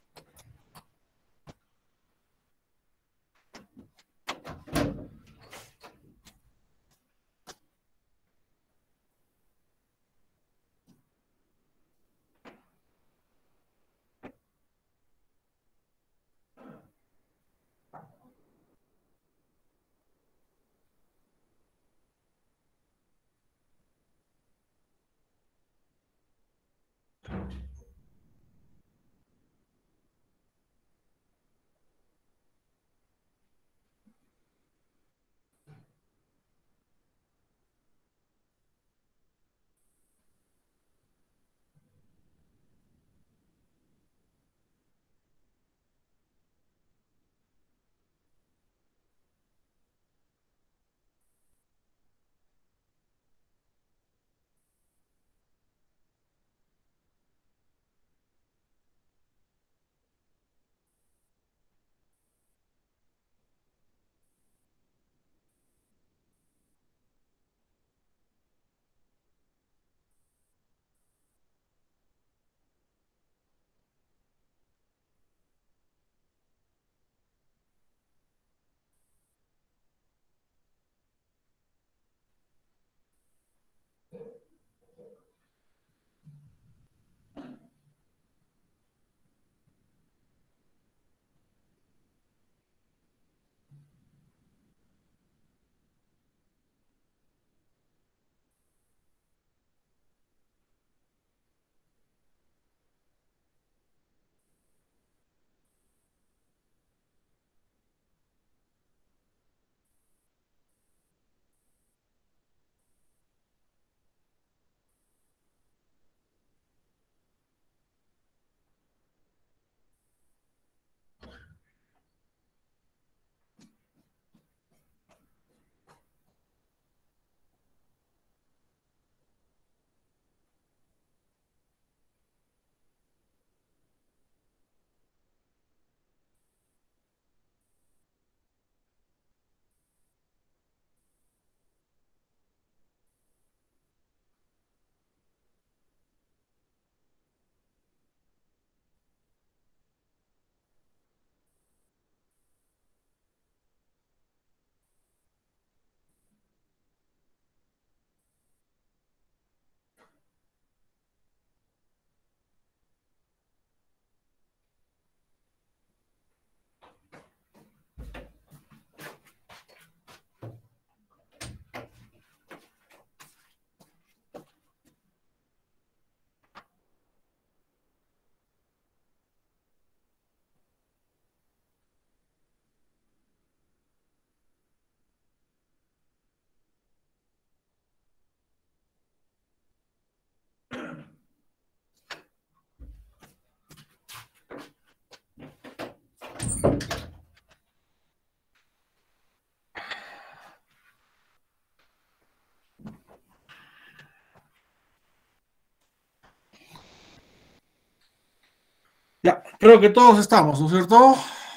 Ya, creo que todos estamos, ¿no es cierto?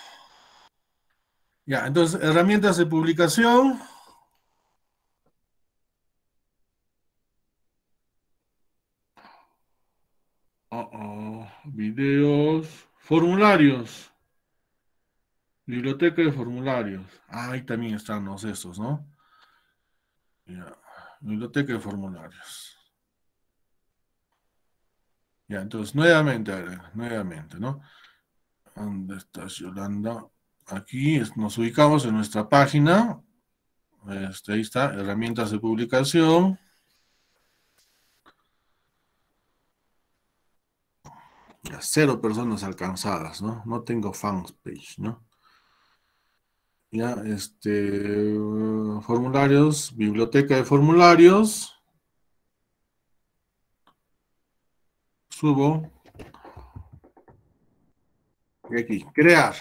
Ya, entonces, herramientas de publicación. Uh -oh. Videos, formularios. Biblioteca de formularios. Ah, ahí también están los estos, ¿no? Ya. Biblioteca de formularios. Ya, entonces, nuevamente, a ver, nuevamente, ¿no? ¿Dónde estás, Yolanda? Aquí es, nos ubicamos en nuestra página. Este, ahí está, herramientas de publicación. Ya, cero personas alcanzadas, ¿no? No tengo fans page, ¿no? Ya, este, uh, formularios, biblioteca de formularios. Subo. Y aquí, crear.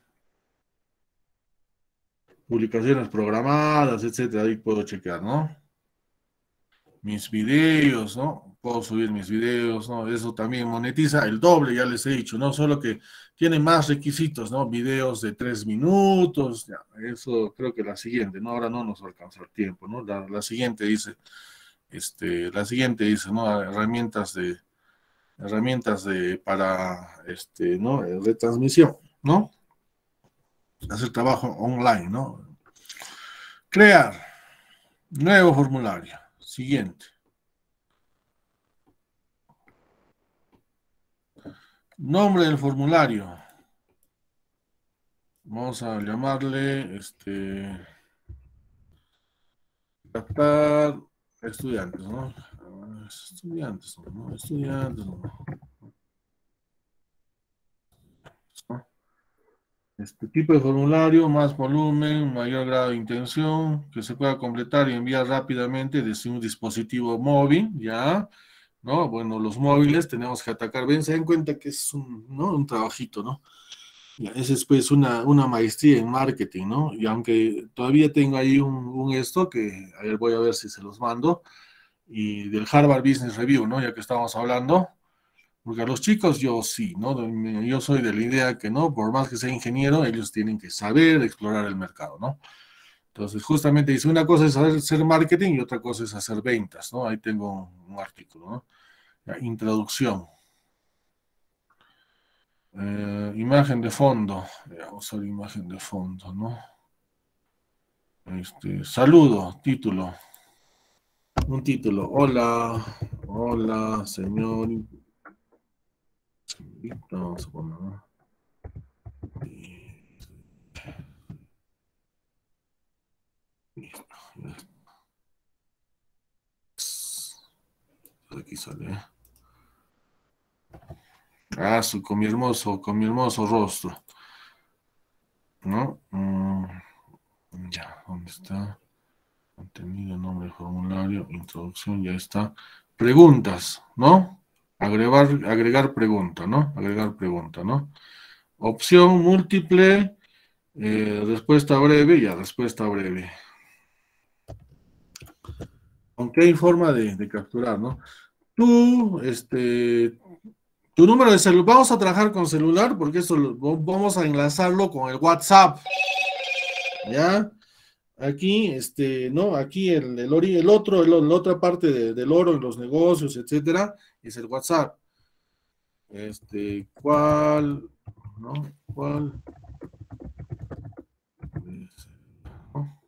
Publicaciones programadas, etcétera. Ahí puedo chequear, ¿no? Mis videos, ¿no? Puedo subir mis videos, ¿no? Eso también monetiza el doble, ya les he dicho, ¿no? Solo que tiene más requisitos, ¿no? Videos de tres minutos, ya. Eso creo que la siguiente, ¿no? Ahora no nos alcanza el tiempo, ¿no? La, la siguiente dice, este, la siguiente dice, ¿no? Herramientas de, herramientas de, para, este, ¿no? Retransmisión, ¿no? Hacer trabajo online, ¿no? Crear. Nuevo formulario. Siguiente. Nombre del formulario. Vamos a llamarle, este, captar estudiantes, ¿no? Estudiantes, ¿no? Estudiantes, ¿no? Este tipo de formulario, más volumen, mayor grado de intención, que se pueda completar y enviar rápidamente desde un dispositivo móvil, ¿ya? ¿No? Bueno, los móviles tenemos que atacar bien, se den cuenta que es un, ¿no? Un trabajito, ¿no? Ya, esa es pues una, una maestría en marketing, ¿no? Y aunque todavía tengo ahí un, un esto, que a ver, voy a ver si se los mando, y del Harvard Business Review, ¿no? Ya que estamos hablando. Porque a los chicos yo sí, ¿no? Yo soy de la idea que no, por más que sea ingeniero, ellos tienen que saber explorar el mercado, ¿no? Entonces, justamente dice, una cosa es hacer marketing y otra cosa es hacer ventas, ¿no? Ahí tengo un artículo, ¿no? La introducción. Eh, imagen de fondo. Vamos a ver imagen de fondo, ¿no? Este, saludo, título. Un título. Hola, hola, señor. Vamos a poner, ¿no? Aquí sale. Ah, su, con mi hermoso, con mi hermoso rostro. ¿No? Mm, ya, ¿dónde está? Contenido, nombre, formulario, introducción, ya está. Preguntas, ¿no? Agregar, agregar pregunta, ¿no? Agregar pregunta, ¿no? Opción múltiple, eh, respuesta breve, ya, respuesta breve. Aunque hay forma de, de capturar, ¿no? Tú, este, tu número de celular, vamos a trabajar con celular porque esto lo, vamos a enlazarlo con el WhatsApp, ¿ya? Aquí, este, ¿no? Aquí el, el, ori, el otro, el, la otra parte de, del oro en los negocios, etcétera, es el WhatsApp. Este, ¿cuál? ¿No? ¿Cuál? ¿No?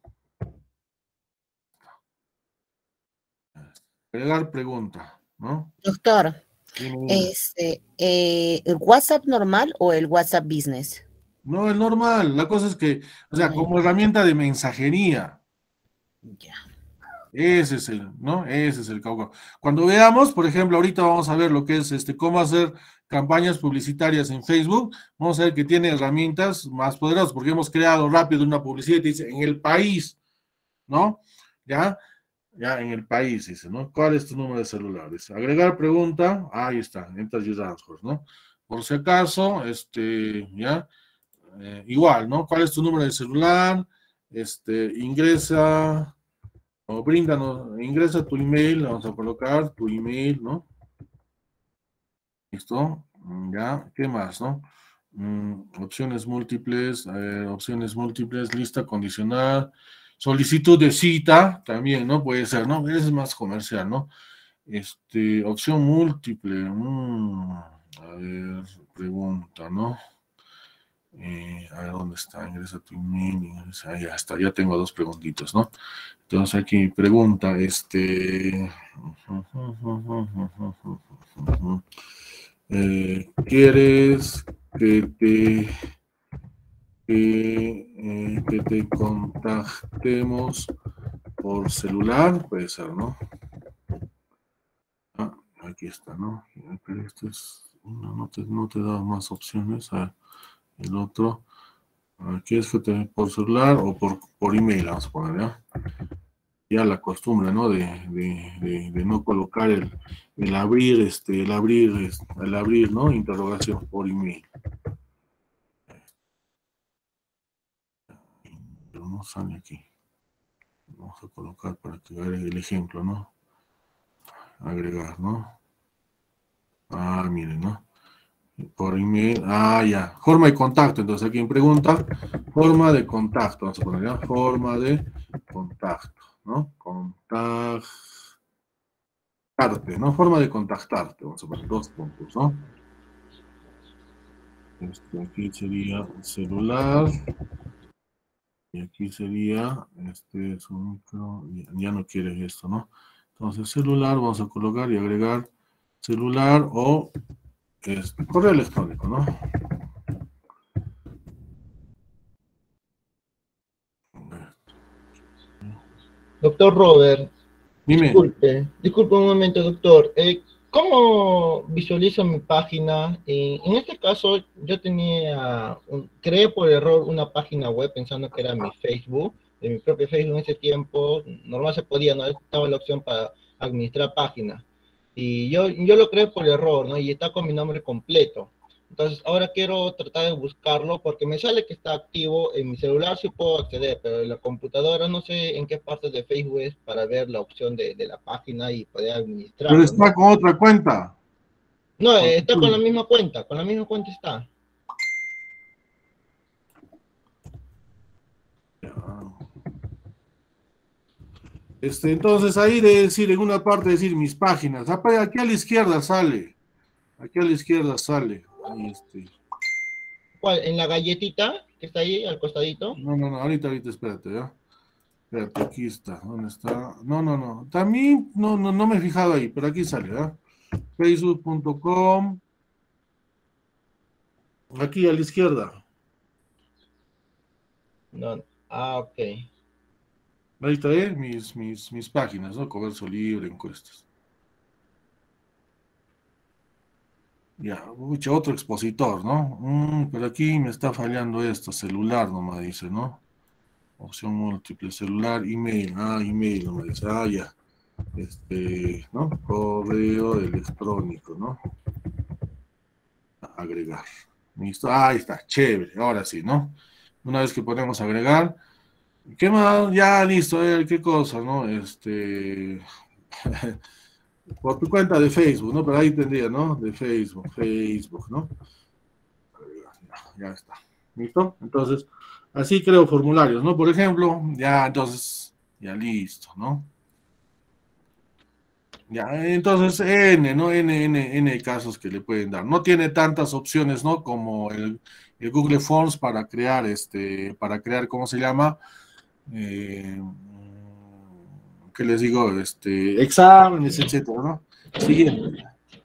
Agregar pregunta, ¿no? Doctor, Dime, dime. este, eh, ¿el WhatsApp normal o el WhatsApp Business? No, el normal. La cosa es que, o sea, Ay. como herramienta de mensajería. Ya. Ese es el, ¿no? Ese es el cauca. Cuando veamos, por ejemplo, ahorita vamos a ver lo que es este, cómo hacer campañas publicitarias en Facebook. Vamos a ver que tiene herramientas más poderosas, porque hemos creado rápido una publicidad y dice, en el país, ¿no? Ya, ya, en el país, dice, ¿no? ¿Cuál es tu número de celular? Dice, agregar pregunta, ahí está, entras y transfers, ¿no? Por si acaso, este, ya, eh, igual, ¿no? ¿Cuál es tu número de celular? Este, ingresa, o bríndanos, ingresa tu email, vamos a colocar tu email, ¿no? ¿Listo? Ya, ¿qué más, no? Mm, opciones múltiples, eh, opciones múltiples, lista condicional, solicitud de cita, también, ¿no? Puede ser, ¿no? Ese es más comercial, ¿no? Este, opción múltiple, mm, a ver, pregunta, ¿no? Eh, a ver, ¿dónde está? Ingresa tu email, ingresa, ya está, ya tengo dos preguntitas, ¿no? Entonces aquí pregunta, este... Eh, ¿quieres que te, que, eh, que te contactemos por celular? Puede ser, ¿no? Ah, aquí está, ¿no? Pero esto es, no, no, te, no te da más opciones. Ah, el otro, ah, ¿quieres que te por celular o por, por email? Vamos a poner, ¿ya? Ya la costumbre, ¿no? De, de, de, de no colocar el, el abrir, este, el abrir, este, el abrir, ¿no? Interrogación por email. Pero no sale aquí. Vamos a colocar para que agregue el ejemplo, ¿no? Agregar, ¿no? Ah, miren, ¿no? Por email, ah, ya. Forma de contacto, entonces aquí en pregunta, forma de contacto, vamos a poner ya, forma de contacto, ¿no? Contactarte, ¿no? Forma de contactarte, vamos a poner dos puntos, ¿no? Este, aquí sería celular, y aquí sería, este es un, ya no quieres esto, ¿no? Entonces celular, vamos a colocar y agregar celular o este, correo electrónico, ¿no? Doctor Robert, Dime. disculpe, disculpe un momento, doctor. Eh, ¿Cómo visualizo mi página? Eh, en este caso, yo tenía, un, creé por error una página web pensando que era mi Facebook, de mi propio Facebook en ese tiempo. Normal se podía, no estaba la opción para administrar páginas. Y yo, yo lo creé por error, ¿no? Y está con mi nombre completo. Entonces, ahora quiero tratar de buscarlo porque me sale que está activo en mi celular, sí puedo acceder, pero en la computadora no sé en qué parte de Facebook es para ver la opción de, de la página y poder administrarlo. Pero está ¿no? con otra cuenta. No, está con la misma cuenta, con la misma cuenta está. Este, entonces ahí de decir, en una parte decir mis páginas, aquí a la izquierda sale, aquí a la izquierda sale, ahí este. ¿Cuál? ¿En la galletita que está ahí al costadito? No, no, no, ahorita, ahorita, espérate, ¿ya? Espérate, aquí está, ¿dónde está? No, no, no, también, no, no, no me he fijado ahí, pero aquí sale, ¿ya? facebook punto com, aquí a la izquierda. No, ah, ok. Ahí está, ¿eh? Mis, mis, mis páginas, ¿no? Comercio libre, encuestas. Ya, mucho otro expositor, ¿no? Mm, pero aquí me está fallando esto, celular nomás dice, ¿no? Opción múltiple, celular, email, ah, email nomás dice, ah, ya. Este, ¿no? Correo electrónico, ¿no? Agregar. Listo, ah, ahí está, chévere, ahora sí, ¿no? Una vez que ponemos agregar, ¿qué más? Ya, listo, eh, ¿qué cosa, no? Este... por tu cuenta de Facebook, ¿no? Pero ahí tendría, ¿no? De Facebook, Facebook, ¿no? Ya, ya está. ¿Listo? Entonces, así creo formularios, ¿no? Por ejemplo, ya, entonces, ya listo, ¿no? Ya, entonces, N, ¿no? N, N, N casos que le pueden dar. No tiene tantas opciones, ¿no? Como el, el Google Forms para crear, este, para crear, ¿cómo se llama? Eh, ¿qué les digo? Este, exámenes, etcétera, ¿no? Siguiente.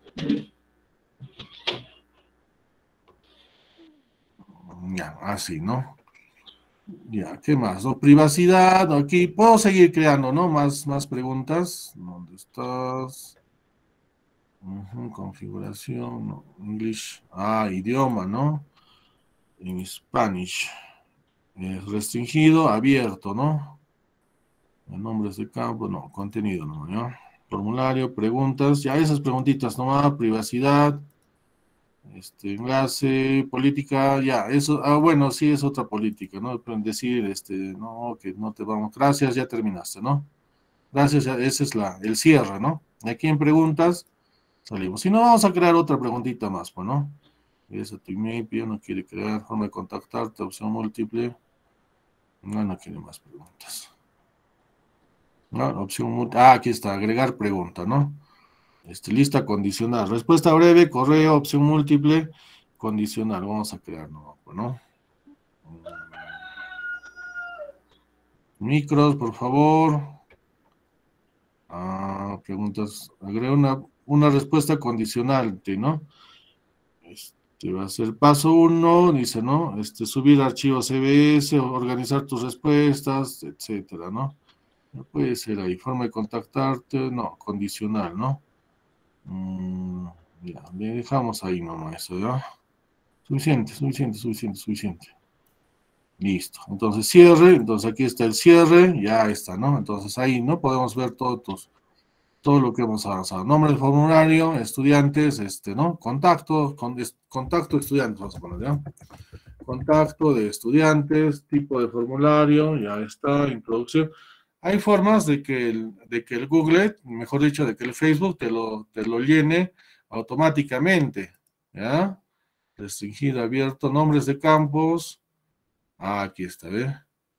Ya, así, ¿no? Ya, ¿qué más? ¿No? Privacidad, aquí puedo seguir creando, ¿no? Más, más preguntas. ¿Dónde estás? Uh-huh, configuración, no. English, ah, idioma, ¿no? En Spanish. Es restringido, abierto, ¿no? Nombres de campo, no, contenido, no, ¿ya? Formulario, preguntas, ya esas preguntitas nomás, privacidad, Este, enlace, política, ya, eso, ah, bueno, sí es otra política, ¿no? Pueden decir, este, no, que no te vamos, gracias, ya terminaste, ¿no? Gracias, ya, ese es la, el cierre, ¿no? Aquí en preguntas, salimos. Si no, vamos a crear otra preguntita más, pues, ¿no? Ese tu email, no quiere crear, forma de contactarte, opción múltiple. No, no quiere más preguntas. No, opción múltiple, ah, aquí está, agregar pregunta, ¿no? Este, lista condicional, respuesta breve, correo, opción múltiple, condicional, vamos a crear nuevo, ¿no? Micros, por favor. Ah, preguntas, agrega una, una respuesta condicional, ¿no? Este va a ser paso uno, dice, ¿no? Este, subir archivos C V S, organizar tus respuestas, etcétera, ¿no? No puede ser ahí, forma de contactarte, no, condicional, ¿no? Mm, ya, dejamos ahí nomás eso, ¿ya? Suficiente, suficiente, suficiente, suficiente. Listo. Entonces cierre, entonces aquí está el cierre, ya está, ¿no? Entonces ahí, ¿no? Podemos ver todos tus, todo lo que hemos avanzado. Nombre del formulario, estudiantes, este, ¿no? Contacto, con, es, contacto de estudiantes, vamos a poner, ¿ya? Contacto de estudiantes, tipo de formulario, ya está, introducción. Hay formas de que el, de que el Google, mejor dicho, de que el Facebook te lo, te lo llene automáticamente, ¿ya? Restringido, abierto, nombres de campos. Ah, aquí está, ¿ve?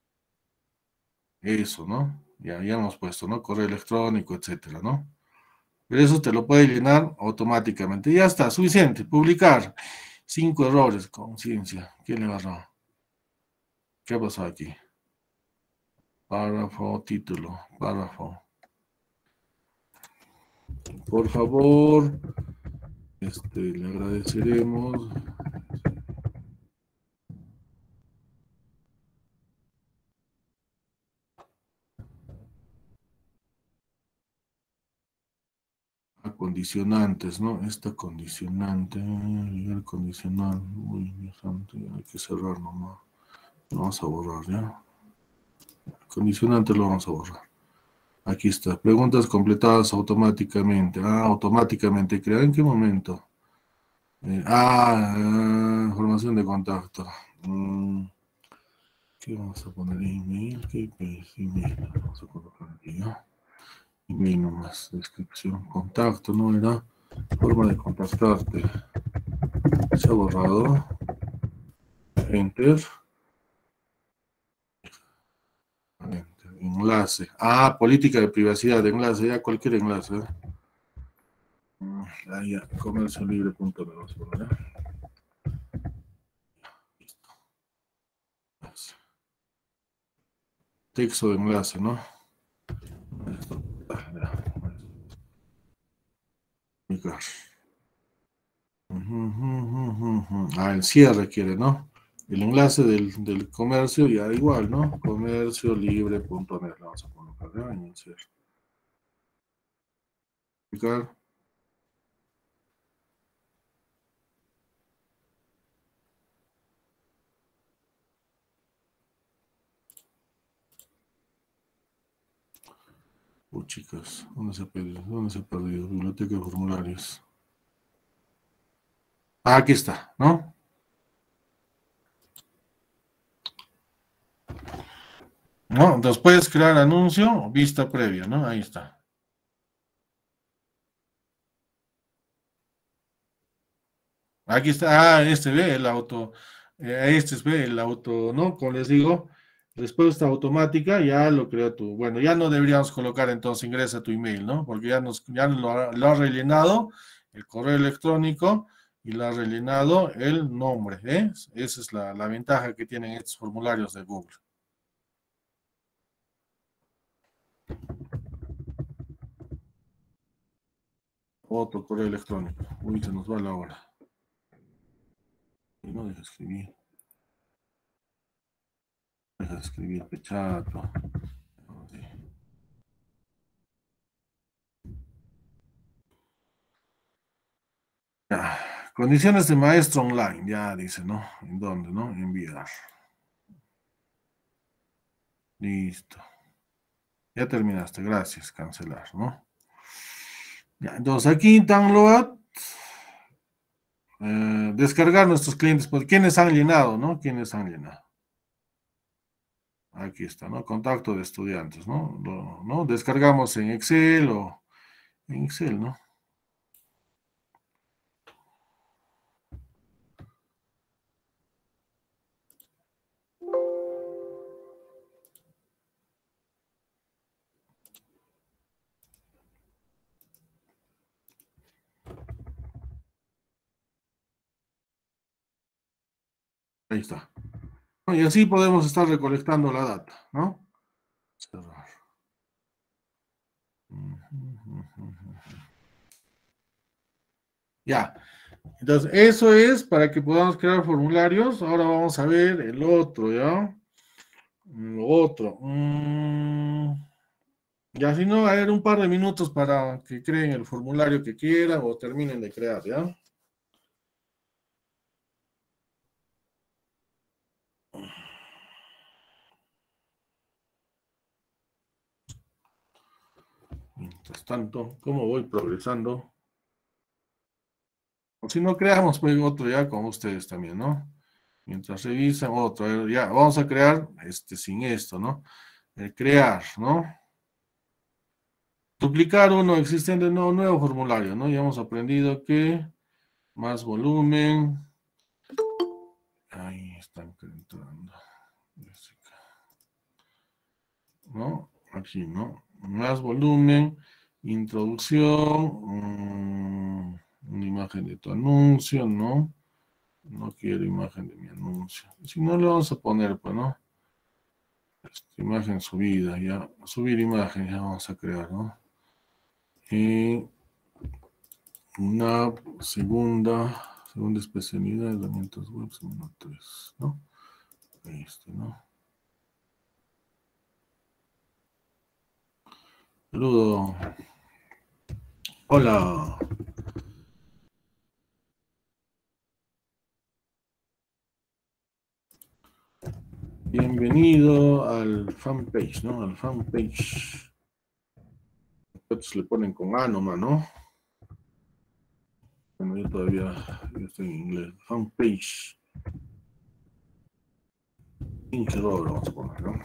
Eso, ¿no? Ya, ya hemos puesto, ¿no? Correo electrónico, etcétera, ¿no? Pero eso te lo puede llenar automáticamente. Ya está, suficiente. Publicar. Cinco errores, conciencia. ¿Qué le agarró? ¿Qué pasó aquí? Párrafo, título, párrafo. Por favor, este, le agradeceremos. Condicionantes, ¿no? Esta condicionante, el condicional, uy, Dios santo, hay que cerrar nomás. Lo vamos a borrar, ¿ya? Condicionante lo vamos a borrar. Aquí está, preguntas completadas automáticamente. Ah, automáticamente, ¿crea en qué momento? Eh, ah, ah, información de contacto. Mm, ¿qué vamos a poner? Email, ¿qué es? Email, vamos a colocar aquí, ¿no? Email nomás, descripción, contacto, ¿no? Era forma de contactarte. Se ha borrado. Enter. Enter. Enlace. Ah, política de privacidad de enlace, ya cualquier enlace. ¿eh? Ah, ya, comercio libre punto net, vamos a poner. Listo. Texto de enlace, ¿no? Esto. Ah, ya. Ah, el cierre quiere, ¿no? El enlace del, del comercio, ya igual, ¿no? comercio libre punto net, vamos a colocar, ¿ya? En el cierre. Clicar. Oh, chicas, ¿dónde se ha perdido? ¿Dónde se ha perdido? Biblioteca de formularios. Ah, aquí está, ¿no? ¿No? Entonces puedes crear anuncio, vista previa, ¿no? Ahí está. Aquí está, ah, este ve el auto, eh, este es ve el auto, ¿no? Como les digo, respuesta automática, ya lo creó tú. Bueno, ya no deberíamos colocar entonces ingresa tu email, ¿no? Porque ya, nos, ya lo, ha, lo ha rellenado el correo electrónico y lo ha rellenado el nombre, ¿eh? Esa es la, la ventaja que tienen estos formularios de Google. Otro correo electrónico. Uy, se nos va la hora. Y no deja escribir. Deja escribir pechato. Sí. Ya. Condiciones de maestro online. Ya dice, ¿no? ¿En dónde, no? Enviar. Listo. Ya terminaste. Gracias. Cancelar, ¿no? Ya, entonces aquí download. eh, descargar nuestros clientes, pues, ¿quiénes han llenado, no? ¿Quiénes han llenado? Aquí está, ¿no? Contacto de estudiantes, ¿no? Lo, ¿no? Descargamos en Excel o en Excel, ¿no? Ahí está. Y así podemos estar recolectando la data, ¿no? Cerrar. Ya. Entonces, eso es para que podamos crear formularios. Ahora vamos a ver el otro, ¿ya? Lo otro. Mm, ya, si no, a ver, un par de minutos para que creen el formulario que quieran o terminen de crear, ¿ya? Mientras tanto, ¿cómo voy progresando? O si no, creamos pues otro ya con ustedes también, ¿no? Mientras revisan otro, a ver, ya, vamos a crear este sin esto, ¿no? El crear, ¿no? Duplicar uno existente, no, nuevo formulario, ¿no? Ya hemos aprendido que más volumen. Ahí están entrando. ¿No? Aquí, ¿no? Más volumen, introducción, mmm, una imagen de tu anuncio, ¿no? No quiero imagen de mi anuncio. Si no, le vamos a poner, pues, ¿no? Esta imagen subida, ya. Subir imagen, ya vamos a crear, ¿no? Y una segunda, segunda especialidad, herramientas web, semana tres, ¿no? Este, ¿no? Saludo. Hola. Bienvenido al fanpage, ¿no? Al fanpage. Otros le ponen con A nomás, ¿no? Bueno, yo todavía yo estoy en inglés. Fanpage. Pinche doble, vamos a poner, ¿no?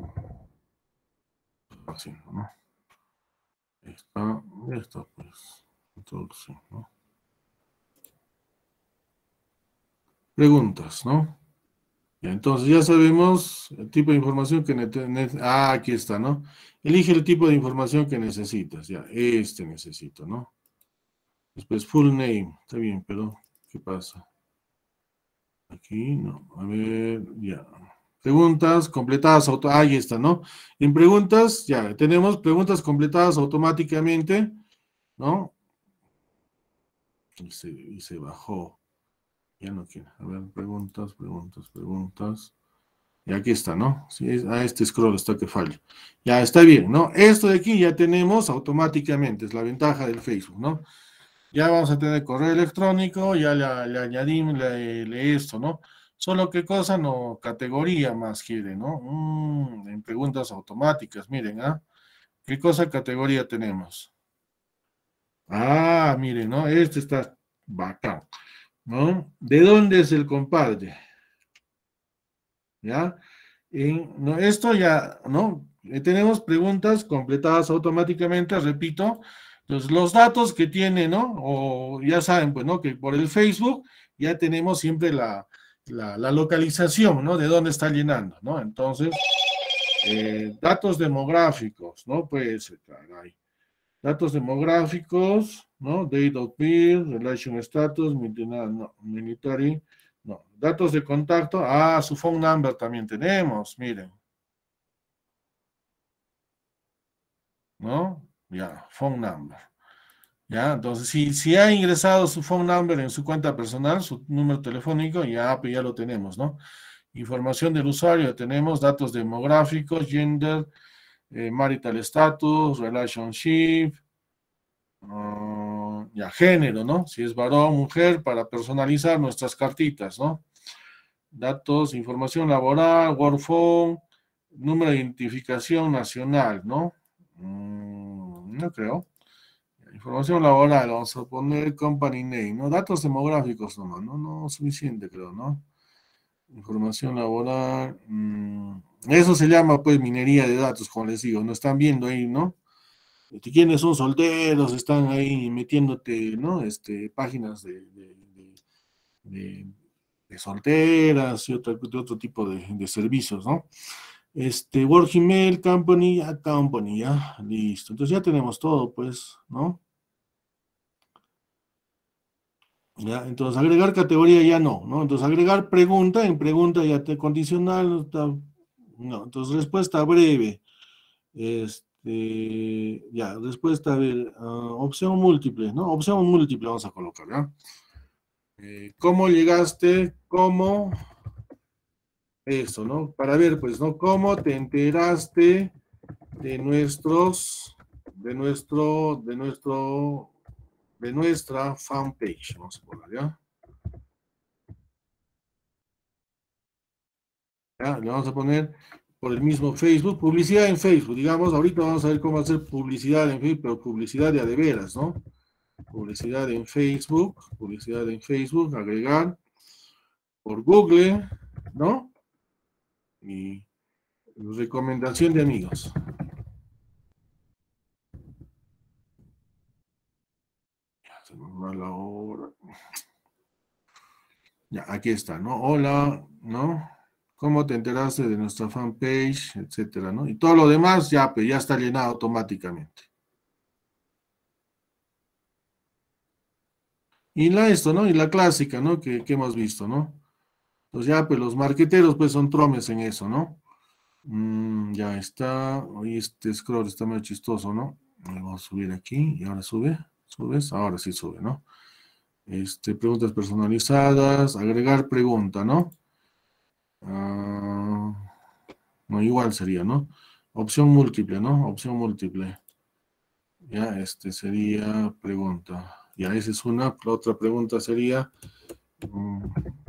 Así, ¿no? Ahí está, ya está, pues. Introducción, ¿no? Preguntas, ¿no? Ya, entonces ya sabemos el tipo de información que necesitas. Ah, aquí está, ¿no? Elige el tipo de información que necesitas. Ya, este necesito, ¿no? Después full name. Está bien, pero ¿qué pasa? Aquí, no. A ver, ya. Preguntas completadas, auto ahí está, ¿no? En preguntas, ya, tenemos preguntas completadas automáticamente, ¿no? Y se, y se bajó. Ya no quiero. A ver, preguntas, preguntas, preguntas. Y aquí está, ¿no? Sí, a este scroll está que falla. Ya está bien, ¿no? Esto de aquí ya tenemos automáticamente, es la ventaja del Facebook, ¿no? Ya vamos a tener correo electrónico, ya le, le añadimos le, le esto, ¿no? Solo qué cosa, no, categoría más quiere, ¿no? Mm, en preguntas automáticas, miren, ¿ah? ¿Qué cosa categoría tenemos? Ah, miren, ¿no? Este está bacán, ¿no? ¿De dónde es el compadre? ¿Ya? En, no, esto ya, ¿no? Eh, tenemos preguntas completadas automáticamente, repito. Entonces, los datos que tiene, ¿no? O ya saben, pues, ¿no? Que por el Facebook ya tenemos siempre la, la, la localización, ¿no? De dónde está llenando, ¿no? Entonces, eh, datos demográficos, ¿no? Pues, caray. Datos demográficos, ¿no? Date of birth, relation status, no, military, no. Datos de contacto, ah, su phone number también tenemos, miren. ¿No? Ya, phone number. Ya, entonces, si, si ha ingresado su phone number en su cuenta personal, su número telefónico, ya, pues ya lo tenemos, ¿no? Información del usuario, tenemos datos demográficos, gender, eh, marital status, relationship, uh, ya, género, ¿no? Si es varón, mujer, para personalizar nuestras cartitas, ¿no? Datos, información laboral, work phone, número de identificación nacional, ¿no? Mm, no creo. información laboral, vamos a poner company name, ¿no? Datos demográficos nomás, ¿no? No, suficiente creo, ¿no? Información laboral, mmm, eso se llama pues minería de datos, como les digo, no están viendo ahí, ¿no? Este, ¿quiénes son solteros? Están ahí metiéndote, ¿no? Este, páginas de, de, de, de, de solteras y otro, de otro tipo de, de servicios, ¿no? Este, Working Mail, Company, ya, Company, ya, listo. Entonces ya tenemos todo, pues, ¿no? Ya, entonces agregar categoría ya no, ¿no? Entonces agregar pregunta, en pregunta ya te condicional, está, no, entonces respuesta breve, este, ya, respuesta, a ver, uh, opción múltiple, ¿no? Opción múltiple vamos a colocar, ¿ya? Eh, ¿Cómo llegaste? ¿Cómo? Eso, ¿no? Para ver, pues, ¿no? ¿Cómo te enteraste de nuestros, de nuestro, de nuestro, de nuestra fanpage? Vamos a poner, ¿ya? ¿Ya? Le vamos a poner por el mismo Facebook, publicidad en Facebook, digamos, ahorita vamos a ver cómo hacer publicidad en Facebook, pero publicidad de a de veras, ¿no? Publicidad en Facebook, publicidad en Facebook, agregar por Google, ¿no? Y recomendación de amigos. Ya, se nos va la hora. Ya, aquí está, ¿no? Hola, ¿no? ¿Cómo te enteraste de nuestra fanpage, etcétera, ¿no? Y todo lo demás ya, pues, ya está llenado automáticamente. Y la esto, ¿no? Y la clásica, ¿no? Que, que hemos visto, ¿no? Pues ya, pues los marqueteros, pues son tromes en eso, ¿no? Mm, ya está. Hoy este scroll está medio chistoso, ¿no? Vamos a subir aquí y ahora sube. ¿Subes? Ahora sí sube, ¿no? Este, preguntas personalizadas, agregar pregunta, ¿no? Uh, no, igual sería, ¿no? Opción múltiple, ¿no? Opción múltiple. Ya, este sería pregunta. Ya, esa es una. La otra pregunta sería um,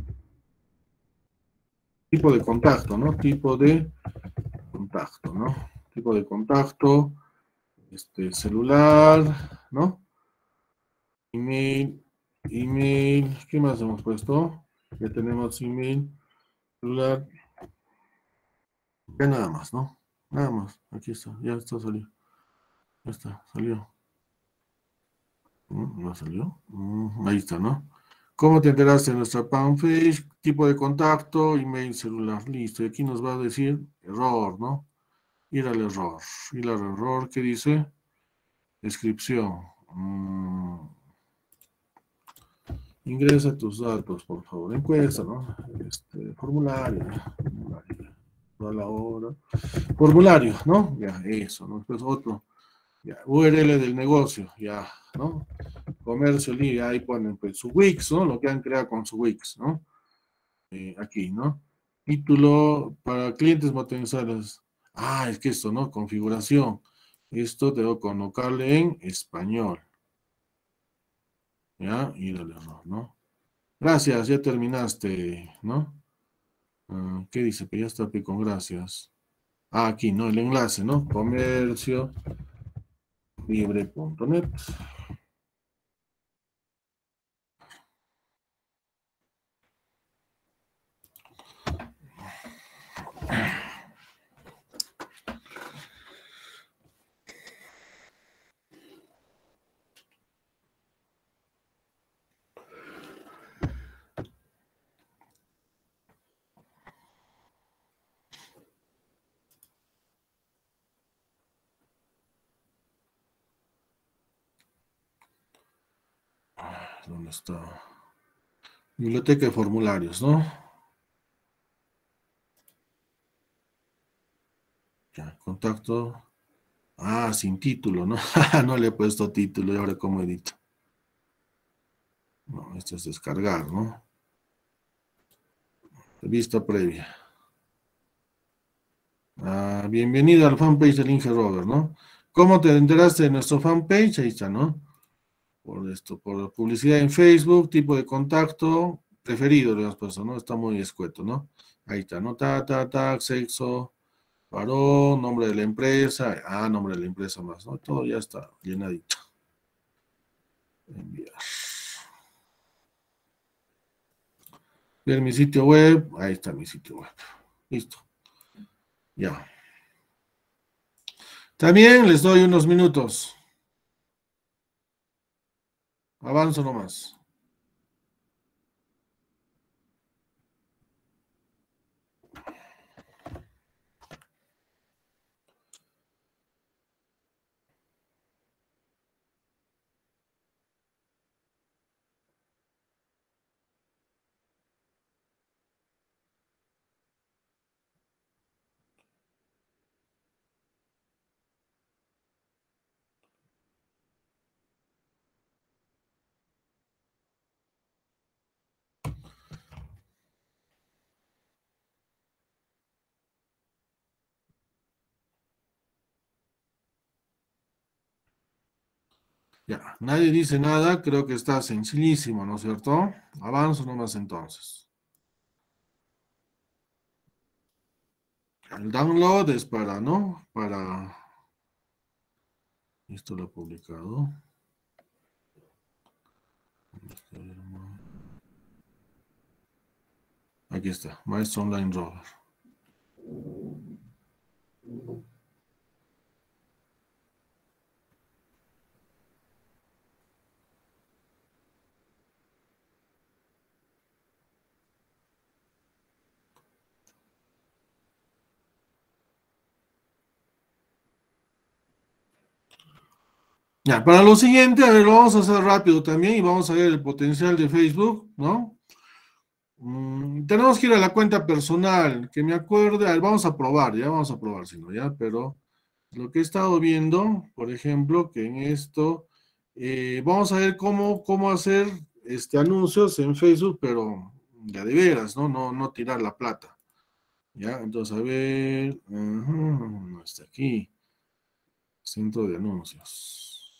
tipo de contacto, ¿no? Tipo de contacto, ¿no? Tipo de contacto, este, celular, ¿no? Email, email, ¿qué más hemos puesto? Ya tenemos email, celular, ya nada más, ¿no? Nada más, aquí está, ya está salió. Ya está, salió. ¿No salió? Ahí está, ¿no? ¿Cómo te enteraste de nuestra fanpage? Tipo de contacto, email, celular, listo. Y aquí nos va a decir error, ¿no? Ir al error. Ir al error, ¿qué dice? Descripción. Mm. Ingresa tus datos, por favor. Encuesta, ¿no? Este, formulario. Formulario. A la hora. Formulario, ¿no? Ya, eso, ¿no? Después otro. Ya, U R L del negocio, ya, ¿no? Comercio libre, ahí ponen pues su Wix, ¿no? Lo que han creado con su Wix, ¿no? Eh, aquí, ¿no? Título para clientes potenciales. Ah, es que esto, ¿no? Configuración. Esto debo colocarle en español. Ya, y el error, ¿no? Gracias, ya terminaste, ¿no? Uh, ¿qué dice? Que ya está con gracias. Ah, aquí, ¿no? El enlace, ¿no? Comercio libre punto net. ¿Dónde está? Biblioteca de formularios, ¿no? Ya, contacto. Ah, sin título, ¿no? No le he puesto título y ahora cómo edito. No, esto es descargar, ¿no? Vista previa. Ah, bienvenido al fanpage del Inge Robert, ¿no? ¿Cómo te enteraste de nuestro fanpage? Ahí está, ¿no? Por esto, por publicidad en Facebook, tipo de contacto, preferido le hemos puesto, ¿no? Está muy escueto, ¿no? Ahí está, ¿no? Ta, ta, ta, sexo, varón, nombre de la empresa, ah, nombre de la empresa más, ¿no? Todo ya está llenadito. Enviar. Ver mi sitio web. Ahí está mi sitio web. Listo. Ya. También les doy unos minutos. Avanzo nomás. Ya, nadie dice nada, creo que está sencillísimo, ¿no es cierto? Avanzo nomás entonces. El download es para, ¿no? Para... Esto lo he publicado. Aquí está, Maestro Online Rover. Ya, para lo siguiente, a ver, lo vamos a hacer rápido también y vamos a ver el potencial de Facebook, ¿no? Mm, tenemos que ir a la cuenta personal, que me acuerde, a ver, vamos a probar, ya vamos a probar, si no, ya, pero lo que he estado viendo, por ejemplo, que en esto, eh, vamos a ver cómo, cómo hacer este, anuncios en Facebook, pero ya de veras, ¿no? No, no tirar la plata, ¿ya? Entonces, a ver, uh -huh, no está aquí, centro de anuncios.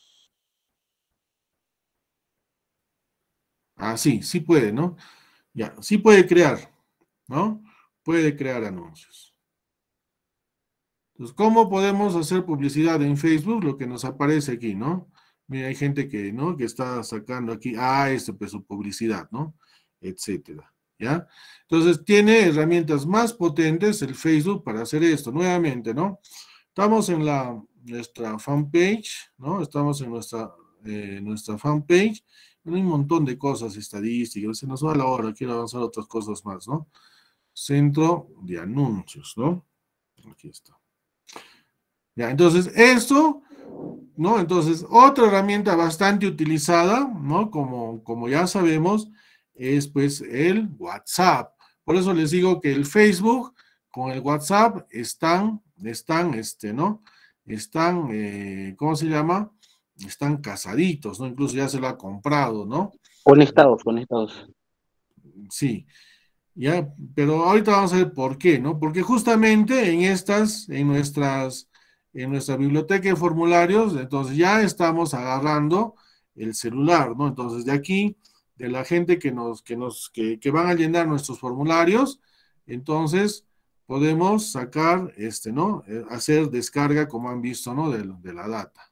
Ah, sí, sí puede, ¿no? Ya, sí puede crear, ¿no? Puede crear anuncios. Entonces, ¿cómo podemos hacer publicidad en Facebook? Lo que nos aparece aquí, ¿no? Mira, hay gente que, ¿no? Que está sacando aquí, ah, esto pues su publicidad, ¿no? Etcétera, ¿ya? Entonces, tiene herramientas más potentes el Facebook para hacer esto, nuevamente, ¿no? Estamos en la, nuestra fanpage, ¿no? Estamos en nuestra, eh, nuestra fanpage. Hay un montón de cosas, estadísticas, se nos va la hora, quiero avanzar otras cosas más, ¿no? Centro de anuncios, ¿no? Aquí está. Ya, entonces, esto, ¿no? Entonces, otra herramienta bastante utilizada, ¿no? Como, como ya sabemos, es pues el WhatsApp. Por eso les digo que el Facebook con el WhatsApp están, están, este, ¿no? Están, eh, ¿cómo se llama? Están casaditos, ¿no? Incluso ya se lo ha comprado, ¿no? Conectados, conectados. Sí, ya, pero ahorita vamos a ver por qué, ¿no? Porque justamente en estas, en nuestras, en nuestra biblioteca de formularios, entonces ya estamos agarrando el celular, ¿no? Entonces de aquí, de la gente que nos, que nos, que, que van a llenar nuestros formularios, entonces podemos sacar, este, ¿no? Hacer descarga, como han visto, ¿no? De, de la data.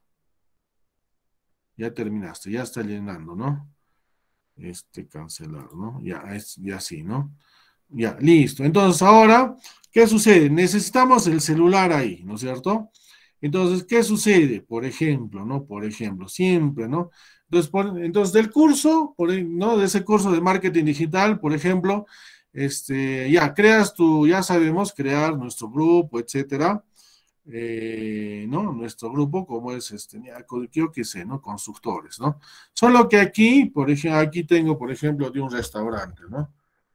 Ya terminaste, ya está llenando, ¿no? Este, cancelar, ¿no? Ya, es, ya sí, ¿no? Ya, listo. Entonces, ahora, ¿qué sucede? Necesitamos el celular ahí, ¿no es cierto? Entonces, ¿qué sucede? Por ejemplo, ¿no? Por ejemplo, siempre, ¿no? Entonces, por, entonces del curso, por, ¿no? De ese curso de marketing digital, por ejemplo, este, ya, creas tu, ya sabemos crear nuestro grupo, etcétera. Eh, ¿no? Nuestro grupo, como es este, yo qué sé, ¿no? Constructores, ¿no? Solo que aquí, por ejemplo, aquí tengo, por ejemplo, de un restaurante, ¿no?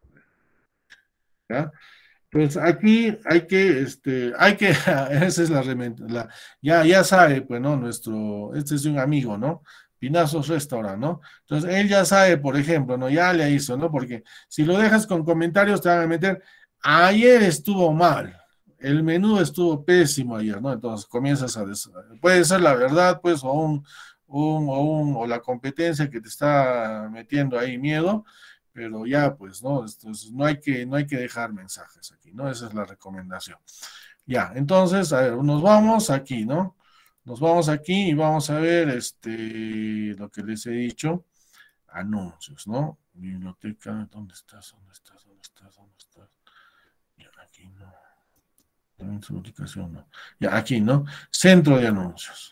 ¿Ya? Pues aquí hay que, este, hay que, esa es la, la ya, ya sabe, pues, ¿no? Nuestro, este es de un amigo, ¿no? Pinazos Restaurant, ¿no? Entonces, él ya sabe, por ejemplo, ¿no? Ya le hizo, ¿no? Porque si lo dejas con comentarios, te van a meter, ayer estuvo mal, el menú estuvo pésimo ayer, ¿no? Entonces, comienzas a, des... puede ser la verdad, pues, o un, un, o un, o la competencia que te está metiendo ahí miedo, pero ya, pues, ¿no? Entonces, no hay que, no hay que dejar mensajes aquí, ¿no? Esa es la recomendación. Ya, entonces, a ver, nos vamos aquí, ¿no? Nos vamos aquí y vamos a ver este, lo que les he dicho, anuncios, ¿no? Biblioteca, ¿dónde estás? ¿Dónde estás? ¿Dónde estás? ¿Dónde estás? Ya, aquí no. En su ubicación no. Ya, aquí, ¿no? Centro de anuncios.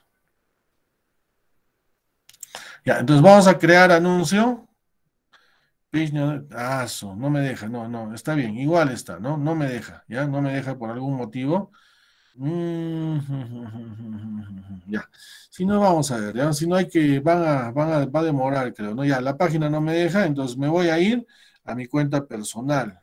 Ya, entonces vamos a crear anuncio. Ah, eso, no me deja, no, no, está bien, igual está, ¿no? No me deja, ¿ya? No me deja por algún motivo. Mm, ya, si no, vamos a ver, ¿ya? Si no hay que, van a, van a, va a demorar, creo, ¿no? Ya, la página no me deja, entonces me voy a ir a mi cuenta personal.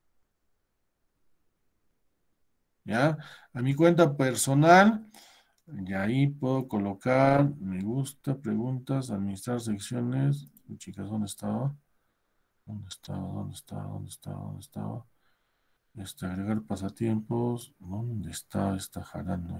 ¿Ya? A mi cuenta personal, y ahí puedo colocar, me gusta, preguntas, administrar secciones. Chicas, ¿dónde estaba? ¿Dónde estaba? ¿Dónde estaba? ¿Dónde estaba? ¿Dónde estaba? Este, agregar pasatiempos. ¿Dónde está esta jarana?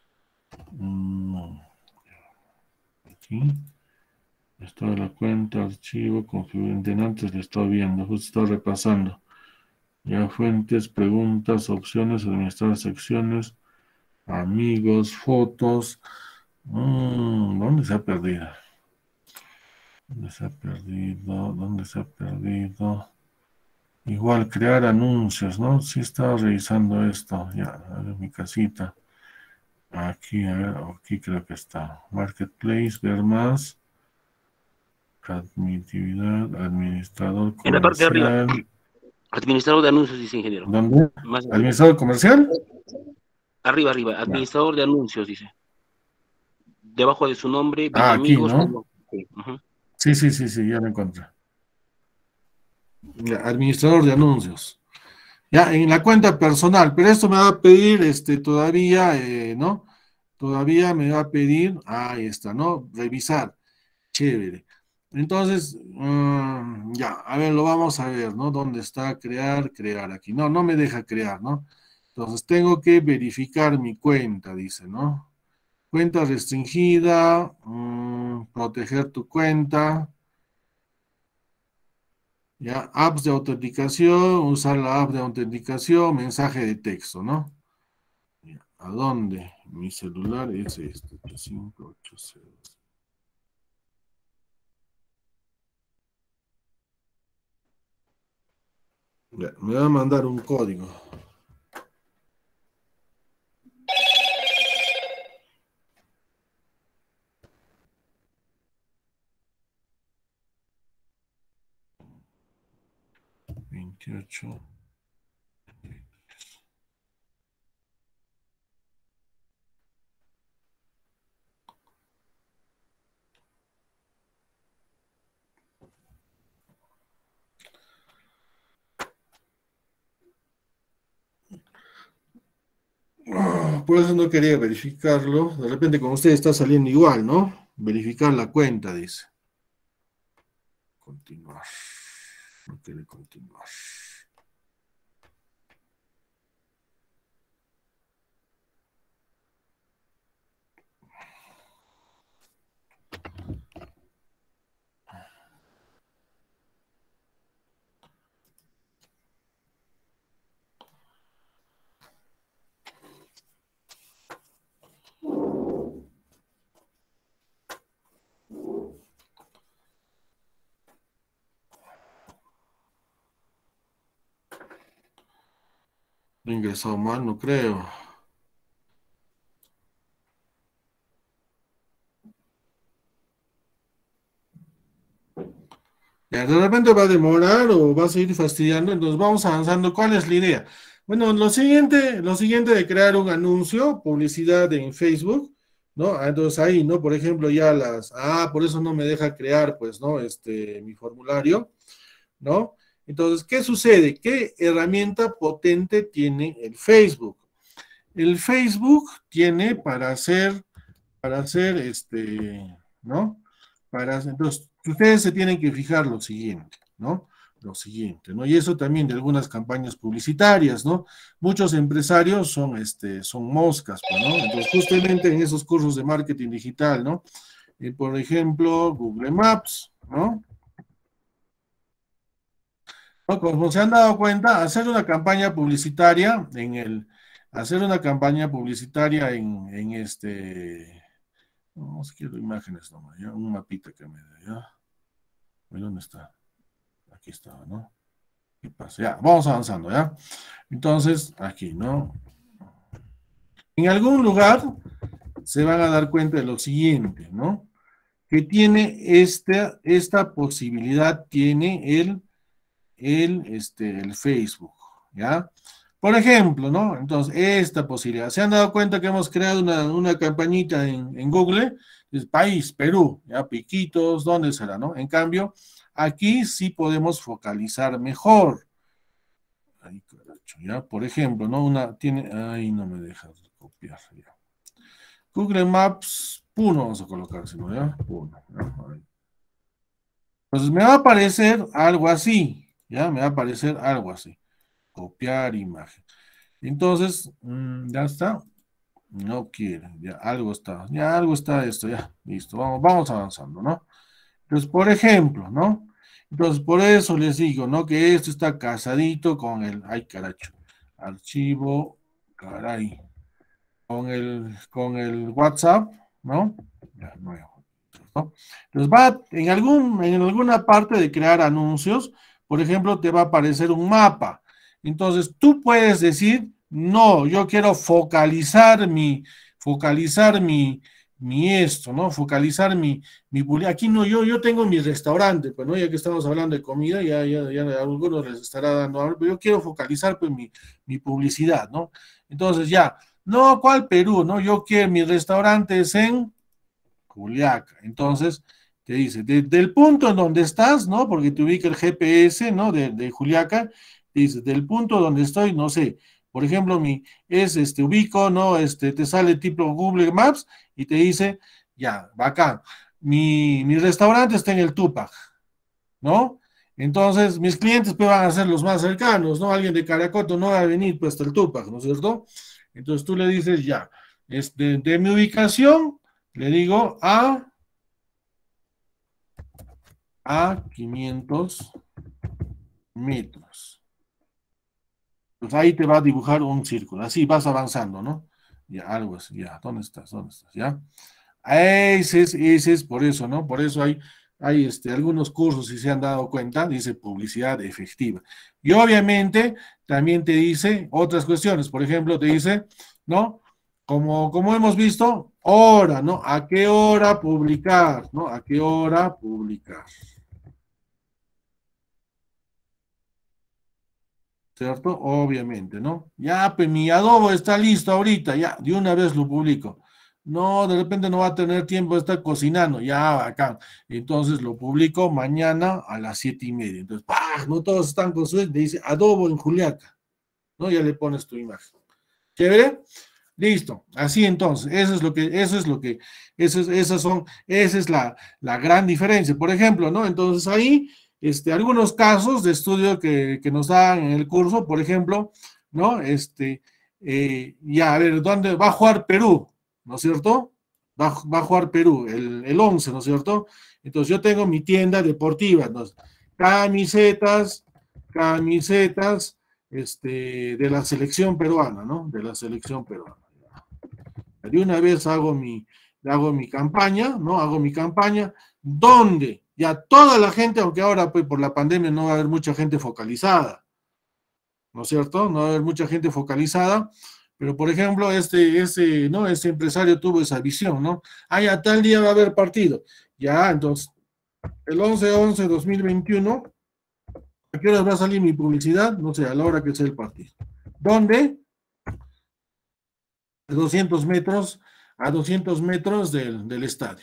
No. Aquí. Está la cuenta, archivo, configurante. Antes le estoy viendo, justo estoy repasando. Ya, fuentes, preguntas, opciones, administrar secciones, amigos, fotos. Mm, ¿dónde se ha perdido? ¿Dónde se ha perdido? ¿Dónde se ha perdido? Igual, crear anuncios, ¿no? Sí estaba revisando esto. Ya, a ver, mi casita. Aquí, a ver, aquí creo que está. Marketplace, ver más. Admitividad, administrador En la parte de arriba. comercial. Administrador de anuncios, dice ingeniero. ¿Dónde? Más arriba. ¿Administrador comercial? Arriba, arriba. Administrador de anuncios, dice. Debajo de su nombre, Ah, aquí, amigos. ¿no? Sí, uh-huh. Sí, sí, sí, sí, ya lo encontré. Ya, administrador de anuncios. Ya, en la cuenta personal, pero esto me va a pedir, este, todavía, eh, ¿no? Todavía me va a pedir, ahí está, ¿no? Revisar. Chévere. Entonces, um, ya, a ver, lo vamos a ver, ¿no? ¿Dónde está crear, crear aquí? No, no me deja crear, ¿no? Entonces, tengo que verificar mi cuenta, dice, ¿no? Cuenta restringida, um, proteger tu cuenta. Ya, apps de autenticación, usar la app de autenticación, mensaje de texto, ¿no? Ya, ¿a dónde? Mi celular es este, cinco ocho cero. Ya, me va a mandar un código. veintiocho. Ah, por eso no quería verificarlo. De repente con usted está saliendo igual, ¿no? Verificar la cuenta, dice. Continuar. No quiere continuar. He ingresado mal, no creo. Ya, de repente va a demorar o va a seguir fastidiando, entonces vamos avanzando. ¿Cuál es la idea? Bueno, lo siguiente, lo siguiente de crear un anuncio, publicidad en Facebook, ¿no? Ah, entonces ahí, ¿no? Por ejemplo, ya las, ah, por eso no me deja crear, pues, ¿no? Este, mi formulario, ¿no? Entonces, ¿qué sucede? ¿Qué herramienta potente tiene el Facebook? El Facebook tiene para hacer, para hacer, este, ¿no? Para, entonces, ustedes se tienen que fijar lo siguiente, ¿no? Lo siguiente, ¿no? Y eso también de algunas campañas publicitarias, ¿no? Muchos empresarios son, este, son moscas, pues, ¿no? Entonces, justamente en esos cursos de marketing digital, ¿no? Eh, por ejemplo, Google Maps, ¿no? ¿No? Como se han dado cuenta, hacer una campaña publicitaria en el, hacer una campaña publicitaria en, en este, No, si quiero imágenes nomás, ya, un mapita que me dé, ya. ¿Dónde está? Aquí estaba, ¿no? ¿Qué pasa? Ya, vamos avanzando, ¿ya? Entonces, aquí, ¿no? En algún lugar se van a dar cuenta de lo siguiente, ¿no? Que tiene esta, esta posibilidad, tiene el, el, este, el Facebook, ¿ya? Por ejemplo, ¿no? Entonces, esta posibilidad. ¿Se han dado cuenta que hemos creado una, una campañita en, en Google? Es país, Perú, ¿ya? Piquitos, ¿dónde será, no? En cambio, aquí sí podemos focalizar mejor. Ay, caracho, ¿ya? Por ejemplo, ¿no? Una, tiene, ay, no me deja copiar, ya. Google Maps, Puno, vamos a colocar, ¿no? ¿Ya? Puno, ¿ya? Entonces me va a aparecer algo así, ¿ya? Me va a aparecer algo así. Copiar imagen. Entonces, mmm, ya está. No quiere, ya algo está, ya algo está esto, ya, listo, vamos, vamos avanzando, ¿no? Entonces, por ejemplo, ¿no? Entonces, por eso les digo, ¿no? Que esto está casadito con el, ay, caracho, archivo, caray, con el, con el WhatsApp, ¿no? Ya, nuevo, ¿no? Entonces, va, en algún, en alguna parte de crear anuncios, por ejemplo, te va a aparecer un mapa. Entonces, tú puedes decir, no, yo quiero focalizar mi, focalizar mi, mi esto, ¿no? Focalizar mi, mi, aquí no, yo, yo tengo mi restaurante, pues, ¿no? Ya que estamos hablando de comida, ya, ya, ya a algunos les estará dando hambre, pero yo quiero focalizar, pues, mi, mi publicidad, ¿no? Entonces, ya, no, ¿cuál Perú? No, yo quiero mi restaurante es en Juliaca. Entonces, te dice, desde el punto en donde estás, ¿no? Porque te ubica el G P S, ¿no? De, de Juliaca, te dice, del punto donde estoy, no sé, por ejemplo, mi, es este, ubico, ¿no? Este, te sale tipo Google Maps y te dice, ya, bacán, mi, mi restaurante está en el Tupac, ¿no? Entonces, mis clientes pues van a ser los más cercanos, ¿no? Alguien de Caracoto no va a venir pues hasta el Tupac, ¿no es cierto? Entonces tú le dices, ya, este, de mi ubicación, le digo a, a quinientos metros. Pues ahí te va a dibujar un círculo, así vas avanzando, ¿no? Ya, algo así, ya, ¿dónde estás? ¿Dónde estás? ¿Ya? Ese es, ese es por eso, ¿no? Por eso hay, hay este, algunos cursos, si se han dado cuenta, dice publicidad efectiva. Y obviamente también te dice otras cuestiones, por ejemplo, te dice, ¿no? Como, como hemos visto, hora, ¿no? ¿A qué hora publicar? ¿No? ¿A qué hora publicar? ¿Cierto? Obviamente, ¿no? Ya, pues mi adobo está listo ahorita, ya, de una vez lo publico. No, de repente no va a tener tiempo de estar cocinando, ya, acá. Entonces lo publico mañana a las siete y media. Entonces, ¡pah! No todos están con su, dice adobo en Juliaca, ¿no? Ya le pones tu imagen. ¿Chévere? Listo. Así entonces, eso es lo que, eso es lo que, eso es, esas son, esa es la, la gran diferencia. Por ejemplo, ¿no? Entonces ahí, este, algunos casos de estudio que, que nos dan en el curso, por ejemplo, ¿no? Este, eh, ya, a ver, ¿dónde va a jugar Perú? ¿No es cierto? Va, va a jugar Perú, el, el once, ¿no es cierto? Entonces yo tengo mi tienda deportiva, entonces, camisetas, camisetas, este, de la selección peruana, ¿no? De la selección peruana. De una vez hago mi, hago mi campaña, ¿no? Hago mi campaña, donde ya toda la gente, aunque ahora pues por la pandemia no va a haber mucha gente focalizada, ¿no es cierto? No va a haber mucha gente focalizada, pero por ejemplo, este, este, ¿no? Este empresario tuvo esa visión, ¿no? Ah, ya tal día va a haber partido. Ya, entonces, el once once dos mil veintiuno, ¿a qué hora va a salir mi publicidad? No sé, a la hora que sea el partido. ¿Dónde? A doscientos metros, a doscientos metros del, del estadio.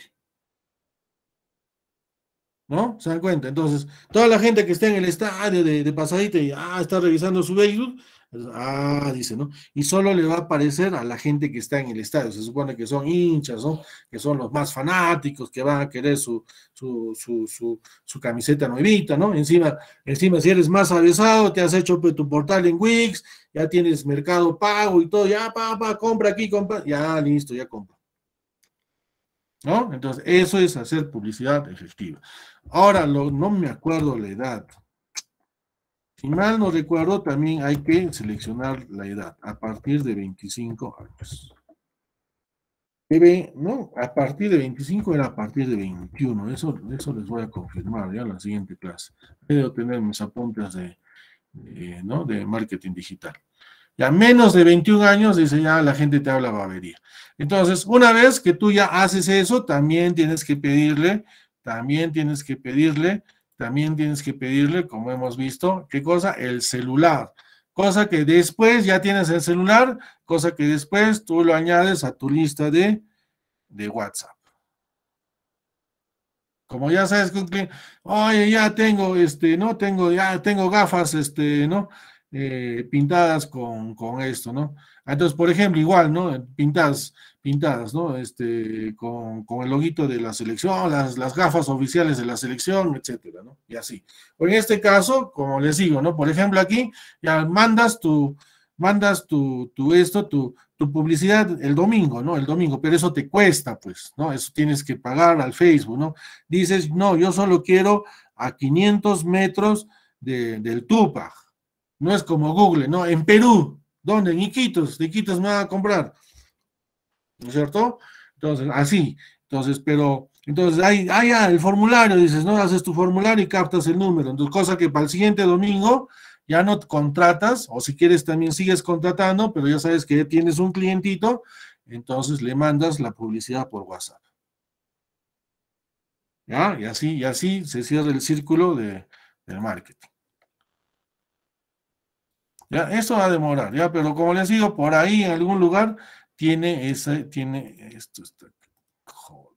¿No? ¿Se dan cuenta? Entonces, toda la gente que está en el estadio de, de pasadita y ah, está revisando su Facebook, ah, dice, ¿no? Y solo le va a aparecer a la gente que está en el estadio. Se supone que son hinchas, ¿no? Que son los más fanáticos, que van a querer su, su, su, su, su camiseta nuevita, ¿no? Encima, encima, si eres más avesado, te has hecho pues, tu portal en Wix, ya tienes Mercado Pago y todo, ya, pa, pa, compra aquí, compra, ya, listo, ya compra. ¿No? Entonces, eso es hacer publicidad efectiva. Ahora, lo, no me acuerdo la edad. Si mal no recuerdo, también hay que seleccionar la edad a partir de veinticinco años. Debe, ¿no? A partir de veinticinco era a partir de veintiuno, eso, eso les voy a confirmar ya en la siguiente clase. Debo tener mis apuntes de, de, ¿no? de marketing digital. Ya menos de veintiún años, dice, ya la gente te habla babería. Entonces, una vez que tú ya haces eso, también tienes que pedirle, también tienes que pedirle, también tienes que pedirle, como hemos visto, ¿qué cosa? El celular. Cosa que después ya tienes el celular, cosa que después tú lo añades a tu lista de, de WhatsApp. Como ya sabes que un cliente, oye, ya tengo, este, no, tengo, ya tengo gafas, este, ¿no? Eh, pintadas con, con esto, ¿no? Entonces, por ejemplo, igual, ¿no? Pintadas, pintadas, ¿no? Este, con, con el loguito de la selección, las, las gafas oficiales de la selección, etcétera, ¿no? Y así. O en este caso, como les digo, ¿no? Por ejemplo, aquí, ya mandas tu, mandas tu, tu esto, tu, tu publicidad el domingo, ¿no? El domingo, pero eso te cuesta, pues, ¿no? Eso tienes que pagar al Facebook, ¿no? Dices, no, yo solo quiero a quinientos metros de, del Tupac. No es como Google, ¿no? En Perú, ¿dónde? En Iquitos, de Iquitos me van a comprar, ¿no es cierto? Entonces, así, entonces, pero, entonces, ahí, ahí ah, el formulario, dices, ¿no? Haces tu formulario y captas el número, entonces, cosa que para el siguiente domingo ya no contratas, o si quieres también sigues contratando, pero ya sabes que ya tienes un clientito, entonces le mandas la publicidad por WhatsApp. ¿Ya? Y así, y así se cierra el círculo de, del marketing. Ya, eso va a demorar, ya, pero como les digo, por ahí en algún lugar tiene ese, tiene esto, está, joder.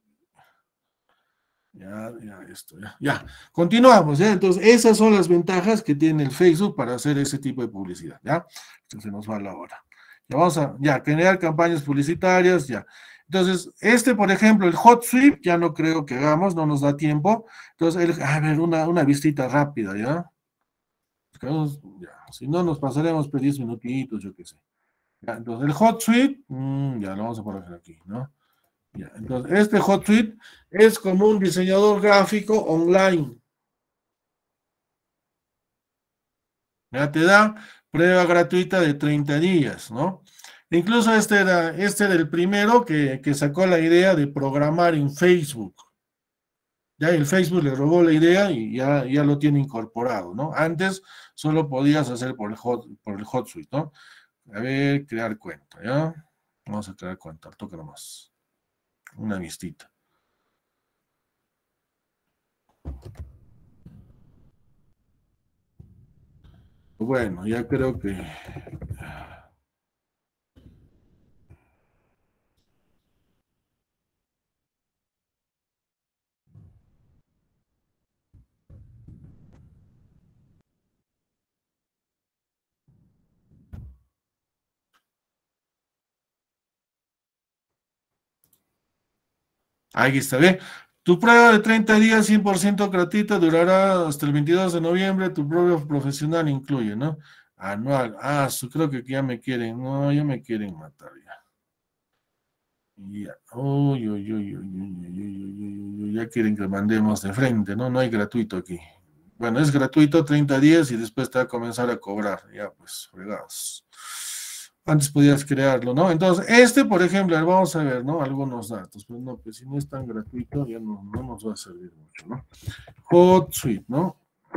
Ya, ya, esto, ya, ya. Continuamos, ya, entonces esas son las ventajas que tiene el Facebook para hacer ese tipo de publicidad, ya. Entonces nos va la hora. Ya vamos a, ya, generar campañas publicitarias, ya. Entonces, este, por ejemplo, el hot sweep, ya no creo que hagamos, no nos da tiempo. Entonces, el, a ver, una, una vistita rápida, ¿ya? Ya, si no, nos pasaremos por diez minutitos, yo qué sé. Ya, entonces, el hot suite, mmm, ya lo vamos a poner aquí, ¿no? Ya, entonces, este hot suite es como un diseñador gráfico online. Ya te da prueba gratuita de treinta días, ¿no? Incluso este era, este era el primero que, que sacó la idea de programar en Facebook. Ya el Facebook le robó la idea y ya, ya lo tiene incorporado, ¿no? Antes solo podías hacer por el hot, por el hot suite, ¿no? A ver, crear cuenta, ¿ya? Vamos a crear cuenta, toca nomás. Una vistita. Bueno, ya creo que... Ahí está, ¿ve? Tu prueba de treinta días, cien por ciento gratuita, durará hasta el veintidós de noviembre. Tu prueba profesional incluye, ¿no? Anual. Ah, su, creo que ya me quieren, no, ya me quieren matar ya. Ya. Uy, uy, uy, uy, uy, uy, uy, uy, uy, ya quieren que mandemos de frente, ¿no? No hay gratuito aquí. Bueno, es gratuito treinta días y después te va a comenzar a cobrar. Ya, pues, fregados. Antes podías crearlo, ¿no? Entonces, este, por ejemplo, vamos a ver, ¿no? Algunos datos. Pues no, pues si no es tan gratuito, ya no, no nos va a servir mucho, ¿no? Hot Suite, ¿no?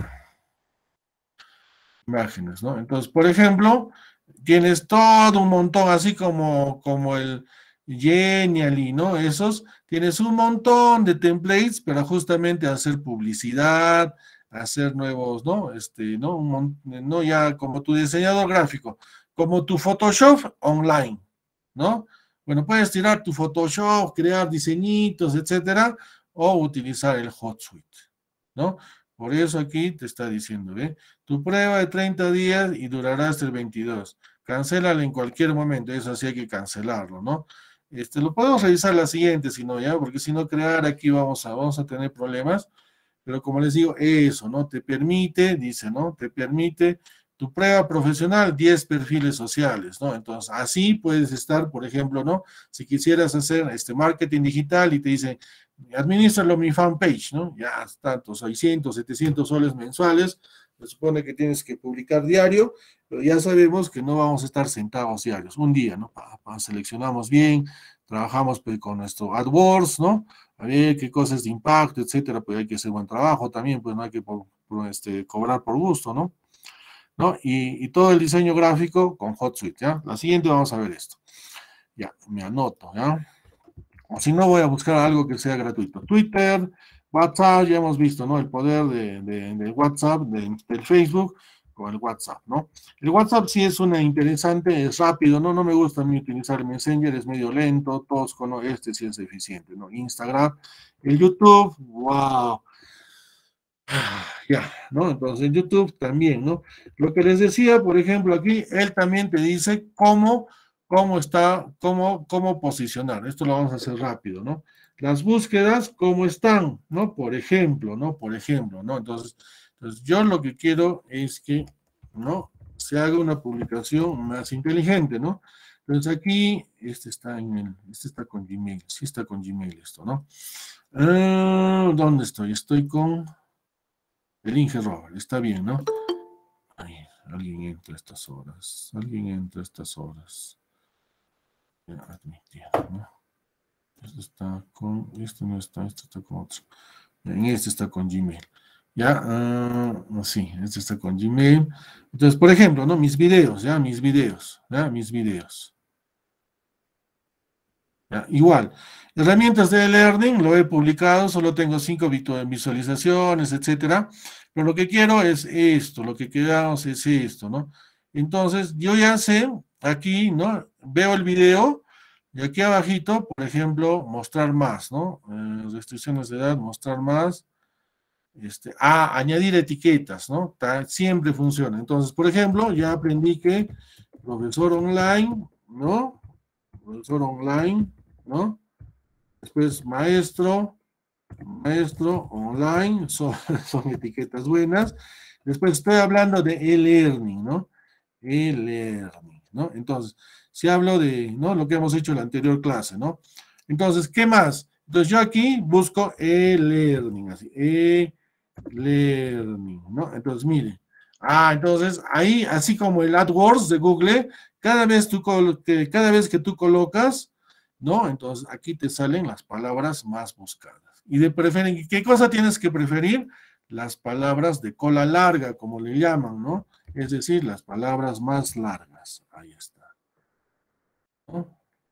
Imágenes, ¿no? Entonces, por ejemplo, tienes todo un montón, así como, como el Genially, ¿no? Esos, tienes un montón de templates para justamente hacer publicidad, hacer nuevos, ¿no? Este, ¿no? Un, no ya como tu diseñador gráfico, como tu Photoshop online, ¿no? Bueno, puedes tirar tu Photoshop, crear diseñitos, etcétera, o utilizar el Hot Suite, ¿no? Por eso aquí te está diciendo, ¿ve? Tu prueba de treinta días y durará hasta el veintidós. Cancélala en cualquier momento, eso sí hay que cancelarlo, ¿no? Este, lo podemos revisar la siguiente, si no, ya, porque si no crear aquí vamos a, vamos a tener problemas, pero como les digo, eso, ¿no? Te permite, dice, ¿no? Te permite tu prueba profesional, diez perfiles sociales, ¿no? Entonces, así puedes estar, por ejemplo, ¿no? Si quisieras hacer este marketing digital y te dicen, administralo mi fanpage, ¿no? Ya, tantos, seiscientos, setecientos soles mensuales, se supone que tienes que publicar diario, Pero ya sabemos que no vamos a estar sentados diarios, un día, ¿no? Pa, pa, seleccionamos bien, trabajamos pues, con nuestro AdWords, ¿no? A ver qué cosas de impacto, etcétera, pues hay que hacer buen trabajo también, pues no hay que por, por, este, cobrar por gusto, ¿no? ¿No? Y, y todo el diseño gráfico con HotSuite, ¿ya? La siguiente vamos a ver esto. Ya, me anoto, ¿ya? O si no, voy a buscar algo que sea gratuito. Twitter, WhatsApp, ya hemos visto, ¿no? El poder de, de, de WhatsApp, de, del Facebook, con el WhatsApp, ¿no? El WhatsApp sí es una interesante, es rápido, ¿no? No me gusta a mí utilizar el Messenger, es medio lento, tosco, ¿no? Este sí es eficiente, ¿no? Instagram, el YouTube, wow. Ya, ¿no? Entonces en YouTube también, ¿no? Lo que les decía, por ejemplo, aquí, él también te dice cómo, cómo está, cómo, cómo posicionar. Esto lo vamos a hacer rápido, ¿no? Las búsquedas, ¿cómo están? ¿No? Por ejemplo, ¿no? Por ejemplo, ¿no? Entonces, entonces yo lo que quiero es que, ¿no? Se haga una publicación más inteligente, ¿no? Entonces aquí, este está en el, este está con Gmail, sí está con Gmail esto, ¿no? Uh, ¿dónde estoy? Estoy con... El Inge Robert, está bien, ¿no? Ay, alguien entra a estas horas. Alguien entra a estas horas. Ya, admitido, ¿no? Esto está con... Esto no está, esto está con otro. En este está con Gmail. Ya, uh, sí, este está con Gmail. Entonces, por ejemplo, ¿no? Mis videos, ya, mis videos, ya, mis videos. Ya, igual, herramientas de e-learning, lo he publicado, solo tengo cinco visualizaciones, etcétera, pero lo que quiero es esto, lo que queramos es esto, ¿no? Entonces, yo ya sé, aquí, ¿no? Veo el video, y aquí abajito, por ejemplo, mostrar más, ¿no? Eh, restricciones de edad, mostrar más, este, ah, añadir etiquetas, ¿no? Ta, siempre funciona. Entonces, por ejemplo, ya aprendí que profesor online, ¿no? Profesor online, ¿no? Después maestro, maestro online, son, son etiquetas buenas. Después estoy hablando de e-learning, ¿no? E-learning, ¿no? Entonces, si hablo de, ¿no? Lo que hemos hecho en la anterior clase, ¿no? Entonces, ¿qué más? Entonces, yo aquí busco e-learning, así, e-learning, ¿no? Entonces, mire. Ah, entonces, ahí, así como el AdWords de Google, cada vez, tú, que, cada vez que tú colocas, ¿no? Entonces, aquí te salen las palabras más buscadas. Y de preferencia, ¿qué cosa tienes que preferir? Las palabras de cola larga, como le llaman, ¿no? Es decir, las palabras más largas. Ahí está. ¿No?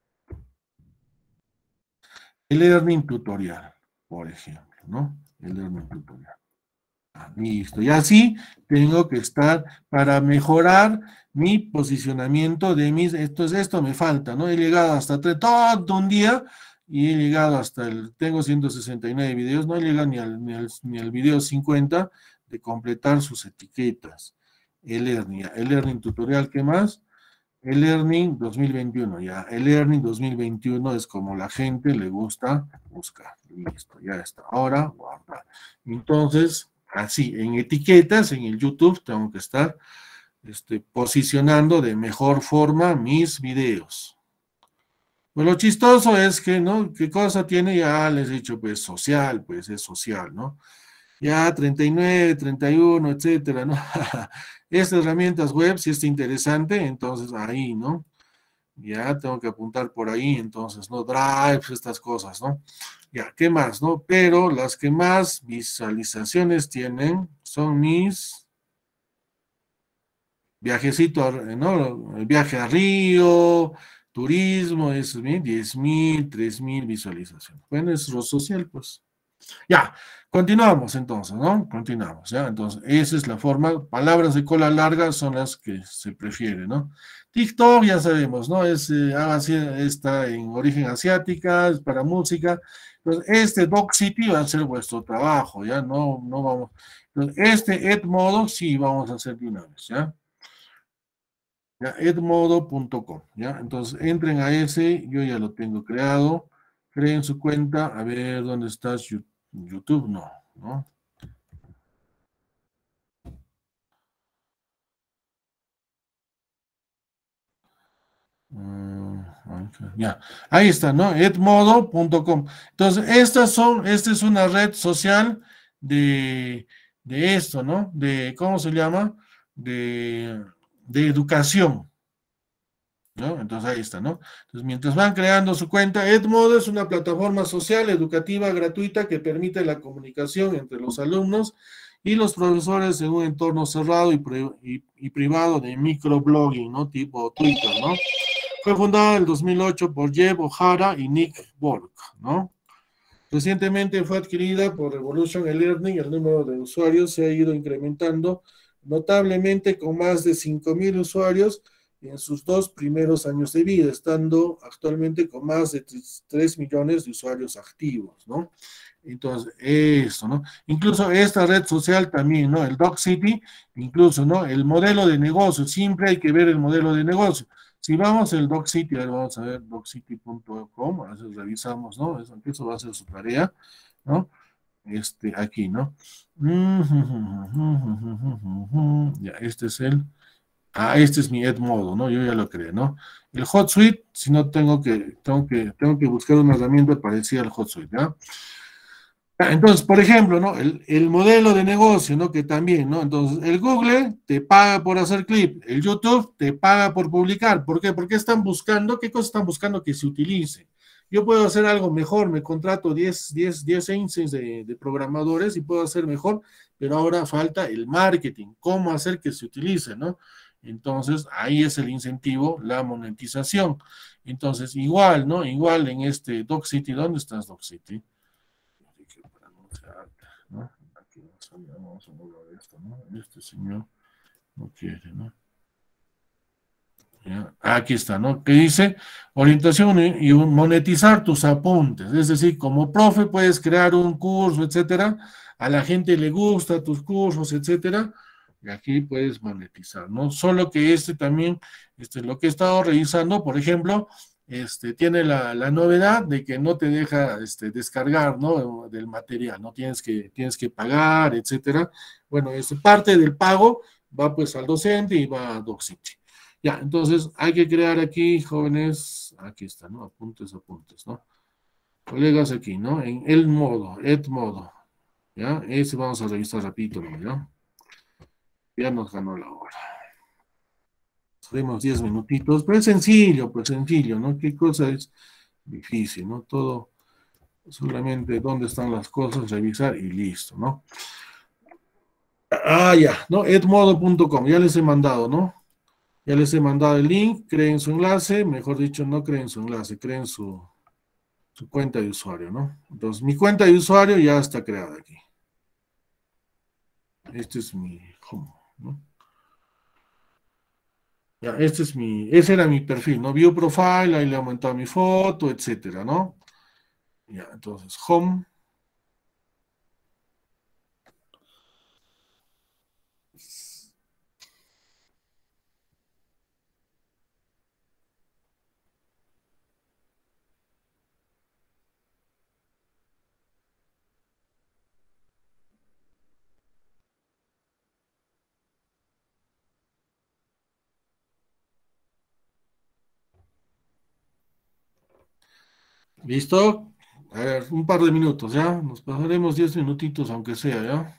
El learning tutorial, por ejemplo, ¿no? El learning tutorial. Ah, listo. Y así tengo que estar para mejorar mi posicionamiento de mis... Esto, esto me falta, ¿no? He llegado hasta tres, todo un día y he llegado hasta el... Tengo ciento sesenta y nueve videos, no he llegado ni al, ni al, ni al video cincuenta de completar sus etiquetas. El learning, el learning tutorial, ¿qué más? El learning dos mil veintiuno, ya. El learning dos mil veintiuno es como la gente le gusta buscar. Listo, ya está. Ahora, guardar. Entonces, así, en etiquetas, en el YouTube, tengo que estar este, posicionando de mejor forma mis videos. Pues lo chistoso es que, ¿no? ¿Qué cosa tiene? Ya les he dicho, pues, social, pues, es social, ¿no? Ya treinta y nueve, treinta y uno, etcétera, ¿no? Estas herramientas web, si es interesante, entonces ahí, ¿no? Ya tengo que apuntar por ahí, entonces, ¿no? Drives, estas cosas, ¿no? Ya, ¿qué más, no? Pero las que más visualizaciones tienen son mis viajecitos, ¿no? El viaje a Río, turismo, eso es bien, diez mil, tres mil visualizaciones. Bueno, es lo social, pues. Ya, continuamos entonces, ¿no? Continuamos, ¿ya? Entonces, esa es la forma. Palabras de cola larga son las que se prefieren, ¿no? TikTok, ya sabemos, ¿no? Es, eh, está en origen asiática, es para música. Entonces, este DocCity va a ser vuestro trabajo, ¿ya? No, no vamos. Entonces, este Edmodo sí vamos a hacer de una vez, ¿ya? Ya, edmodo punto com, ¿ya? Entonces, entren a ese, yo ya lo tengo creado. Creen su cuenta, a ver, ¿dónde estás? YouTube, no, ¿no? Uh, ya, ahí está, ¿no? edmodo punto com. Entonces, estas son, esta es una red social de, de esto, ¿no? De, ¿cómo se llama? De, de educación, ¿no? Entonces ahí está, ¿no? Entonces mientras van creando su cuenta, Edmodo es una plataforma social educativa gratuita que permite la comunicación entre los alumnos y los profesores en un entorno cerrado y, y, y privado de microblogging, ¿no? Tipo Twitter, ¿no? Fue fundada en el dos mil ocho por Jeb O'Hara y Nick Borg, ¿no? Recientemente fue adquirida por Revolution eLearning. El número de usuarios se ha ido incrementando notablemente con más de cinco mil usuarios en sus dos primeros años de vida, estando actualmente con más de tres millones de usuarios activos, ¿no? Entonces, esto, ¿no? Incluso esta red social también, ¿no? El DocCity, incluso, ¿no? El modelo de negocio, siempre hay que ver el modelo de negocio. Si vamos al DocCity, a ver, vamos a ver doccity punto com, a veces revisamos, ¿no? Eso, eso va a ser su tarea, ¿no? Este, aquí, ¿no? Ya, este es el... Ah, este es mi Edmodo, ¿no? Yo ya lo creé, ¿no? El HotSuite, si no tengo que, tengo que, tengo que buscar una herramienta parecida al HotSuite, ¿ya? Entonces, por ejemplo, ¿no? El, el modelo de negocio, ¿no? Que también, ¿no? Entonces, el Google te paga por hacer clip, el YouTube te paga por publicar. ¿Por qué? Porque están buscando, ¿qué cosa están buscando que se utilice? Yo puedo hacer algo mejor, me contrato diez, diez, diez agencies de, de programadores y puedo hacer mejor, pero ahora falta el marketing, cómo hacer que se utilice, ¿no? Entonces, ahí es el incentivo, la monetización. Entonces, igual, ¿no? Igual en este DocCity, ¿dónde estás, DocCity? ¿No? Aquí vamos a mover esto, ¿no? Este señor no quiere, ¿no? ¿Ya? Aquí está, ¿no? Que dice orientación y monetizar tus apuntes. Es decir, como profe puedes crear un curso, etcétera. A la gente le gusta tus cursos, etcétera. Y aquí puedes monetizar, ¿no? Solo que este también, este, lo que he estado revisando, por ejemplo, este, tiene la, la novedad de que no te deja este, descargar, ¿no? Del material, ¿no? Tienes que, tienes que pagar, etcétera. Bueno, es parte del pago va pues al docente y va a DocCity. Ya, entonces hay que crear aquí, jóvenes, aquí está, ¿no? Apuntes, apuntes, ¿no? Colegas aquí, ¿no? En el modo, Edmodo, ¿ya? Ese vamos a revisar rapidito, ¿no? ¿Ya? Ya nos ganó la hora. Tenemos diez minutitos, pero es sencillo, pues sencillo, ¿no? ¿Qué cosa es difícil, ¿no? Todo, solamente dónde están las cosas, revisar y listo, ¿no? Ah, ya, ¿no? edmodo punto com, ya les he mandado, ¿no? Ya les he mandado el link, creen su enlace, mejor dicho, no creen su enlace, creen su, su cuenta de usuario, ¿no? Entonces, mi cuenta de usuario ya está creada aquí. Este es mi home, ¿no? Ya, este es mi, ese era mi perfil, ¿no? View profile, ahí le he aumentado mi foto, etcétera, ¿no? Ya, entonces, home. ¿Listo? A ver, un par de minutos, ¿ya? Nos pasaremos diez minutitos, aunque sea, ¿ya?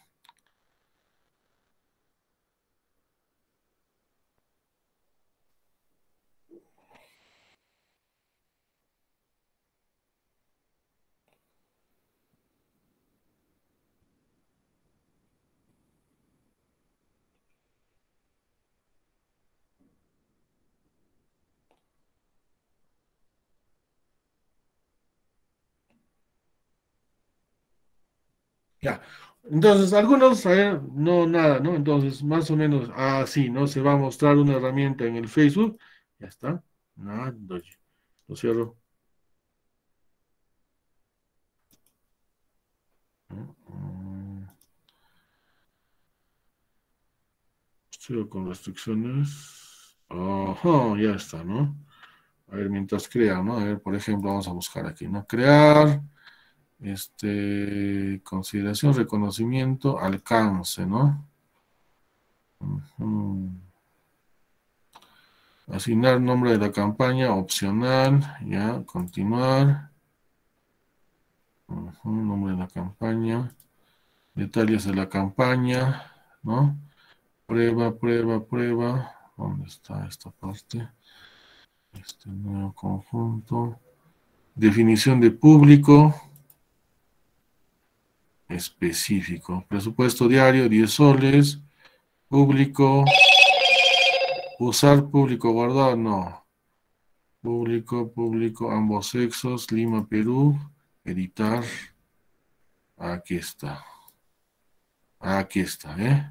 Ya. Entonces, algunos, a ver, no, nada, ¿no? Entonces, más o menos, así, ¿no? Se va a mostrar una herramienta en el Facebook. Ya está. Nada, doy. Lo cierro. Mm, Sigo con restricciones. Ajá, ya está, ¿no? A ver, mientras crea, ¿no? A ver, por ejemplo, vamos a buscar aquí, ¿no? Crear, este, consideración, reconocimiento, alcance, ¿no? Ujú. Asignar nombre de la campaña, opcional, ya, continuar. Ujú, nombre de la campaña, detalles de la campaña, ¿no? Prueba, prueba, prueba. ¿Dónde está esta parte? Este nuevo conjunto. Definición de público. Específico. Presupuesto diario, diez soles. Público. Usar público guardado, no. Público, público, ambos sexos. Lima, Perú. Editar. Aquí está. Aquí está, ¿eh?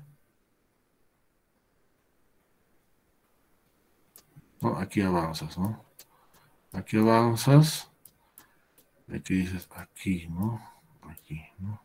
No, aquí avanzas, ¿no? Aquí avanzas. Aquí dices, aquí, ¿no? Aquí, ¿no?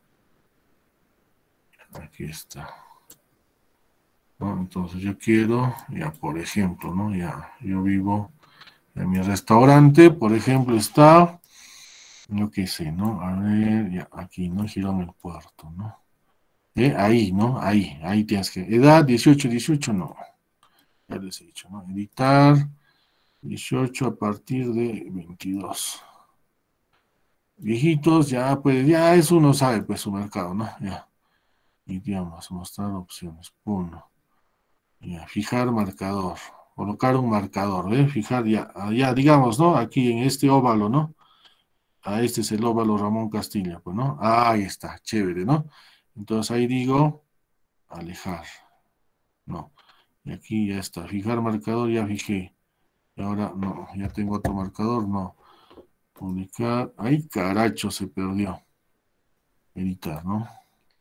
Aquí está. ¿No? Entonces yo quiero, ya por ejemplo, ¿no? Ya, yo vivo en mi restaurante, por ejemplo, está, yo qué sé, ¿no? A ver, ya, aquí, ¿no? Girón el puerto, ¿no? ¿Eh? Ahí, ¿no? Ahí, ahí tienes que, edad, dieciocho, dieciocho, no. Ya les he dicho, ¿no? Editar, dieciocho a partir de veintidós. Viejitos, ya, pues, ya eso uno sabe, pues, su mercado, ¿no? Ya. Idiomas, mostrar opciones, uno. Ya, fijar marcador, colocar un marcador, ¿eh? Fijar ya, ya, digamos, ¿no? Aquí en este óvalo, ¿no? Ah, este es el óvalo Ramón Castilla, pues, ¿no? Ah, ahí está, chévere, ¿no? Entonces ahí digo, alejar, no. Y aquí ya está, fijar marcador, ya fijé. Y ahora, no, ya tengo otro marcador, no. Publicar, ay, caracho, se perdió. Editar, ¿no?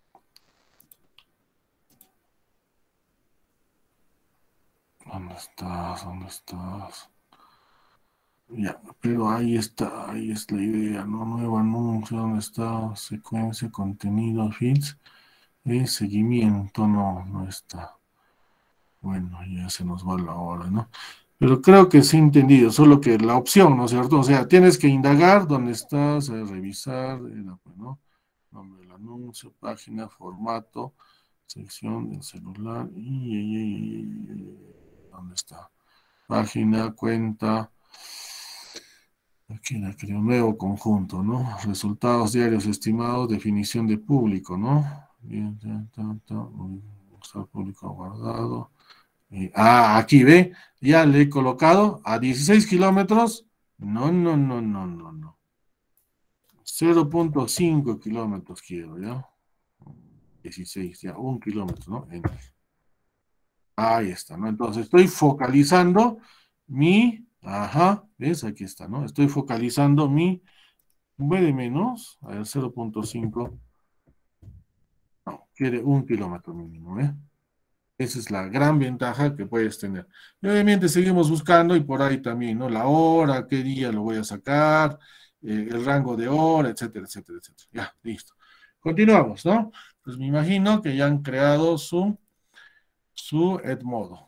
¿Dónde estás? ¿Dónde estás? Ya, pero ahí está, ahí es la idea, ¿no? Nuevo anuncio, ¿dónde está? Secuencia, contenido, feeds, eh, seguimiento, no, no está. Bueno, ya se nos va la hora, ¿no? Pero creo que sí he entendido, solo que la opción, ¿no es cierto? O sea, tienes que indagar dónde estás, eh, revisar, eh, ¿no? Nombre del anuncio, página, formato, sección del celular, y, y, y, y, ¿dónde está? Página, cuenta. Aquí la creo, nuevo conjunto, ¿no? Resultados diarios estimados, definición de público, ¿no? Bien, ta, ta, ta, usar público guardado. Eh, ah, aquí ve, ya le he colocado a dieciséis kilómetros. No, no, no, no, no, no. cero punto cinco kilómetros quiero, ¿ya? dieciséis, ya, un kilómetro, ¿no? Enter. Ahí está, ¿no? Entonces estoy focalizando mi, ajá, ¿ves? Aquí está, ¿no? Estoy focalizando mi V de menos, a ver, cero punto cinco, no, quiere un kilómetro mínimo, ¿eh? Esa es la gran ventaja que puedes tener. Y obviamente seguimos buscando y por ahí también, ¿no? La hora, qué día lo voy a sacar, eh, el rango de hora, etcétera, etcétera, etcétera. Ya, listo. Continuamos, ¿no? Pues me imagino que ya han creado su, su Edmodo.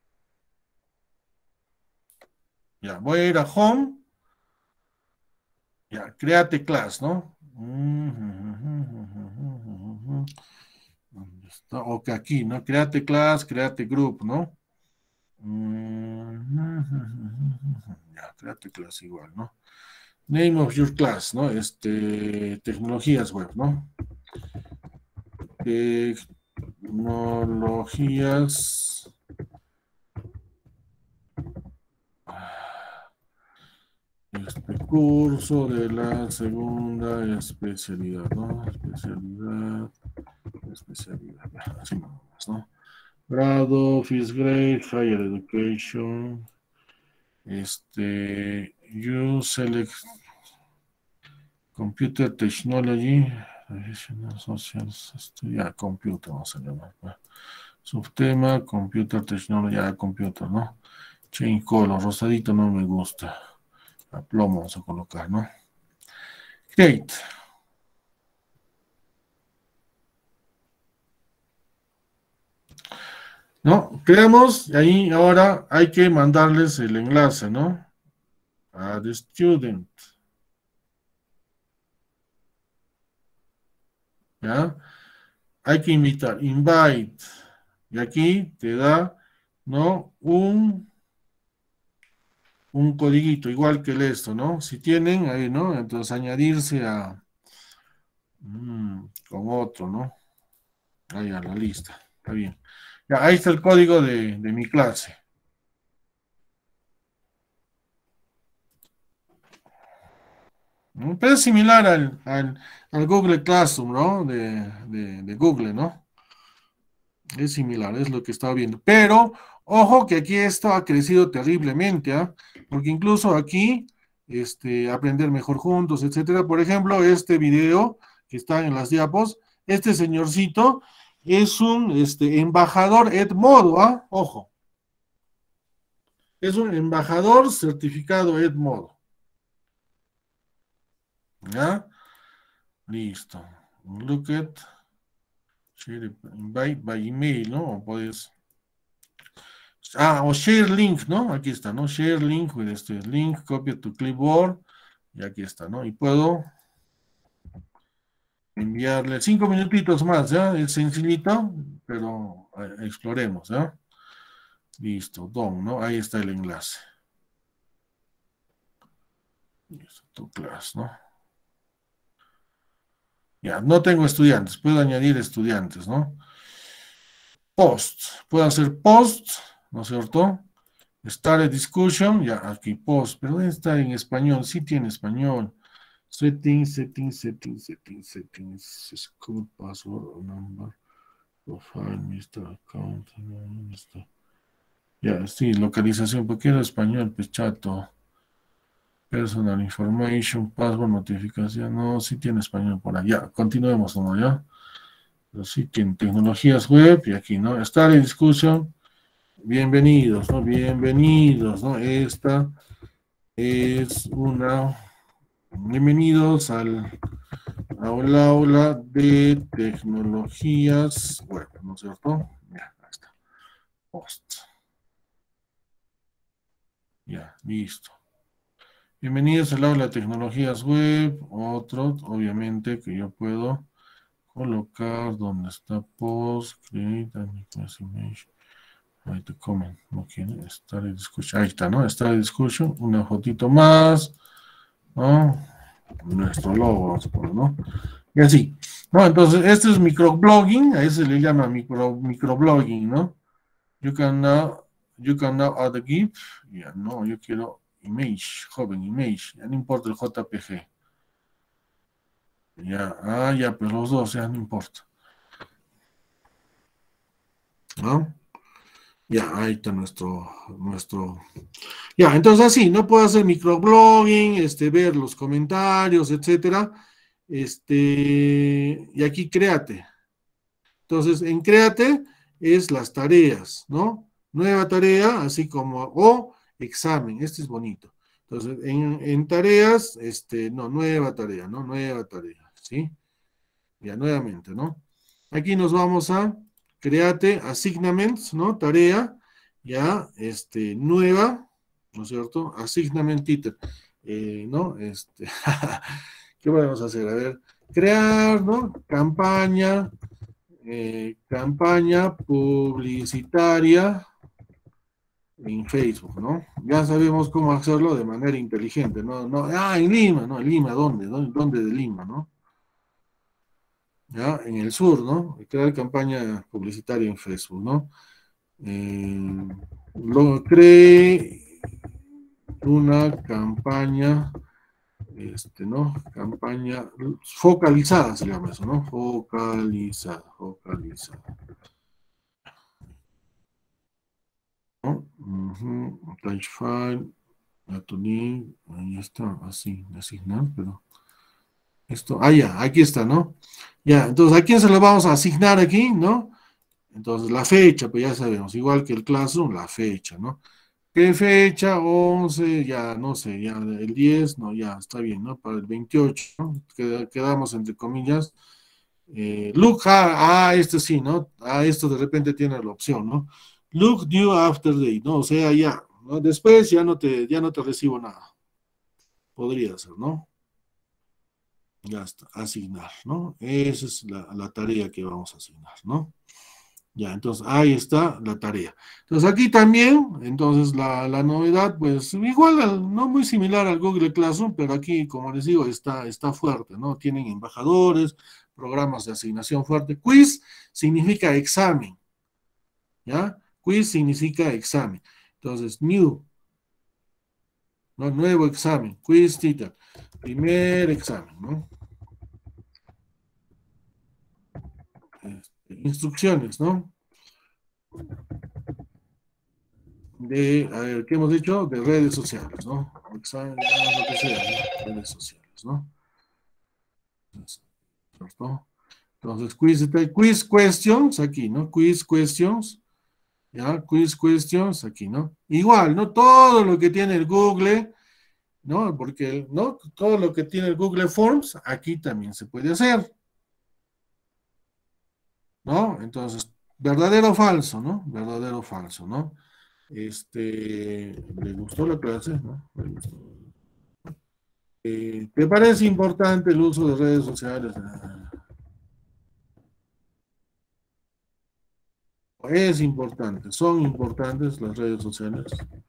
Ya, voy a ir a Home. Ya, créate class, ¿no? ¿Dónde está? Ok, aquí, ¿no? Créate class, créate group, ¿no? Ya, créate class igual, ¿no? Name of your class, ¿no? Este, tecnologías web, ¿no? Tecnologías. Este curso de la segunda especialidad, ¿no? Especialidad, especialidad, así nomás, ¿no? Grado, fifth grade, higher education. Este, you select computer technology, social, ya, computer, vamos a llamar. Subtema, computer technology, ya, computer, ¿no? Change color, rosadito no me gusta. A plomo vamos a colocar, ¿no? Create. ¿No? Creamos y ahí ahora hay que mandarles el enlace, ¿no? A the student. ¿Ya? Hay que invitar, invite. Y aquí te da, ¿no? Un, un codiguito, igual que el esto, ¿no? Si tienen, ahí, ¿no? Entonces añadirse a, mmm, con otro, ¿no? Ahí a la lista, está bien. Ya, ahí está el código de, de mi clase. ¿no? Pero es similar al, al, al Google Classroom, ¿no? De, de, de Google, ¿no? Es similar, es lo que estaba viendo. Pero, ojo que aquí esto ha crecido terriblemente, ¿ah? Porque incluso aquí, este, aprender mejor juntos, etcétera. Por ejemplo, este video que está en las diapos, este señorcito es un este, embajador Edmodo, ¿ah? Ojo. Es un embajador certificado Edmodo. ¿Ya? Listo. Look at share, invite by email, ¿no? O puedes. Ah, o share link, ¿no? Aquí está, ¿no? Share link with este link, copy to clipboard. Y aquí está, ¿no? Y puedo enviarle cinco minutitos más, ¿ya? Es sencillito, pero eh, exploremos, ¿ya? Listo, done, ¿no? Ahí está el enlace. Listo, tu clase, ¿no? Ya, no tengo estudiantes, puedo añadir estudiantes, ¿no? Post, puedo hacer post, ¿no es cierto? Start a discussion, ya, aquí post, pero ¿dónde está en español? Sí tiene español. Settings, settings, settings, settings, settings, school password, number, profile, mister Account, ¿dónde está? Ya, sí, localización, ¿por qué era español? Pues chato. Personal information, password, notificación, no, sí tiene español por allá. Continuemos, ¿no? Ya. Pero sí tiene tecnologías web y aquí, ¿no? Estar en discusión. Bienvenidos, ¿no? Bienvenidos, ¿no? Esta es una. Bienvenidos al, al aula de tecnologías web, ¿no es cierto? Ya, ahí está. Post. Ya, listo. Bienvenidos al aula de tecnologías web. Otro, obviamente, que yo puedo colocar donde está post, create, image, write a comment. No quiere estar en discussion. Ahí está, ¿no? Estar en discussion. Una fotito más, ¿no? Nuestro logo, vamos a poner, ¿no? Y así, ¿no? Entonces, este es microblogging, a ese se le llama micro, microblogging, ¿no? You can now, you can now add a GIF. Ya, no, yo quiero image, joven, image, ya no importa el J P G. Ya, ah, ya, pero los dos, ya no importa. ¿No? Ya, ahí está nuestro, nuestro. Ya, entonces así, no puedo hacer microblogging, este, ver los comentarios, etcétera. Este, y aquí créate. Entonces, en créate es las tareas, ¿no? Nueva tarea, así como, o examen, este es bonito. Entonces, en, en tareas, este, no, nueva tarea, ¿no? Nueva tarea, ¿sí? Ya, nuevamente, ¿no? Aquí nos vamos a créate, assignments, ¿no? Tarea, ya, este, nueva, ¿no es cierto? Assignment title, eh, ¿no? Este, ¿qué podemos hacer? A ver, crear, ¿no? Campaña, eh, campaña publicitaria en Facebook, ¿no? Ya sabemos cómo hacerlo de manera inteligente, ¿no? No, ah, en Lima, ¿no? En Lima, ¿dónde? ¿Dónde, dónde de Lima, ¿no? Ya, en el sur, ¿no? Crear campaña publicitaria en Facebook, ¿no? Eh, lo cree una campaña, este, ¿no? Campaña focalizada, se llama eso, ¿no? Focalizada, focalizada. ¿No? Uh-huh. Touch file, link, ahí está, así, asignar, pero esto, ah, ya, aquí está, ¿no? Ya, entonces, ¿a quién se lo vamos a asignar aquí, no? Entonces, la fecha, pues ya sabemos, igual que el Classroom, la fecha, ¿no? ¿Qué fecha? once, ya, no sé, ya, el diez, no, ya, está bien, ¿no? Para el veintiocho, ¿no? Quedamos entre comillas. Eh, look, ah, ah, esto sí, ¿no? Ah, esto de repente tiene la opción, ¿no? Look due after date, ¿no? O sea, ya, ¿no? Después ya no te, ya no te recibo nada. Podría ser, ¿no? Ya está, asignar, ¿no? Esa es la, la tarea que vamos a asignar, ¿no? Ya, entonces ahí está la tarea. Entonces aquí también, entonces la, la novedad, pues igual, al, no muy similar al Google Classroom, pero aquí, como les digo, está, está fuerte, ¿no? Tienen embajadores, programas de asignación fuerte. Quiz significa examen, ¿ya? Quiz significa examen. Entonces, new. ¿no? Nuevo examen, quiz teacher, primer examen, ¿no? Este, instrucciones, ¿no? De, a ver, ¿qué hemos dicho? De redes sociales, ¿no? Examen, lo que sea, ¿no? Redes sociales, ¿no? ¿Cierto? Entonces, quiz, quiz questions, aquí, ¿no? Quiz questions, ¿ya? Quiz questions, aquí, ¿no? Igual, ¿no? Todo lo que tiene el Google, ¿no? Porque, ¿no? Todo lo que tiene el Google Forms, aquí también se puede hacer, ¿no? Entonces, verdadero o falso, ¿no? Verdadero o falso, ¿no? Este, ¿le gustó la clase? ¿No? ¿Le gustó? Eh, ¿te parece importante el uso de redes sociales? Es importante, son importantes las redes sociales.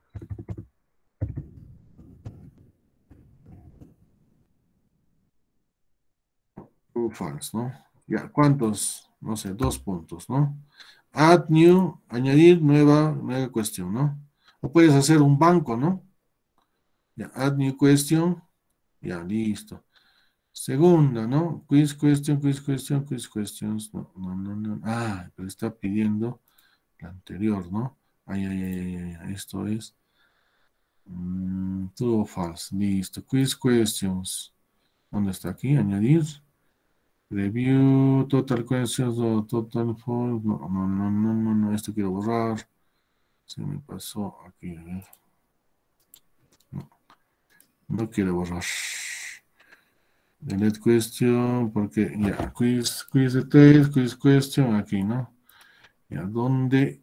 True, false, ¿no? Ya, ¿cuántos? No sé, dos puntos, ¿no? Add new, añadir nueva, nueva cuestión, ¿no? O puedes hacer un banco, ¿no? Ya, add new question, ya, listo. Segunda, ¿no? Quiz question, quiz question, quiz questions, no, no, no, no. Ah, pero está pidiendo la anterior, ¿no? Ay, ay, ay, ay, ay, esto es mm, true o false, listo. Quiz questions, ¿dónde está aquí? Añadir. Review, total questions, o total false, no, no, no, no, no, no, esto quiero borrar. Se me pasó aquí, a ver. No, no quiero borrar. Delete question, porque ya, quiz, quiz details, quiz question, aquí, ¿no? Ya, ¿dónde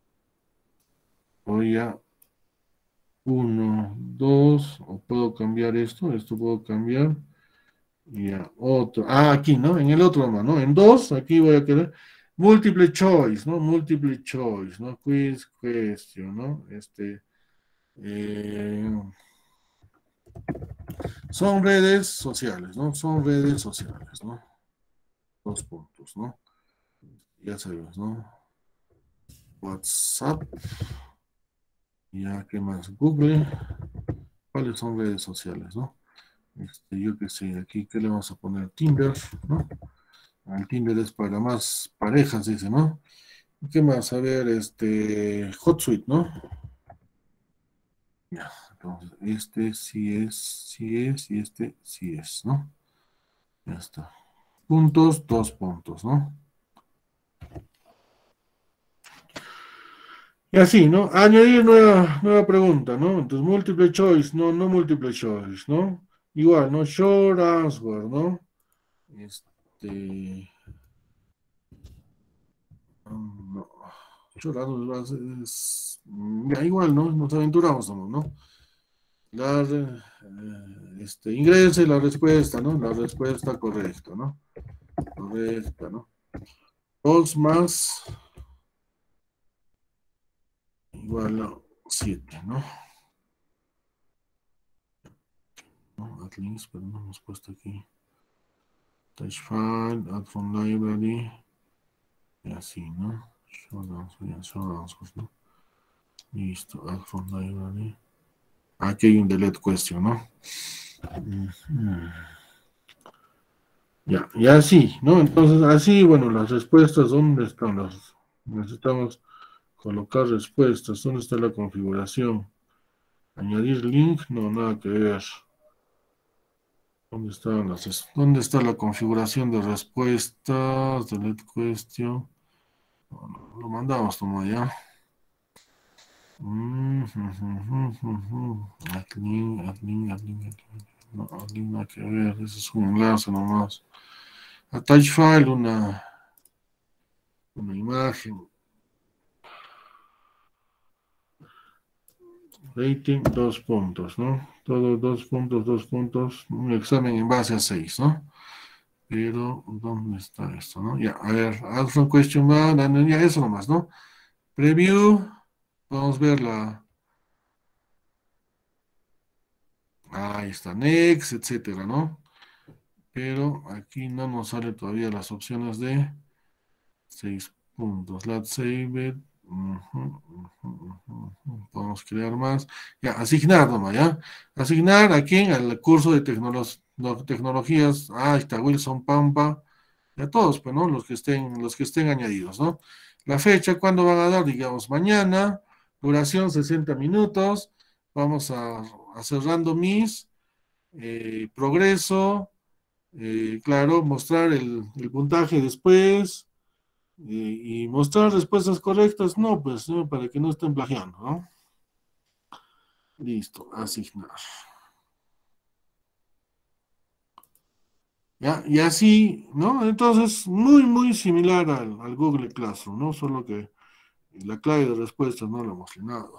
voy a uno, dos, o puedo cambiar esto? Esto puedo cambiar. Ya, otro. Ah, aquí, ¿no? En el otro más, ¿no? En dos, aquí voy a querer. Múltiple choice, ¿no? Múltiple choice, ¿no? Quiz question, ¿no? Este. eh, son redes sociales, ¿no? Son redes sociales, ¿no? Dos puntos, ¿no? Ya sabemos, ¿no? WhatsApp. Ya, ¿qué más? Google. ¿Cuáles son redes sociales, no? Este, yo qué sé, aquí, ¿qué le vamos a poner? Tinder, ¿no? El Tinder es para más parejas, dice, ¿no? ¿Qué más? A ver, este, HotSuite, ¿no? Ya, entonces, este sí es, sí es, y este sí es, ¿no? Ya está. Puntos, dos puntos, ¿no? Y así, ¿no? Añadir nueva, nueva pregunta, ¿no? Entonces, múltiple choice, no, no múltiple choice, ¿no? Igual, ¿no? Short answer, ¿no? Este... No. Short answer es... Ya, igual, ¿no? Nos aventuramos, ¿no? La, eh, este, ingrese la respuesta, ¿no? La respuesta correcta, ¿no? Correcta, ¿no? Dos más igual a siete, ¿no? ¿No? At least, pero no hemos puesto aquí. Touch file, add from library. Y así, ¿no? Short answer, ya, short answers, ¿no? Listo, add from library. Aquí hay un delete question, ¿no? Mm-hmm. Ya, y así, ¿no? Entonces, así, bueno, las respuestas, ¿dónde están las? Necesitamos colocar respuestas, ¿dónde está la configuración? Añadir link, no, nada que ver. ¿Dónde están las, dónde está la configuración de respuestas? Delete question. No, no, lo mandamos como ya. Mm, mm, mm, mm, mm. Add link, add link, add link, add link. No, add link nada que ver, ese es un enlace nomás. Attach file, una, una imagen. Rating, dos puntos, ¿no? Todo dos puntos, dos puntos. Un examen en base a seis, ¿no? Pero, ¿dónde está esto, no? Ya, a ver, add from question one, ya, eso nomás, ¿no? Preview, vamos a ver la... Ahí está, next, etcétera, ¿no? Pero aquí no nos sale todavía las opciones de seis puntos. Let's save it. Uh-huh, uh-huh, uh-huh. Podemos crear más. Ya, asignar nomás, ¿ya? Asignar a quién, al curso de tecnolo- no, tecnologías. Ah, ahí está Wilson Pampa. A todos, pues, ¿no? Los que estén, los que estén añadidos, ¿no? La fecha, ¿cuándo van a dar? Digamos, mañana. Duración sesenta minutos. Vamos a, a cerrando mis. Eh, progreso. Eh, claro, mostrar el, el puntaje después. Y, y mostrar respuestas correctas, no, pues, ¿no? Para que no estén plagiando, ¿no? Listo, asignar. ¿Ya? Y así, ¿no? Entonces, muy, muy similar al, al Google Classroom, ¿no? Solo que la clave de respuestas no la hemos llenado.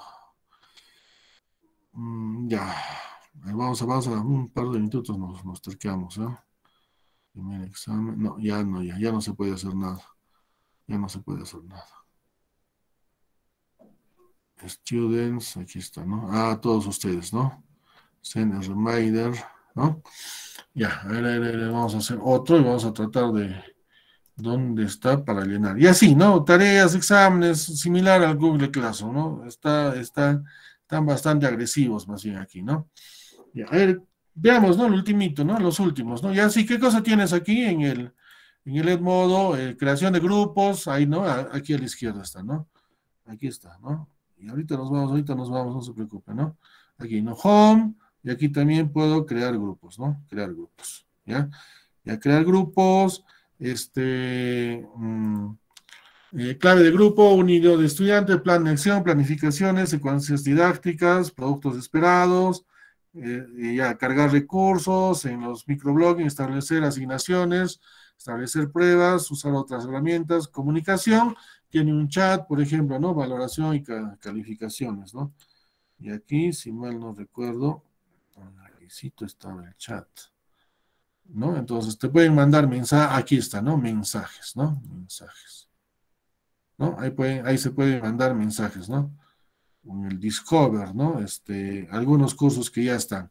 Mm, ya. Vamos a, vamos a un par de minutos, nos, nos terqueamos, ¿eh? Primer examen. No, ya no, ya, ya no se puede hacer nada. Ya no se puede hacer nada. Students, aquí está, ¿no? Ah, todos ustedes, ¿no? Send a reminder, ¿no? Ya, a ver, a ver, a ver, vamos a hacer otro y vamos a tratar de dónde está para llenar. Y así, ¿no? Tareas, exámenes, similar al Google Classroom, ¿no? Está, está, están bastante agresivos más bien aquí, ¿no? Ya, a ver, veamos, ¿no? El ultimito, ¿no? Los últimos, ¿no? Ya sí, ¿qué cosa tienes aquí en el, en el Edmodo? Eh, creación de grupos, ahí, ¿no? Aquí a la izquierda está, ¿no? Aquí está, ¿no? Y ahorita nos vamos, ahorita nos vamos, no se preocupe, ¿no? Aquí, ¿no? Home, y aquí también puedo crear grupos, ¿no? Crear grupos, ¿ya? Ya crear grupos, este, mmm, eh, clave de grupo, unido de estudiante, plan de acción, planificaciones, secuencias didácticas, productos esperados, eh, y ya, cargar recursos en los microblogging, establecer asignaciones, establecer pruebas, usar otras herramientas, comunicación, tiene un chat, por ejemplo, ¿no? Valoración y ca calificaciones, ¿no? Y aquí, si mal no recuerdo, aquí estaba el chat, ¿no? Entonces te pueden mandar mensajes, aquí está, ¿no? Mensajes, ¿no? Mensajes, ¿no? Ahí, pueden, ahí se pueden mandar mensajes, ¿no? En el Discover, ¿no? Este, algunos cursos que ya están,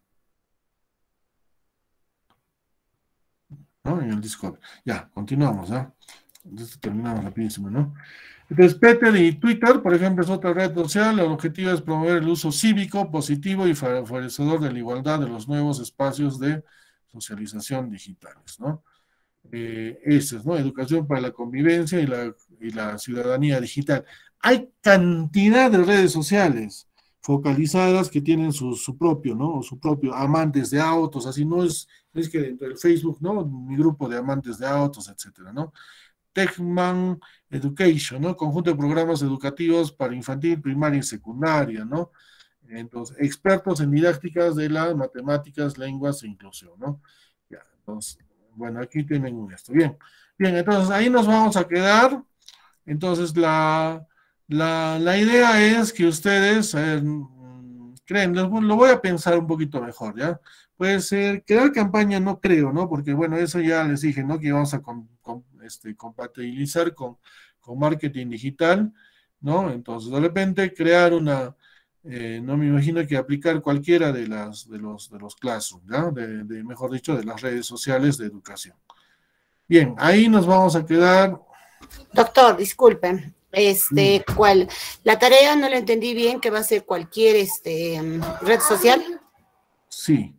¿no? En el Discover. Ya, continuamos, ¿no? Entonces terminamos rapidísimo, ¿no? Entonces, Peter y Twitter, por ejemplo, es otra red social. El objetivo es promover el uso cívico, positivo y favorecedor de la igualdad de los nuevos espacios de socialización digitales, ¿no? Eh, ese es, ¿no? Educación para la convivencia y la, y la ciudadanía digital. Hay cantidad de redes sociales focalizadas que tienen su, su propio, ¿no? O su propio amantes de autos, así no es, no es que dentro del Facebook, ¿no? Mi grupo de amantes de autos, etcétera, ¿no? Techman Education, ¿no? Conjunto de programas educativos para infantil, primaria y secundaria, ¿no? Entonces, expertos en didácticas de las matemáticas, lenguas e inclusión, ¿no? Ya, entonces, bueno, aquí tienen esto. Bien, bien, entonces ahí nos vamos a quedar. Entonces, la, la, la idea es que ustedes eh, creen, lo, lo voy a pensar un poquito mejor, ¿ya? Puede ser, crear campaña no creo, ¿no? Porque, bueno, eso ya les dije, ¿no? Que vamos a con, con, este, compatibilizar con, con marketing digital, ¿no? Entonces, de repente, crear una, eh, no me imagino que aplicar cualquiera de, las, de, los, de los classrooms, ¿ya? De, de, mejor dicho, de las redes sociales de educación. Bien, ahí nos vamos a quedar. Doctor, disculpen. Este, ¿cuál? La tarea no la entendí bien, que va a ser cualquier este, red social. Sí.